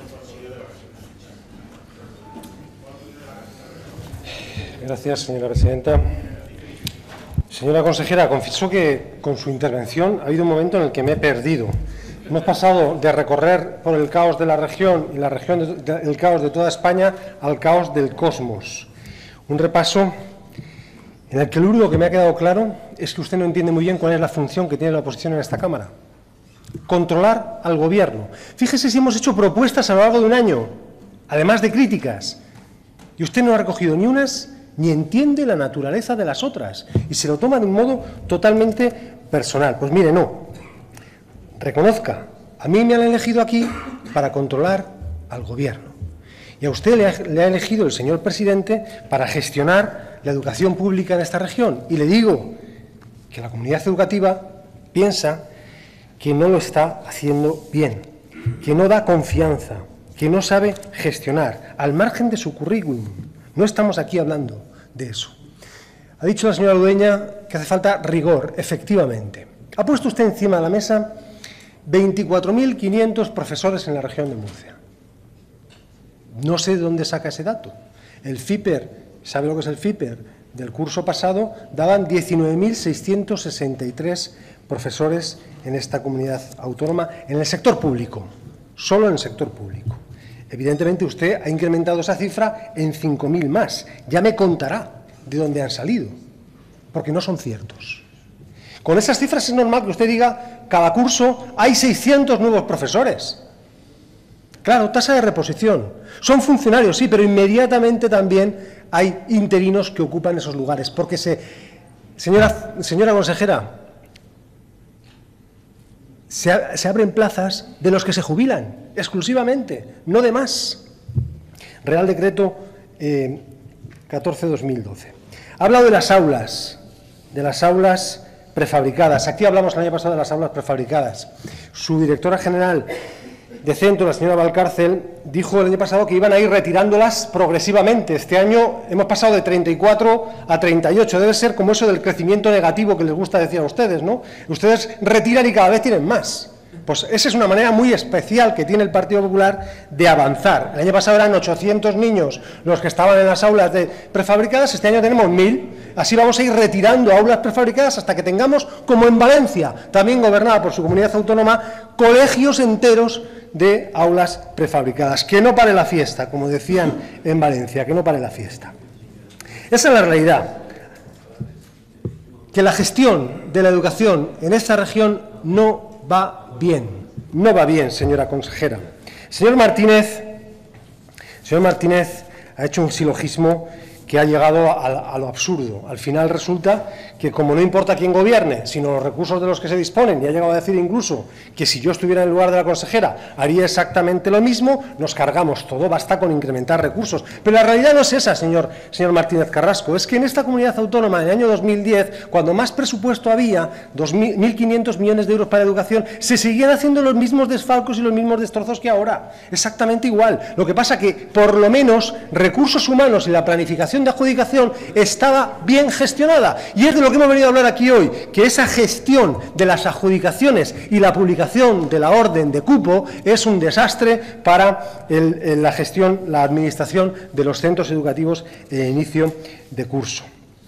Gracias, señora presidenta. Señora consejera, confieso que con su intervención ha habido un momento en el que me he perdido. Hemos pasado de recorrer por el caos de la región y el caos de toda España al caos del cosmos. Un repaso en el que lo único que me ha quedado claro es que usted no entiende muy bien cuál es la función que tiene la oposición en esta Cámara. Controlar al Gobierno. Fíjese si hemos hecho propuestas a lo largo de un año, además de críticas, y usted no ha recogido ni unas ni entiende la naturaleza de las otras y se lo toma de un modo totalmente personal. Pues mire, no. Reconozca, a mí me han elegido aquí para controlar al Gobierno y a usted le ha elegido el señor presidente para gestionar la educación pública en esta región. Y le digo que la comunidad educativa piensa que no lo está haciendo bien, que no da confianza, que no sabe gestionar, al margen de su currículum. No estamos aquí hablando de eso. Ha dicho la señora Ludeña que hace falta rigor, efectivamente. Ha puesto usted encima de la mesa 24.500 profesores en la región de Murcia. No sé de dónde saca ese dato. El FIPER, ¿sabe lo que es el FIPER? Del curso pasado daban 19.663 profesores en esta comunidad autónoma en el sector público, solo en el sector público. Evidentemente usted ha incrementado esa cifra en 5.000 más. Ya me contará de dónde han salido, porque no son ciertos. Con esas cifras es normal que usted diga, cada curso hay 600 nuevos profesores. Claro, tasa de reposición. Son funcionarios, sí, pero inmediatamente también hay interinos que ocupan esos lugares, porque señora consejera, se abren plazas de los que se jubilan, exclusivamente, no de más. Real Decreto 14/2012. Ha hablado de las aulas prefabricadas. Aquí hablamos el año pasado de las aulas prefabricadas. Su directora general de centro, la señora Valcárcel, dijo el año pasado que iban a ir retirándolas progresivamente. Este año hemos pasado de 34 a 38. Debe ser como eso del crecimiento negativo que les gusta decir a ustedes, ¿no? Ustedes retiran y cada vez tienen más. Pues esa es una manera muy especial que tiene el Partido Popular de avanzar. El año pasado eran 800 niños los que estaban en las aulas prefabricadas, este año tenemos 1000. Así vamos a ir retirando aulas prefabricadas hasta que tengamos, como en Valencia, también gobernada por su comunidad autónoma, colegios enteros de aulas prefabricadas. Que no pare la fiesta, como decían en Valencia, que no pare la fiesta. Esa es la realidad. Que la gestión de la educación en esta región no va bien, señora consejera. Señor Martínez ha hecho un silogismo que ha llegado a lo absurdo. Al final resulta que, como no importa quién gobierne, sino los recursos de los que se disponen, y ha llegado a decir incluso que si yo estuviera en el lugar de la consejera haría exactamente lo mismo, nos cargamos todo, basta con incrementar recursos. Pero la realidad no es esa, señor Martínez Carrasco, es que en esta comunidad autónoma, en el año 2010, cuando más presupuesto había, 1.500 millones de euros para educación, se seguían haciendo los mismos desfalcos y los mismos destrozos que ahora, exactamente igual. Lo que pasa que, por lo menos, recursos humanos y la planificación de adjudicación estaba bien gestionada, y es de lo que hemos venido a hablar aquí hoy, que esa gestión de las adjudicaciones y la publicación de la orden de cupo es un desastre para la gestión, la administración de los centros educativos en inicio de curso.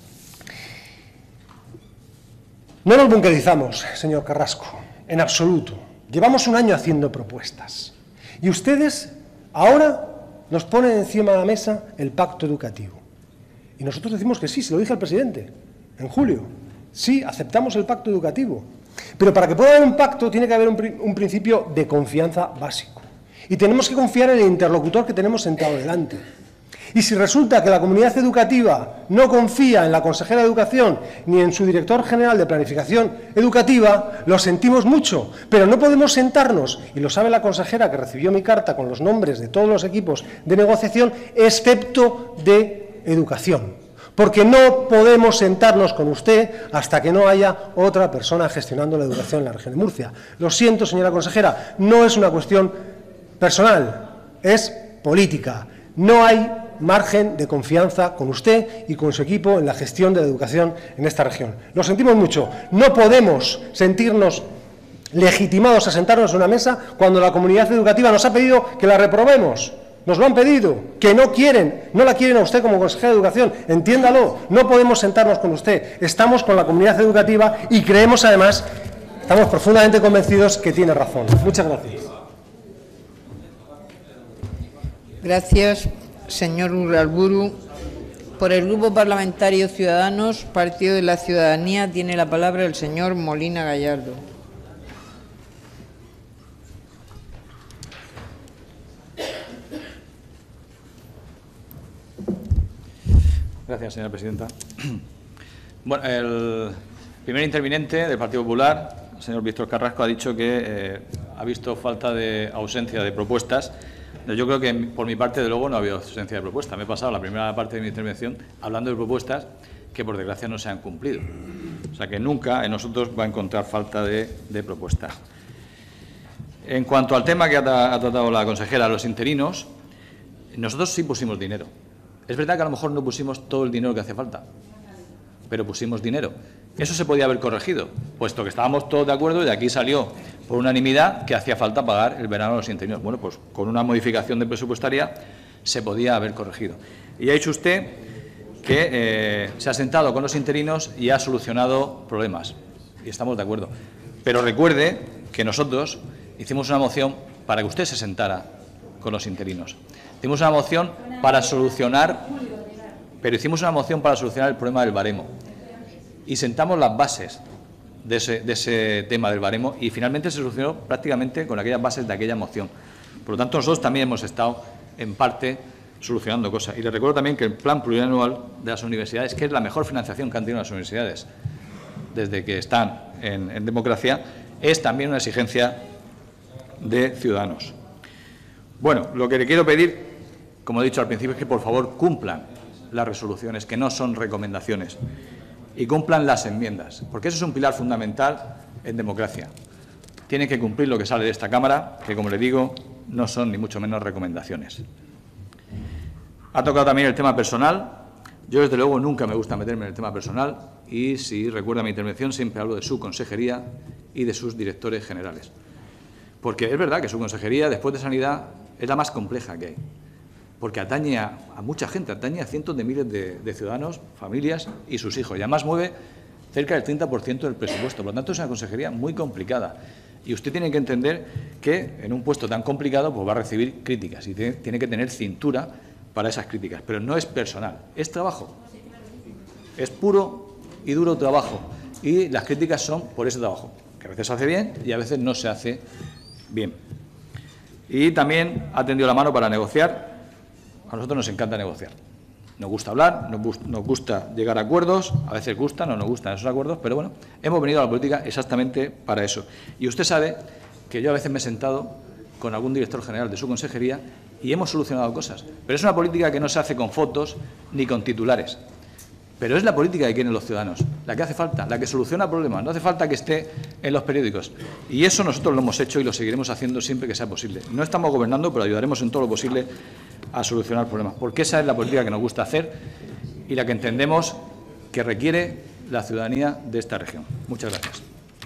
No nos bunkerizamos, señor Carrasco, en absoluto. Llevamos un año haciendo propuestas y ustedes ahora nos ponen encima de la mesa el pacto educativo. Y nosotros decimos que sí, se lo dije al presidente en julio. Sí, aceptamos el pacto educativo. Pero para que pueda haber un pacto tiene que haber un principio de confianza básico. Y tenemos que confiar en el interlocutor que tenemos sentado delante. Y si resulta que la comunidad educativa no confía en la consejera de Educación ni en su director general de Planificación Educativa, lo sentimos mucho, pero no podemos sentarnos, y lo sabe la consejera que recibió mi carta con los nombres de todos los equipos de negociación, excepto de Educación, porque no podemos sentarnos con usted hasta que no haya otra persona gestionando la educación en la región de Murcia. Lo siento, señora consejera, no es una cuestión personal, es política. No hay margen de confianza con usted y con su equipo en la gestión de la educación en esta región. Lo sentimos mucho. No podemos sentirnos legitimados a sentarnos en una mesa cuando la comunidad educativa nos ha pedido que la reprobemos. Nos lo han pedido, que no la quieren a usted como consejera de Educación, entiéndalo, no podemos sentarnos con usted, estamos con la comunidad educativa y creemos además, estamos profundamente convencidos que tiene razón. Muchas gracias. Gracias, señor Urralburu. Por el Grupo Parlamentario Ciudadanos, Partido de la Ciudadanía, tiene la palabra el señor Molina Gallardo. Gracias, señora presidenta. Bueno, el primer interviniente del Partido Popular, el señor Víctor Carrasco, ha dicho que ha visto falta de ausencia de propuestas. Yo creo que, por mi parte, de luego, no ha habido ausencia de propuestas. Me he pasado la primera parte de mi intervención hablando de propuestas que, por desgracia, no se han cumplido. O sea, que nunca en nosotros va a encontrar falta de propuestas. En cuanto al tema que ha tratado la consejera, los interinos, nosotros sí pusimos dinero. Es verdad que a lo mejor no pusimos todo el dinero que hace falta, pero pusimos dinero. Eso se podía haber corregido, puesto que estábamos todos de acuerdo y de aquí salió por unanimidad que hacía falta pagar el verano a los interinos. Bueno, pues con una modificación de presupuestaria se podía haber corregido. Y ha dicho usted que se ha sentado con los interinos y ha solucionado problemas. Y estamos de acuerdo. Pero recuerde que nosotros hicimos una moción para que usted se sentara con los interinos. Hicimos una moción para solucionar, el problema del baremo. Y sentamos las bases de ese tema del baremo y finalmente se solucionó prácticamente con aquellas bases de aquella moción. Por lo tanto, nosotros también hemos estado, en parte, solucionando cosas. Y les recuerdo también que el plan plurianual de las universidades, que es la mejor financiación que han tenido las universidades desde que están en democracia, es también una exigencia de Ciudadanos. Bueno, lo que le quiero pedir, como he dicho al principio, es que por favor cumplan las resoluciones, que no son recomendaciones, y cumplan las enmiendas, porque eso es un pilar fundamental en democracia. Tienen que cumplir lo que sale de esta Cámara, que, como le digo, no son ni mucho menos recomendaciones. Ha tocado también el tema personal. Yo, desde luego, nunca me gusta meterme en el tema personal y, si recuerda mi intervención, siempre hablo de su consejería y de sus directores generales. Porque es verdad que su consejería, después de Sanidad, es la más compleja que hay. Porque atañe a mucha gente, atañe a cientos de miles de ciudadanos, familias y sus hijos. Y además mueve cerca del 30% del presupuesto. Por lo tanto, es una consejería muy complicada. Y usted tiene que entender que en un puesto tan complicado pues va a recibir críticas y tiene que tener cintura para esas críticas. Pero no es personal, es trabajo. Es puro y duro trabajo. Y las críticas son por ese trabajo, que a veces se hace bien y a veces no se hace bien. Y también ha tendido la mano para negociar. A nosotros nos encanta negociar. Nos gusta hablar, nos gusta llegar a acuerdos, a veces gustan o no gustan esos acuerdos, pero bueno, hemos venido a la política exactamente para eso. Y usted sabe que yo a veces me he sentado con algún director general de su consejería y hemos solucionado cosas. Pero es una política que no se hace con fotos ni con titulares. Pero es la política que quieren los ciudadanos, la que hace falta, la que soluciona problemas. No hace falta que esté en los periódicos. Y eso nosotros lo hemos hecho y lo seguiremos haciendo siempre que sea posible. No estamos gobernando, pero ayudaremos en todo lo posible a solucionar problemas. Porque esa es la política que nos gusta hacer y la que entendemos que requiere la ciudadanía de esta región. Muchas gracias.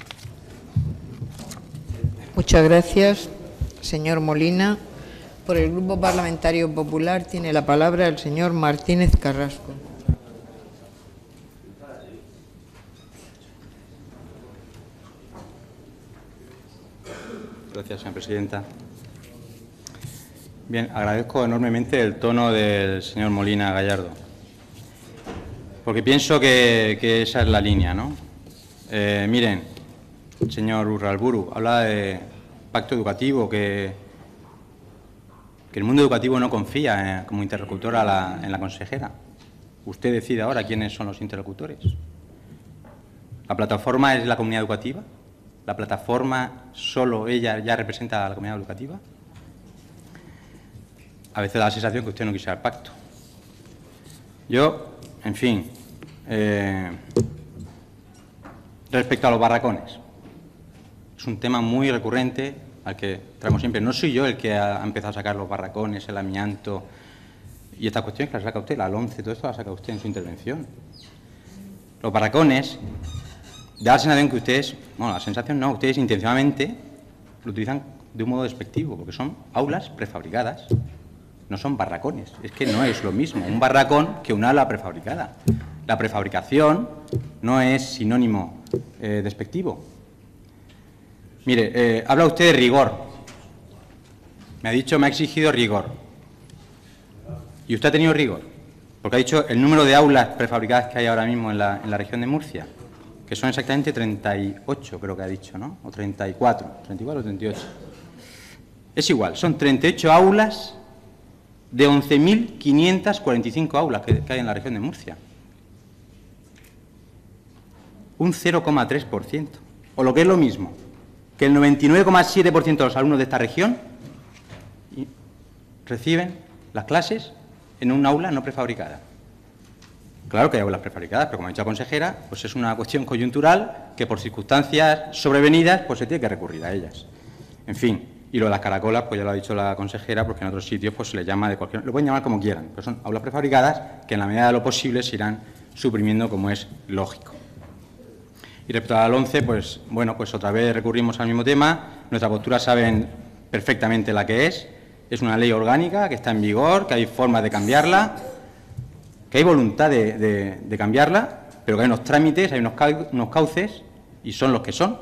Muchas gracias, señor Molina. Por el Grupo Parlamentario Popular tiene la palabra el señor Martínez Carrasco. Gracias, señora presidenta. Bien, agradezco enormemente el tono del señor Molina Gallardo, porque pienso que esa es la línea, ¿no? Miren, señor Urralburu, habla de pacto educativo, que el mundo educativo no confía como interlocutor en la consejera. Usted decide ahora quiénes son los interlocutores. ¿La plataforma es la comunidad educativa? ¿La plataforma solo ella ya representa a la comunidad educativa? A veces da la sensación que usted no quisiera el pacto. Yo, en fin, respecto a los barracones, es un tema muy recurrente al que traemos siempre. No soy yo el que ha empezado a sacar los barracones, el amianto y estas cuestiones que las saca usted, la LOMCE, todo esto la saca usted en su intervención. Los barracones, da la sensación que ustedes, bueno, la sensación no, ustedes intencionadamente lo utilizan de un modo despectivo, porque son aulas prefabricadas, no son barracones. Es que no es lo mismo un barracón que una aula prefabricada. La prefabricación no es sinónimo despectivo. Mire, habla usted de rigor. Me ha exigido rigor. ¿Y usted ha tenido rigor? Porque ha dicho el número de aulas prefabricadas que hay ahora mismo en la región de Murcia, que son exactamente 38, creo que ha dicho, ¿no? O 34 o 38. Es igual, son 38 aulas de 11.545 aulas que hay en la región de Murcia. Un 0,3%. O lo que es lo mismo, que el 99,7% de los alumnos de esta región reciben las clases en un aula no prefabricada. Claro que hay aulas prefabricadas, pero como ha dicho la consejera, pues es una cuestión coyuntural que por circunstancias sobrevenidas pues se tiene que recurrir a ellas. En fin, y lo de las caracolas, pues ya lo ha dicho la consejera, porque en otros sitios pues se les llama de cualquier... Lo pueden llamar como quieran, pero son aulas prefabricadas que en la medida de lo posible se irán suprimiendo como es lógico. Y respecto al 11, pues bueno, pues otra vez recurrimos al mismo tema. Nuestra postura saben perfectamente la que es una ley orgánica que está en vigor, que hay formas de cambiarla, que hay voluntad de cambiarla, pero que hay unos trámites, hay unos cauces, y son los que son.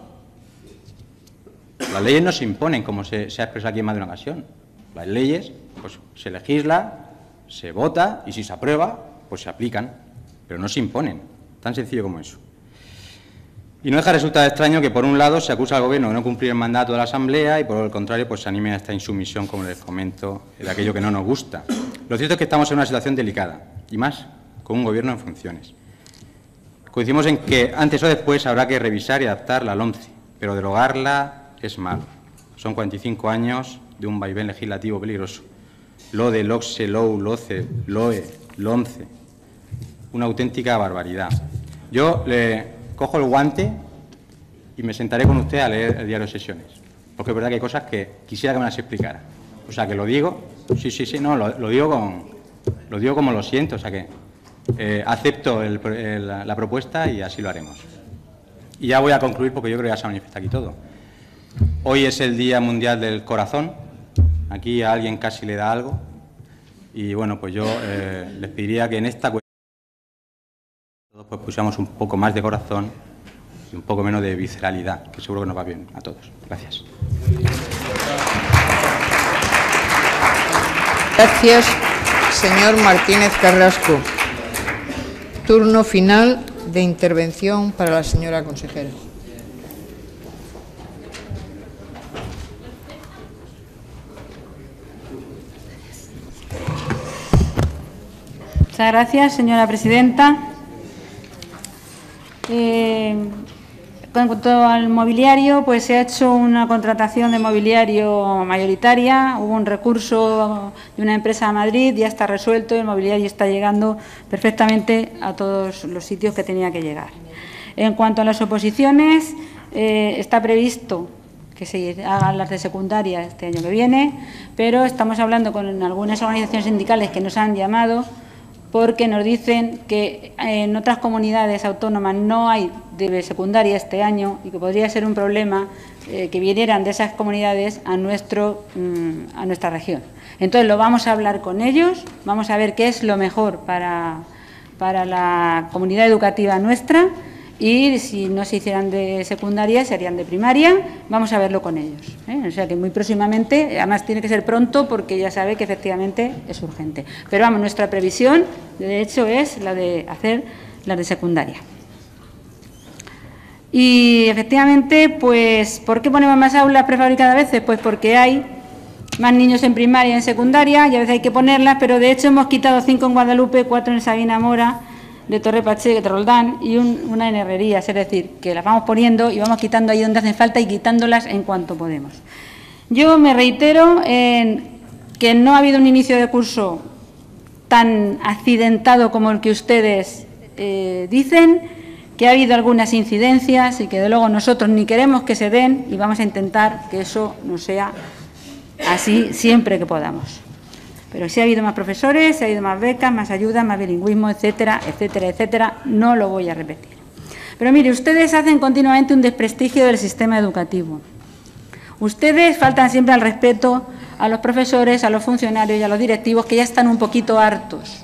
Las leyes no se imponen, como se ha expresado aquí en más de una ocasión. Las leyes, pues se legisla, se vota, y si se aprueba, pues se aplican, pero no se imponen. Tan sencillo como eso. Y no deja de resultar extraño que, por un lado, se acusa al Gobierno de no cumplir el mandato de la Asamblea y, por el contrario, pues se anime a esta insumisión, como les comento, de aquello que no nos gusta. Lo cierto es que estamos en una situación delicada, y más con un Gobierno en funciones. Coincidimos en que, antes o después, habrá que revisar y adaptar la LOMCE, pero derogarla es malo. Son 45 años de un vaivén legislativo peligroso. LODE, LOCSE, LOU, LOCE, LOE, LOMCE. Una auténtica barbaridad. Yo le cojo el guante y me sentaré con usted a leer el diario de sesiones, porque es verdad que hay cosas que quisiera que me las explicara. O sea, que lo digo, sí, no, lo digo como lo siento, o sea que acepto la propuesta y así lo haremos. Y ya voy a concluir porque yo creo que ya se manifiesta aquí todo. Hoy es el Día Mundial del Corazón. Aquí a alguien casi le da algo. Y bueno, pues yo les pediría que en esta cuestión pues pusiéramos un poco más de corazón y un poco menos de visceralidad, que seguro que nos va bien a todos. Gracias. Gracias, señor Martínez Carrasco. Turno final de intervención para la señora consejera. Muchas gracias, señora presidenta. En cuanto al mobiliario, pues se ha hecho una contratación de mobiliario mayoritaria, hubo un recurso de una empresa a Madrid, ya está resuelto, el mobiliario está llegando perfectamente a todos los sitios que tenía que llegar. En cuanto a las oposiciones, está previsto que se hagan las de secundaria este año que viene, pero estamos hablando con algunas organizaciones sindicales que nos han llamado porque nos dicen que en otras comunidades autónomas no hay de secundaria este año y que podría ser un problema que vinieran de esas comunidades a nuestra región. Entonces, lo vamos a hablar con ellos, vamos a ver qué es lo mejor para la comunidad educativa nuestra y si no se hicieran de secundaria, se harían de primaria, vamos a verlo con ellos. O sea que muy próximamente, además tiene que ser pronto porque ya sabe que efectivamente es urgente. Pero vamos, nuestra previsión, de hecho, es la de hacer la de secundaria. Y efectivamente, pues, ¿por qué ponemos más aulas prefabricadas a veces? Pues porque hay más niños en primaria y en secundaria y a veces hay que ponerlas, pero de hecho hemos quitado 5 en Guadalupe, 4 en Sabina Mora, de Torre Pacheco, de Roldán y una en Herrerías, es decir, que las vamos poniendo y vamos quitando ahí donde hacen falta y quitándolas en cuanto podemos. Yo me reitero en que no ha habido un inicio de curso tan accidentado como el que ustedes dicen, que ha habido algunas incidencias y que de luego nosotros ni queremos que se den y vamos a intentar que eso no sea así siempre que podamos. Pero si ha habido más profesores, si ha habido más becas, más ayuda, más bilingüismo, etcétera, etcétera, etcétera, no lo voy a repetir. Pero mire, ustedes hacen continuamente un desprestigio del sistema educativo. Ustedes faltan siempre al respeto a los profesores, a los funcionarios y a los directivos que ya están un poquito hartos,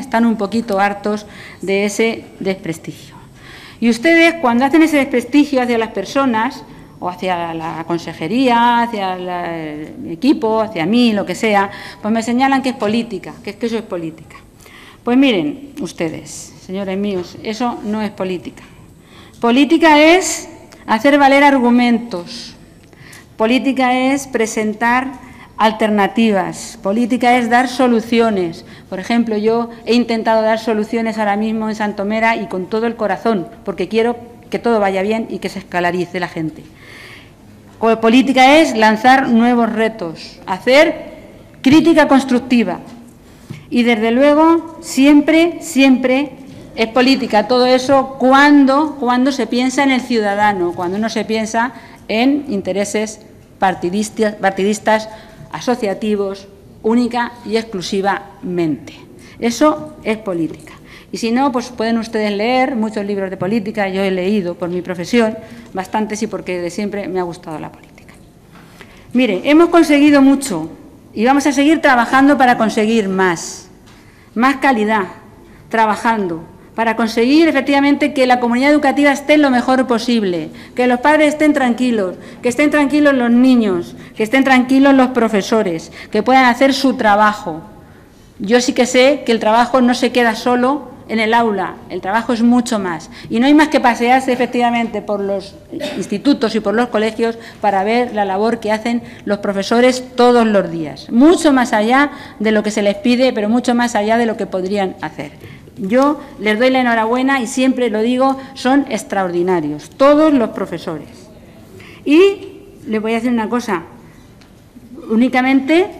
de ese desprestigio. Y ustedes, cuando hacen ese desprestigio hacia las personas, o hacia la consejería, hacia el equipo, hacia mí, lo que sea, pues me señalan que es política, que es que eso es política. Pues miren ustedes, señores míos, eso no es política. Política es hacer valer argumentos, política es presentar alternativas, política es dar soluciones. Por ejemplo, yo he intentado dar soluciones ahora mismo en Santomera y con todo el corazón, porque quiero que todo vaya bien y que se escalarice la gente. Política es lanzar nuevos retos, hacer crítica constructiva y, desde luego, siempre es política todo eso cuando se piensa en el ciudadano, cuando no se piensa en intereses partidistas, asociativos, única y exclusivamente. Eso es política. Y si no, pues pueden ustedes leer muchos libros de política, yo he leído por mi profesión bastantes y porque de siempre me ha gustado la política. Mire, hemos conseguido mucho y vamos a seguir trabajando para conseguir más calidad, trabajando para conseguir efectivamente que la comunidad educativa esté lo mejor posible, que los padres estén tranquilos, que estén tranquilos los niños, que estén tranquilos los profesores, que puedan hacer su trabajo. Yo sí que sé que el trabajo no se queda solo en el aula, el trabajo es mucho más. Y no hay más que pasearse efectivamente por los institutos y por los colegios para ver la labor que hacen los profesores todos los días. Mucho más allá de lo que se les pide, pero mucho más allá de lo que podrían hacer. Yo les doy la enhorabuena y siempre lo digo, son extraordinarios, todos los profesores. Y les voy a decir una cosa, únicamente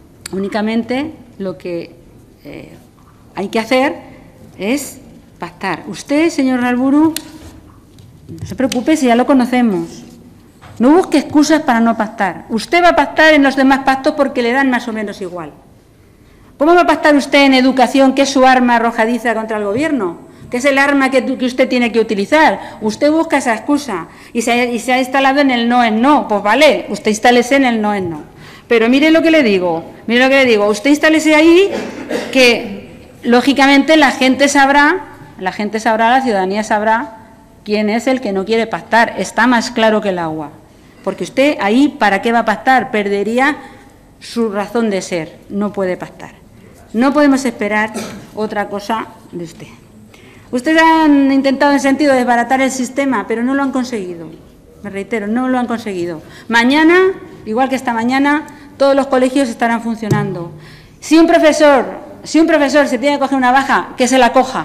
lo que hay que hacer es pactar. Usted, señor Ralburu, no se preocupe si ya lo conocemos. No busque excusas para no pactar. Usted va a pactar en los demás pactos porque le dan más o menos igual. ¿Cómo va a pactar usted en educación, que es su arma arrojadiza contra el Gobierno? que es el arma que usted tiene que utilizar. Usted busca esa excusa y se ha instalado en el no es no. Pues vale, usted instálese en el no es no. Pero mire lo que le digo, usted instálese ahí que, lógicamente, la ciudadanía sabrá quién es el que no quiere pactar. Está más claro que el agua. Porque usted ahí, ¿para qué va a pactar? Perdería su razón de ser. No puede pactar. No podemos esperar otra cosa de usted. Ustedes han intentado en sentido de desbaratar el sistema, pero no lo han conseguido. Me reitero, no lo han conseguido. Mañana, igual que esta mañana, todos los colegios estarán funcionando. Si un profesor se tiene que coger una baja, que se la coja.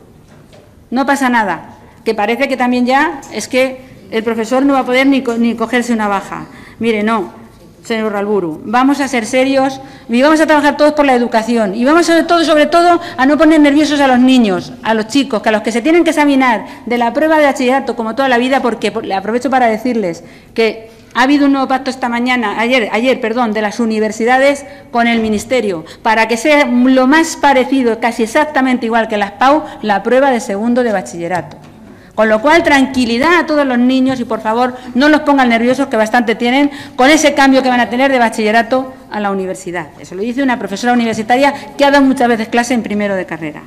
No pasa nada. Que parece que también ya es que el profesor no va a poder ni cogerse una baja. Mire, no, señor Urralburu, vamos a ser serios y vamos a trabajar todos por la educación y vamos sobre todo a no poner nerviosos a los niños, a los chicos, que a los que se tienen que examinar de la prueba de bachillerato como toda la vida, porque le aprovecho para decirles que ha habido un nuevo pacto ayer, de las universidades con el Ministerio, para que sea lo más parecido, casi exactamente igual que las PAU, la prueba de segundo de bachillerato. Con lo cual, tranquilidad a todos los niños y, por favor, no los pongan nerviosos, que bastante tienen, con ese cambio que van a tener de bachillerato a la universidad. Eso lo dice una profesora universitaria que ha dado muchas veces clase en primero de carrera.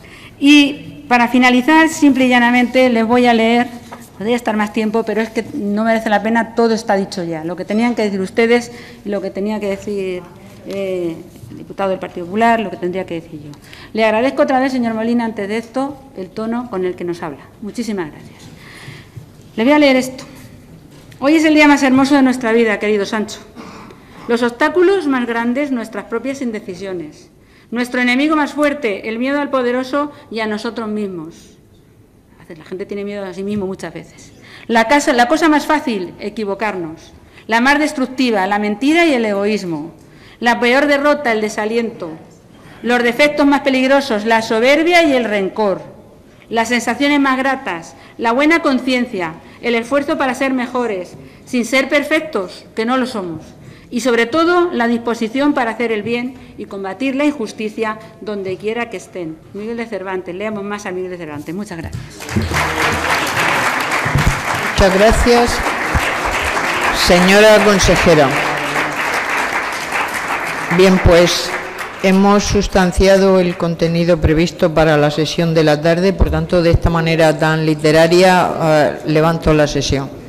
Y, para finalizar, simple y llanamente, les voy a leer, podría estar más tiempo, pero es que no merece la pena, todo está dicho ya. Lo que tenían que decir ustedes y lo que tenía que decir el diputado del Partido Popular, lo que tendría que decir yo. Le agradezco otra vez, señor Molina, antes de esto, el tono con el que nos habla. Muchísimas gracias. Le voy a leer esto. Hoy es el día más hermoso de nuestra vida, querido Sancho. Los obstáculos más grandes, nuestras propias indecisiones. Nuestro enemigo más fuerte, el miedo al poderoso y a nosotros mismos. A veces la gente tiene miedo a sí mismo muchas veces. La cosa más fácil, equivocarnos. La más destructiva, la mentira y el egoísmo. La peor derrota, el desaliento. Los defectos más peligrosos, la soberbia y el rencor. Las sensaciones más gratas, la buena conciencia, el esfuerzo para ser mejores, sin ser perfectos, que no lo somos. Y sobre todo, la disposición para hacer el bien y combatir la injusticia donde quiera que estén. Miguel de Cervantes, leamos más a Miguel de Cervantes. Muchas gracias. Muchas gracias, señora consejera. Bien, pues hemos sustanciado el contenido previsto para la sesión de la tarde, por tanto, de esta manera tan literaria, levanto la sesión.